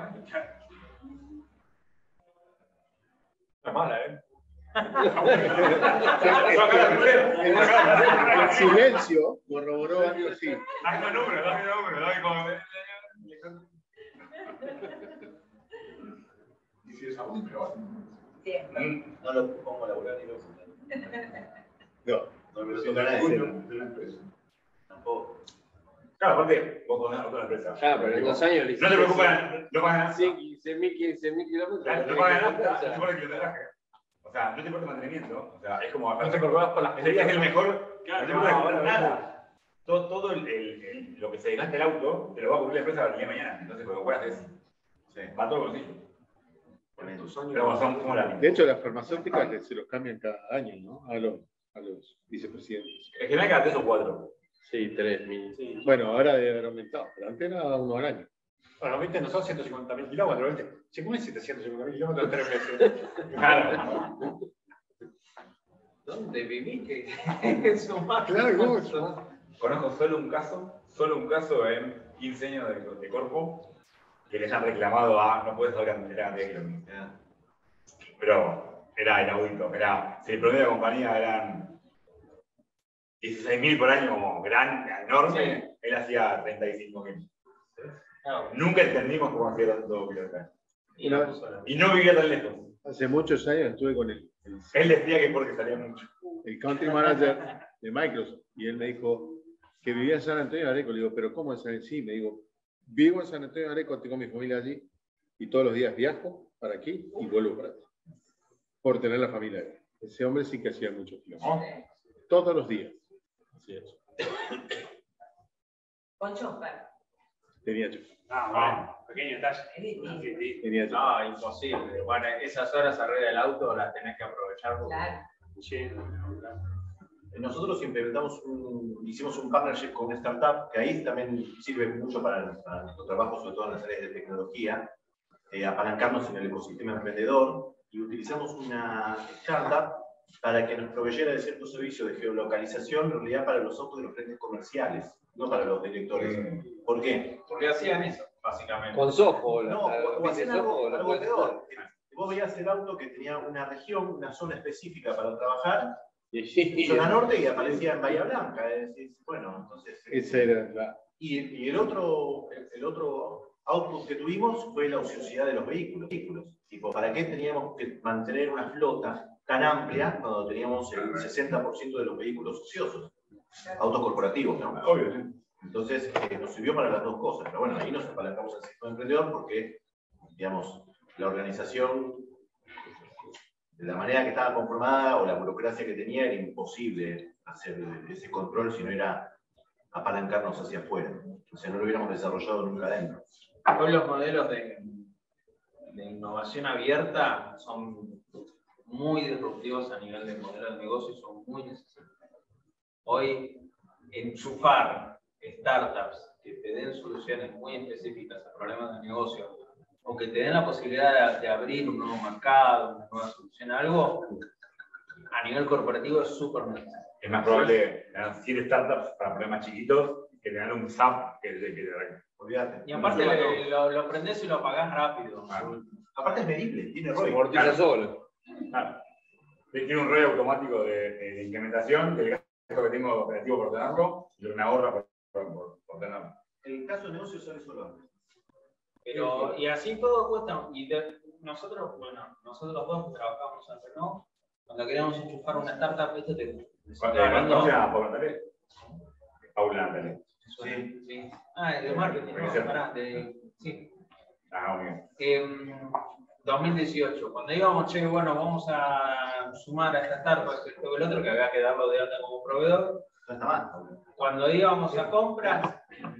Está mala, ¿eh? El silencio corroboró algo así. Dame número, dame como... Y si es aún, pero... No lo pongo a laburar ni lo No me lo toca nadie. Tampoco. Claro, aparte, vos con otra empresa. Claro, pero en 2 años... No te preocupes, no pagas nada. 15.000 kilómetros. No pagas nada, no importa el kilometraje. O sea, no te importa el mantenimiento. O sea, es como... No te preocupes por las medidas, es el mejor... Claro, no te importa nada. Todo lo que se gasta el auto, te lo va a cubrir la empresa el día de mañana. Entonces, cuando puedas es... Va todo el bolsillo. Pero bueno, somos la... De hecho, las farmacéuticas se los cambian cada año, ¿no? A los vicepresidentes. En general, cada 3 o 4. Sí, 3.000. Sí. Bueno, ahora debe haber aumentado, pero antes era uno al año. Bueno, 20 no son 150.000 kilómetros, 20. Se comen 750.000 kilómetros en 3 meses. Claro. ¿Dónde viví? Que eso más. Claro, ¿cómo? Conozco solo un caso en 15 años de corpo que les han reclamado a no puedes saber la cantidad de kilómetros. Pero era inaudito. Si el promedio de la compañía eran 16.000 por año, como enorme, él hacía 35.000. Nunca entendimos cómo hacía tanto kilometraje. Y no vivía tan lejos. Hace muchos años estuve con él. Él decía que porque salía mucho. El country manager de Microsoft. Y él me dijo que vivía en San Antonio de Areco. Le digo, ¿pero cómo en San Antonio? Sí, me digo, vivo en San Antonio de Areco, tengo mi familia allí. Y todos los días viajo para aquí y vuelvo para allá. Por tener la familia ahí. Ese hombre sí que hacía muchos kilómetros. Todos los días. Así es. Poncho, Tenía chofer. Ah, bueno, pequeño detalle. Tenía chofer. No, imposible. Bueno, esas horas arriba del auto las tenés que aprovechar. Claro. Sí. Nosotros hicimos un partnership con una startup que ahí también sirve mucho para nuestro trabajo, sobre todo en las áreas de tecnología, apalancarnos en el ecosistema emprendedor, y utilizamos una startup para que nos proveyera de ciertos servicios de geolocalización, en realidad para los autos de los frentes comerciales, no para los directores. ¿Por qué? Porque hacían eso, básicamente. Con Soho, No, o hacían algo puedes peor. Vos veías el auto que tenía una región, una zona específica para trabajar, zona norte, y aparecía en Bahía Blanca. Bueno, entonces. Esa era la. Y el otro output que tuvimos fue la ociosidad de los vehículos. Tipo, ¿para qué teníamos que mantener una flota tan amplia cuando teníamos el 60% de los vehículos ociosos? Autos corporativos, ¿no? Obvio, sí. Entonces, nos sirvió para las dos cosas. Pero bueno, ahí nos apalancamos al sector emprendedor porque, digamos, la organización, de la manera que estaba conformada o la burocracia que tenía, era imposible hacer ese control si no era apalancarnos hacia afuera. O sea, no lo hubiéramos desarrollado nunca adentro. Hoy los modelos de innovación abierta son muy disruptivos a nivel de modelo de negocio, son muy necesarios. Hoy, enchufar startups que te den soluciones muy específicas a problemas de negocio, o que te den la posibilidad de abrir un nuevo mercado, una nueva solución a algo, a nivel corporativo es súper necesario. Es más probable ganar 100 startups para problemas chiquitos que tener un SAP que Olvídate. Y aparte lo aprendés y lo pagás rápido. Aparte es medible, tiene ROI. Amortiza solo. Claro. Tiene un ROI automático de implementación, del gasto que tengo operativo por tenerlo, y me ahorra por tenerlo. El caso de negocio sale solo. Pero, y así todo cuesta. Y nosotros dos trabajamos en Renault. Cuando queríamos enchufar una startup, esto te. ¿Cuándo se llama Paula Natale? Paula Natale. Sí. Ah, de marketing. Sí. Ah, muy bien. 2018, cuando íbamos, vamos a sumar a esta startup, esto que el otro, que había que darlo de alta como proveedor. No está mal. Cuando íbamos a compras.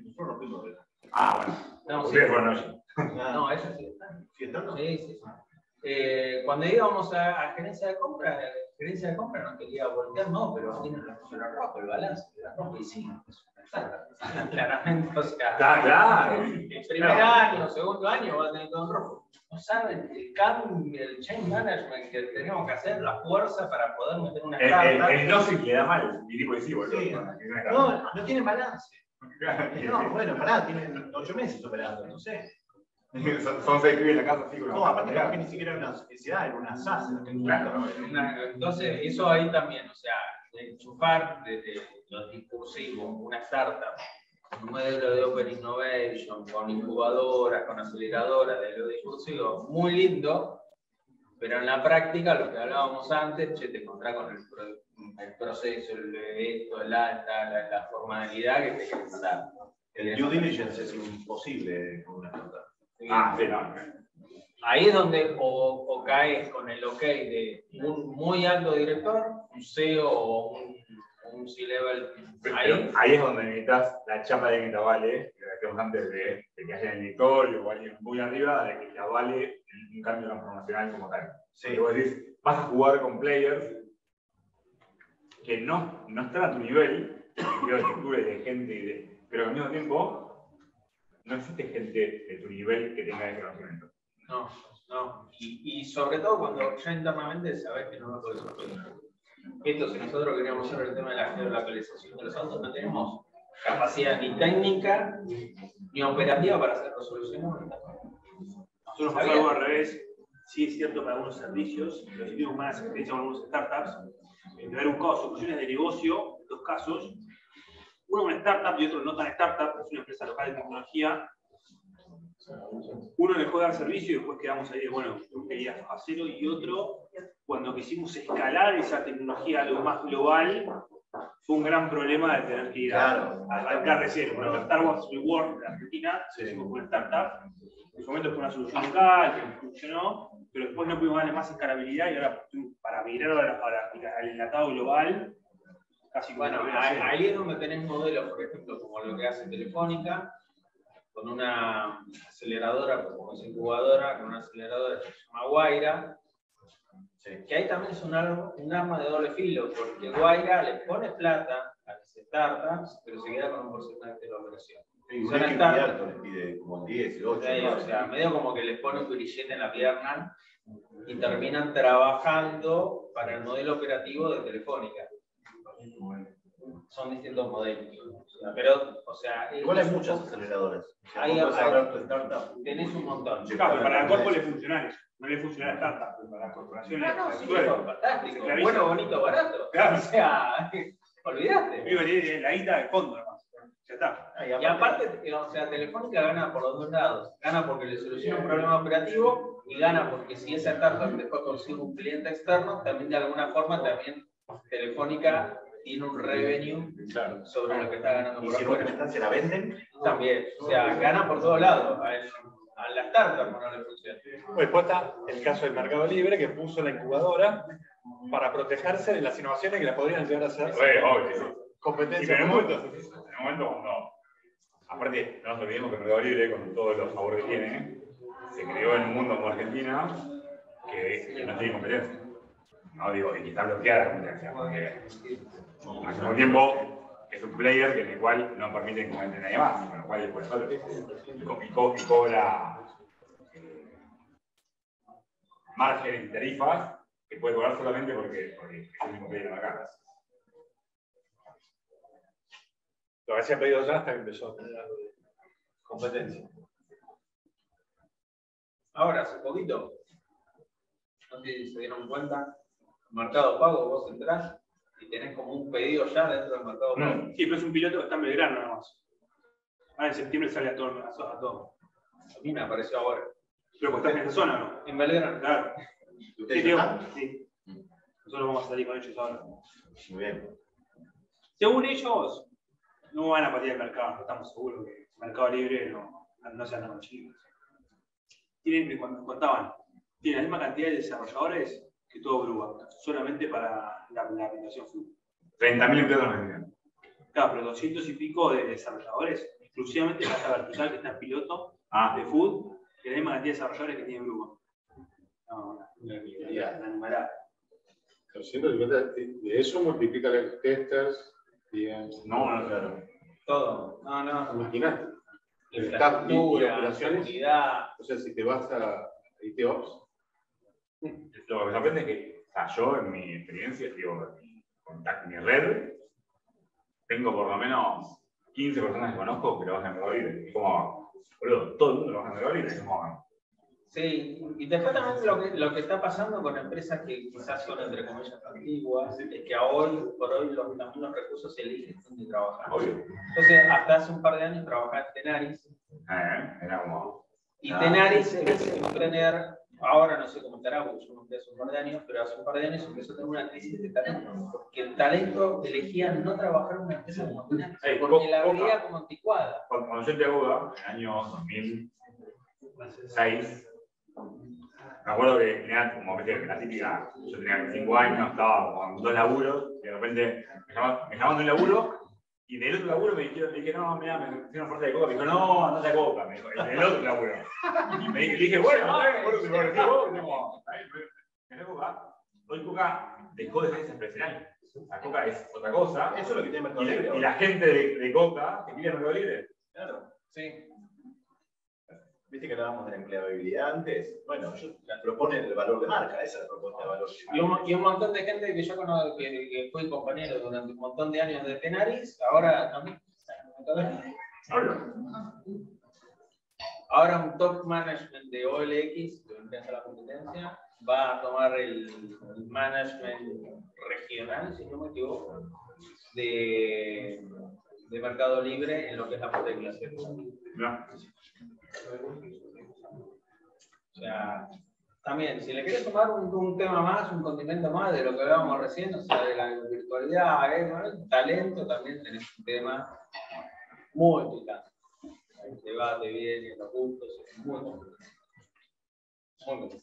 Ah, bueno. No, ustedes fueron allí. No, eso sí está. ¿Sí está? Sí. Cuando íbamos a gerencia de compra no quería voltear, no, pero tiene la ropa, el balance, la ropa, y sí, claramente, o sea, claro. El primer año, segundo año va a tener todo en rojo. No saben el cambio, el change management que tenemos que hacer, la fuerza para poder meter una startup. El no se queda mal, y tipo sí, boludo. Sí. No tienen balance. No, bueno, pará, tienen 8 meses operando, no sé. Son 6 pibes en la casa, sí. No, aparte que ni siquiera era una sociedad, era una SAS. Entonces, eso ahí también, o sea, de enchufar desde lo discursivo, una startup, un modelo de Open Innovation, con incubadoras, con aceleradoras, de lo discursivo, muy lindo, pero en la práctica, lo que hablábamos antes, te encontrás con el proceso, la formalidad que te quieres dar. El due diligence es imposible con una startup. Sí, no. Ahí es donde o caes con el ok de un muy alto director, un CEO o un C-level. Ahí es donde necesitas la chapa de que te avale, que decíamos antes de que haya el directorio o alguien muy arriba, de que te avale un cambio transformacional como tal. Sí. Vos decís, vas a jugar con players que no están a tu nivel, de arquitectura y de gente, pero al mismo tiempo no existe gente de tu nivel que tenga ese conocimiento. No. Y sobre todo cuando ya internamente sabes que no lo puedes resolver. Esto, si nosotros queríamos hacer el tema de la geolocalización de los autos, no tenemos capacidad ni técnica ni operativa para hacer resoluciones. Nosotros pasamos algo al revés. Sí es cierto para algunos servicios, pero sí tenemos más experiencia con algunos startups. De ver un caso, soluciones de negocio, dos casos. Uno una startup y otro no tan startup, es una empresa local de tecnología. Uno dejó de dar servicio y después quedamos ahí de, bueno, querías hacerlo, y otro, cuando quisimos escalar esa tecnología a algo más global, fue un gran problema de tener que ir a arrancar de cero. Bueno, Star Wars Reward de Argentina, hicimos una startup, en su momento fue una solución local, que funcionó, pero después no pudimos darle más escalabilidad, y ahora para migrar al enlatado global, casi bueno, ahí es donde tenés modelos, por ejemplo, como lo que hace Telefónica, con una aceleradora, como es incubadora, con una aceleradora que se llama Guaira, que ahí también es un arma de doble filo, porque Guaira le pone plata a las startups, pero se queda con un porcentaje de la operación. Y son startups, les pide como 10, 8. O sea, medio como que les pone un grillete en la pierna y terminan trabajando para el modelo operativo de Telefónica. Son distintos modelos. Pero, o sea, igual hay muchas aceleradoras. Tenés un montón. Claro, pero para el cuerpo le funciona eso. No le funciona a la startup, pero para las corporaciones. No, sí, fantástico. Bueno, bonito, barato. Claro. O sea, olvidaste. Digo, la guita de fondo, nomás. Ya está. Y aparte, o sea, Telefónica gana por los dos lados. Gana porque le soluciona un problema operativo y gana porque si esa startup después consigue un cliente externo, también de alguna forma también Telefónica tiene un revenue sobre lo que está ganando por afuera. ¿Y si se la venden? También. O sea, gana por todos lados. A la startup no le funciona. Después está el caso del Mercado Libre, que puso la incubadora para protegerse de las innovaciones que la podrían llegar a hacer. Competencia. Y en el momento cuando, aparte, no nos olvidemos que el Mercado Libre, con todos los favores que tiene, se creó en un mundo como Argentina que no tiene competencia. No digo, y que está bloqueada la competencia, porque al mismo tiempo es un player en el cual no permite que comente nadie más, con lo cual después y cobra margen y tarifas que puede cobrar solamente porque es el único player en la casa. Lo había pedido ya hasta que empezó a tener competencia. Ahora, hace poquito, no sé si se dieron cuenta, Mercado Pago, vos entrás y tenés como un pedido ya dentro del Mercado Pago. Sí, pero es un piloto que está en Belgrano nada más. Ahora en septiembre sale a todo. A mí me apareció ahora. Pero porque estás en esa zona, ¿no? En Belgrano. Claro. ¿Ustedes Sí, están? sí. Nosotros vamos a salir con ellos ahora. Muy bien. Según ellos, no van a partir del mercado, estamos seguros que el Mercado Libre no se anda con chicos. Tienen, cuando contaban, tienen la misma cantidad de desarrolladores que todo Grúa, solamente para la aplicación Flu. 30.000 empleados en Argentina. Claro, pero 200 y pico de desarrolladores, exclusivamente en esta vertical que está en piloto de Food, que es la misma cantidad de desarrolladores que tiene Grúa. No, una animalada. 250, de eso multiplica los testers. No, claro. Todo. No. Imagínate. Infraestructura, seguridad. O sea, si te vas a ITOps. Lo que me sorprende es que, o sea, yo en mi experiencia, digo, en mi red, tengo por lo menos 15 personas que conozco que trabajan en Mercado Libre. Es como, boludo, todo el mundo trabaja en Mercado Libre. Es como, sí, y después también lo que está pasando con empresas que quizás son entre comillas antiguas, es que hoy por hoy también los recursos eligen dónde trabajar. obvio. Entonces, hasta hace un par de años trabajaba en Tenaris. Era como. Y Tenaris empezó a tener, ahora no sé cómo estará, porque yo no empecé hace un par de años, pero hace un par de años empezó a tener una crisis de talento. Porque el talento elegía no trabajar en una empresa como Tenaris, porque la veía como anticuada. Cuando yo entré a Google, en el año 2006, me acuerdo que tenía como la típica, yo tenía 25 años, estaba con 2 laburos, y de repente me llamaban de un laburo, y del otro laburo le dije, no, mira, me hicieron oferta de Coca, me dijo, no, no te Coca, me dijo, del otro laburo. Y le dije, bueno, te lo ofrecí vos, me Coca. Hoy Coca dejó de ser esa empresarial. La Coca es otra cosa. Eso es lo que tiene Mercado Libre. Y la gente de Coca que quiere Mercado Libre. Claro, sí. Viste que hablábamos de la empleabilidad antes. Bueno, proponen el valor de marca, esa es la propuesta de valor. Y un montón de gente que yo conozco, que fue compañero durante un montón de años de Tenaris, ahora también. Ahora un top management de OLX, que empieza la competencia, va a tomar el management regional, si no me equivoco, de Mercado Libre en lo que es la parte de clase. No. O sea, también, si le querés tomar un tema más, un condimento más de lo que hablábamos recién, o sea, de la virtualidad, el talento, también tenés un tema muy picante. El debate viene, los gustos, es muy complicado. Muy complicado.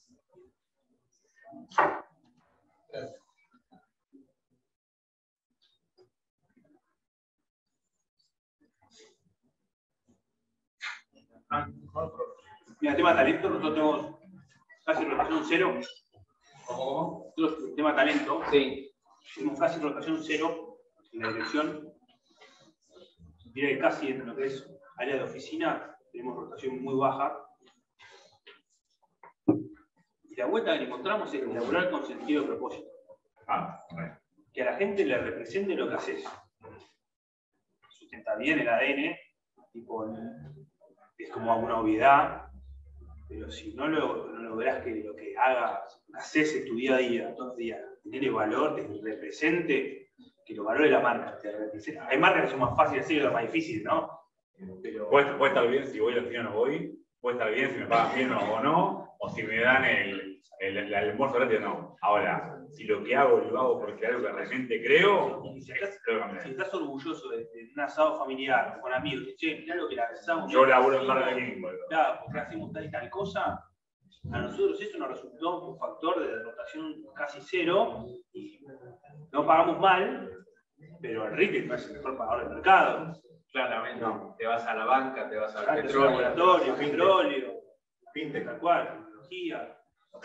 el tema de talento, nosotros tenemos casi rotación cero. ¿Cómo? Nosotros, el tema de talento, sí. tenemos casi rotación cero en la dirección. Diría que casi en lo que es área de oficina, tenemos rotación muy baja. Y la vuelta que le encontramos es elaborar con sentido de propósito. Que a la gente le represente lo que haces. Sustenta bien el ADN, tipo, es como una obviedad, pero si no lográs que lo que haces en tu día a día, todos los días, tiene valor, te represente, que lo valore la marca. Hay marcas que son más fáciles de hacer y otras más difíciles, ¿no? Pero... Puede estar bien si voy al final o no voy, puede estar bien si me pagan bien o no, o si me dan el almuerzo gratis o no. Ahora, si lo que hago lo hago porque algo que realmente creo, si estás orgulloso de un asado familiar con amigos, che, mirá lo que la asamos. Yo laburo en Mar del King, claro, porque hacemos tal y tal cosa. A nosotros eso nos resultó un factor de rotación casi cero y no pagamos mal, pero el retail no es el mejor pagador del mercado. Claramente, no. Te vas a la banca, te vas al petróleo, laboratorio, petróleo, fintech, tal cual, tecnología.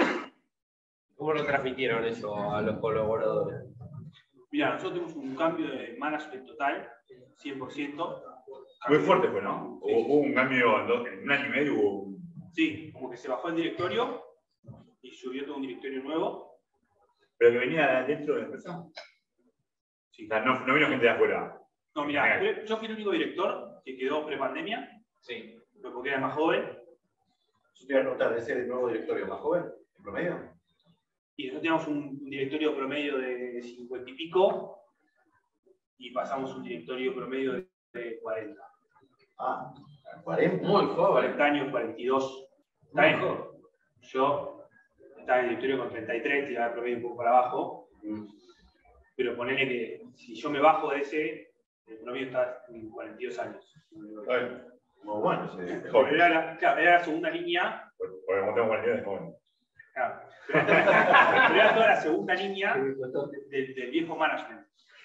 ¿Cómo lo transmitieron eso a los colaboradores? Mira, nosotros tenemos un cambio de management total, 100%. Muy fuerte fue, ¿no? Sí. Hubo un cambio en un año y medio. Sí, como que se bajó el directorio y subió todo un directorio nuevo. ¿Pero que venía dentro de la empresa? Sí. O sea, no vino gente de afuera. No, mira, yo fui el único director que quedó pre-pandemia. Sí. Porque era más joven. Yo te iba a preguntar, ¿ese es el nuevo directorio más joven, en promedio? Y nosotros teníamos un directorio promedio de 50 y pico y pasamos un directorio promedio de 40. Ah, 40. Muy joven. 40 años, 42. Está bien. Yo estaba en el directorio con 33, tiraba el promedio un poco para abajo. Pero ponele que si yo me bajo de ese, el promedio está en 42 años. Muy bueno. Pero era la segunda línea. Porque como tengo 42 es joven. Claro. Pero era toda la segunda línea del viejo management.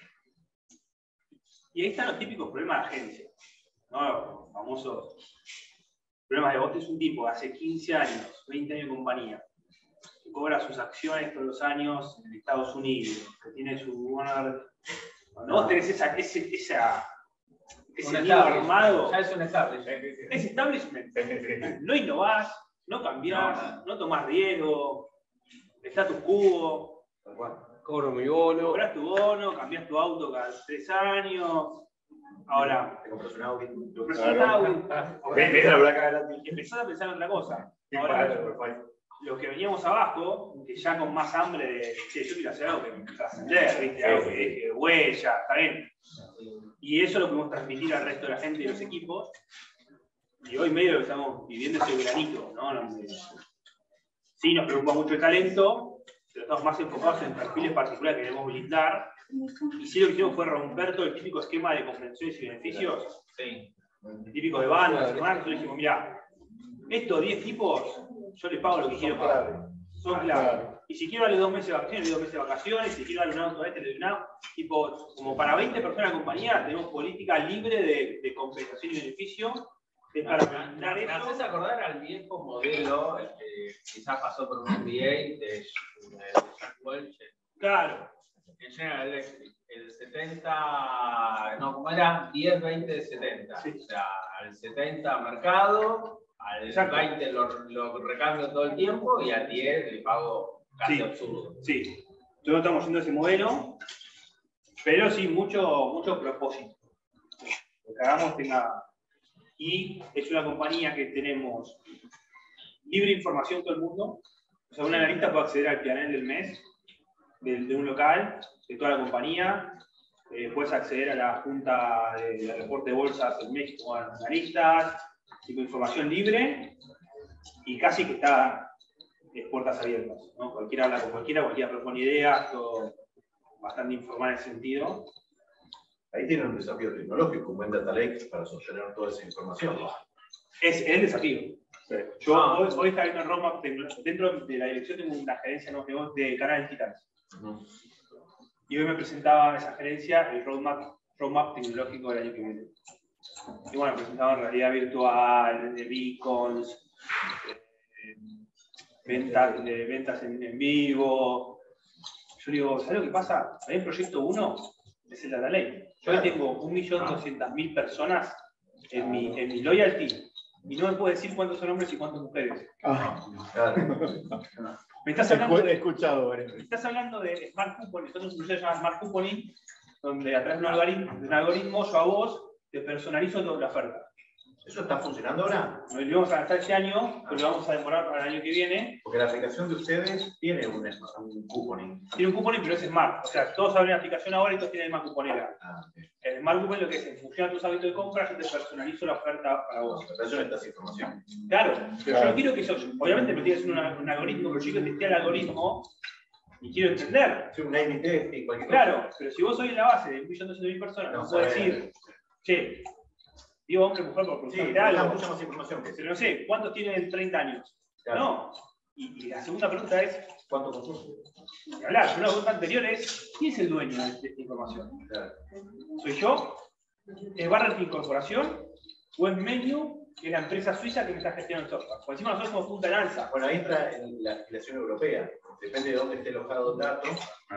Y ahí están los típicos problemas de agencia, ¿no? Los famosos problemas de vos tenés un tipo hace 15 años, 20 años de compañía, que cobra sus acciones todos los años en Estados Unidos, que tiene su honor. Cuando vos tenés ese nido armado, ya es un establishment. Es establishment. No innovás, no cambiás, no tomás riesgo, status quo. Cobro mi bono. Cobras tu bono, cambiás tu auto cada 3 años. Ahora, te compras un Audi. Empezás a pensar en otra cosa. Ahora, los que veníamos abajo, que ya con más hambre de, che, yo quiero hacer algo que me trascender, ¿viste? Algo que deje huella, está bien. Y eso lo podemos transmitir al resto de la gente y los equipos. Y hoy medio estamos viviendo ese granito, ¿no? Sí, nos preocupa mucho el talento, pero estamos más enfocados en perfiles particulares que queremos blindar. Y sí, lo que hicimos fue romper todo el típico esquema de compensaciones y beneficios. Sí. El típico de bandas, nosotros dijimos, mira, estos 10 tipos, yo les pago lo que quiero pagar. Son claves. Y si quiero darle 2 meses de vacaciones, le doy 2 meses de vacaciones. Si quiero darle un auto a este, le doy un auto. Tipo, como para 20 personas de la compañía, tenemos política libre de compensación y beneficio. Me haces acordar al viejo modelo, que quizás pasó por un MBA de Jack Welch. Claro. En General Electric. El 70, no, ¿cómo era? 10, 20, 70. Sí. O sea, al 70 mercado, al 20 lo recambio todo el tiempo y al 10 le pago casi absurdo. Sí, nosotros estamos haciendo ese modelo, pero sí, mucho propósito. Lo que hagamos tenga. Y es una compañía que tenemos libre información todo el mundo. O sea, un analista puede acceder al panel del mes de un local, de toda la compañía. Puedes acceder a la junta de reporte de bolsas en México a los analistas. Tipo información libre y casi que está puertas abiertas, ¿no? Cualquiera habla con cualquiera propone ideas, todo bastante informal en ese sentido. Ahí tienen un desafío tecnológico, un buen data lake para sostener toda esa información. Es el desafío. Sí. Yo hoy está viendo el roadmap, dentro de la dirección tengo una gerencia de canales digitales. Y hoy me presentaba esa gerencia el roadmap tecnológico del año que viene. Y bueno, presentaba realidad virtual, de beacons, ventas en vivo. Yo digo, ¿sabes lo que pasa? Hay un proyecto 1, es el Data Lake. Yo hoy tengo 1.200.000 personas en mi loyalty y no me puedo decir cuántos son hombres y cuántas mujeres. Me estás hablando de Smart Couponing. Nosotros un proyecto llamado Smart Couponing, donde a través de un algoritmo yo a vos te personalizo toda la oferta. ¿Eso está funcionando ahora? Lo íbamos a gastar este año, pero lo vamos a demorar para el año que viene. Porque la aplicación de ustedes tiene un couponing. Tiene un couponing, pero es Smart. O sea, todos abren la aplicación ahora y todos tienen el misma cuponera. El Smart Couponing lo que es, en función a tus hábitos de compra, yo te personalizo la oferta para vos. Pero eso necesitas información. Claro, pero yo no quiero que eso, obviamente me tienes un algoritmo, pero yo quiero testear el algoritmo y quiero entender. Sí, un A/B test y cualquier cosa. Claro, pero si vos sois en la base de 1.200.000 personas, no puedo decir, che, digo hombre, mujer, por preguntarle algo. Mucha más información que pero no sé, ¿cuántos tienen 30 años? Claro. No. Y la segunda pregunta es, ¿cuánto consume? Ni hablar, una pregunta anterior es, ¿quién es el dueño de esta información? Claro. ¿Soy yo? ¿Es Barrett Corporación? ¿O es Menu, que es la empresa suiza que me está gestionando el software? Por encima nosotros somos punta de lanza. Bueno, ahí entra en la legislación europea. Depende de dónde esté alojado el dato.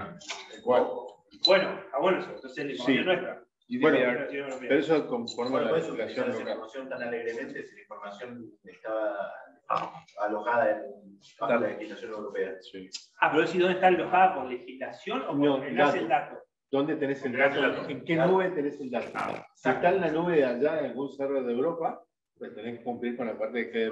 Bueno, eso. Entonces la información nuestra. Bueno, pero eso conforma la legislación legislación local. Información tan alegremente si la información estaba alojada en la legislación europea. Sí. Pero decir dónde está alojada por legislación o por enlace el dato. ¿Dónde tenés el dato? ¿En qué nube tenés el dato? Si está en la nube de allá, en algún server de Europa, pues tenés que cumplir con la parte de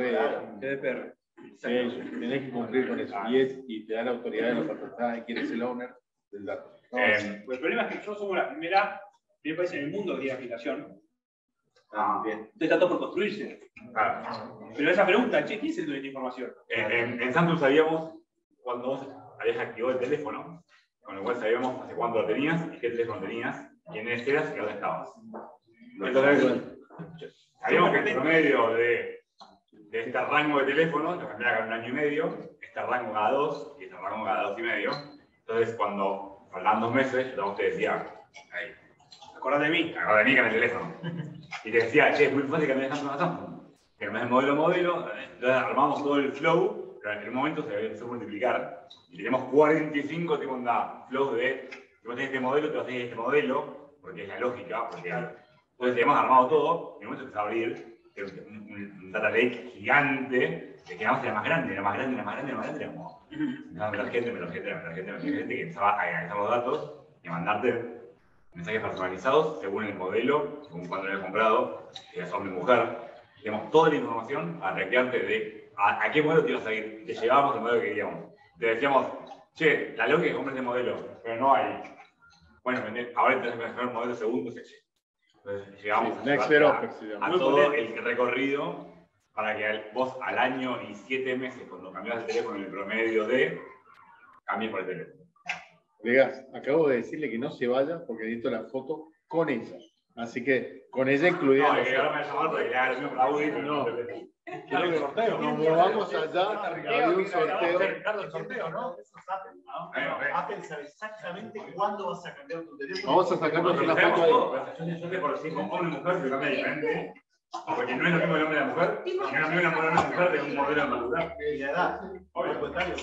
GDPR. Sí, tenés que cumplir con eso. Y te da la autoridad de la patente de quién es el owner del dato. Pues el problema es que nosotros somos el primer país en el mundo que tiene aplicación. Bien. Entonces está todo por construirse. Pero esa pregunta, che, ¿quién es el dueño de información? En Samsung sabíamos cuando vos habías activado el teléfono, con lo cual sabíamos hace cuánto lo tenías, y qué teléfono tenías, quiénes eras y dónde estabas. Entonces, sabíamos que el promedio de este rango de teléfonos, lo cambiaba cada 1 año y medio, este rango cada 2 y este rango cada 2 y medio. Entonces, cuando faltaban 2 meses, yo te decía, ahí, acordate de mí. Acordate de mí que en el teléfono. Y te decía, che, es muy fácil cambiar de Samsung a Samsung. Que cambias de modelo, entonces armamos todo el flow, pero en aquel momento se empezó a multiplicar. Y tenemos 45 tipo onda flow de, si vos tenés este modelo, te vas a tener este modelo, porque es la lógica, porque entonces tenemos armado todo, y en el momento empezó a abrir un data lake gigante, que quedamos era más grande, era como menos gente, que empezaba a analizar los datos y a mandarte mensajes personalizados según el modelo, según cuándo lo habías comprado, si eres hombre o mujer. Tenemos toda la información para traquearte de a qué modelo te ibas a ir. Te llevábamos el modelo que queríamos. Te decíamos, che, la lógica es que compres este modelo, pero no hay. Bueno, ahora tenés que mejorar un modelo segundo, entonces llegamos a todo el recorrido para que vos al año y 7 meses, cuando cambiás el teléfono en el promedio cambies por el teléfono. Vegas, acabo de decirle que no se vaya porque necesito la foto con ella. Así que con ella incluida. No, que ahora me voy a llamar para que le haga el mismo Audi, pero no. Quiero que nos movamos allá, había un sorteo. Ricardo, el sorteo, ¿no? Eso es Apple. Apple sabe exactamente cuándo vas a cambiar tu teléfono. Vamos a sacarnos una foto ahí. Yo te conocí con hombre y mujer, se cambia diferente. Porque no es lo mismo el hombre y la mujer, y no es lo mismo la mujer de un modelo en particular. Y la edad. Obvio, comentario.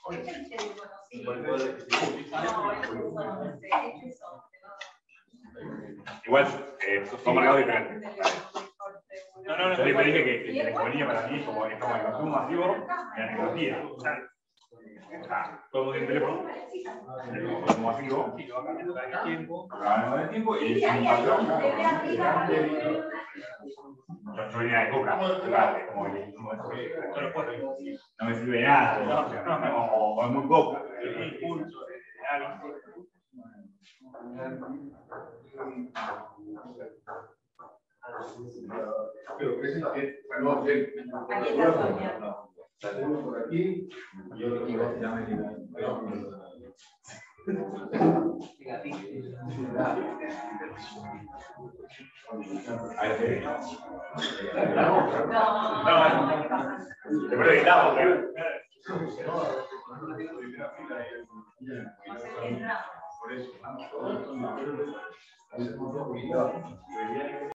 Igual, son mercados diferentes. Yo siempre dije que la economía para mí es como el consumo masivo y la tecnología. Todo el mundo tiene teléfono, el consumo masivo, va cambiando con el tiempo y es un patrón. Yo venía de Coca, como no me sirve nada, o es muy poca. Pero es que no sé. Salimos por aquí y yo digo, ya me digo. Por eso,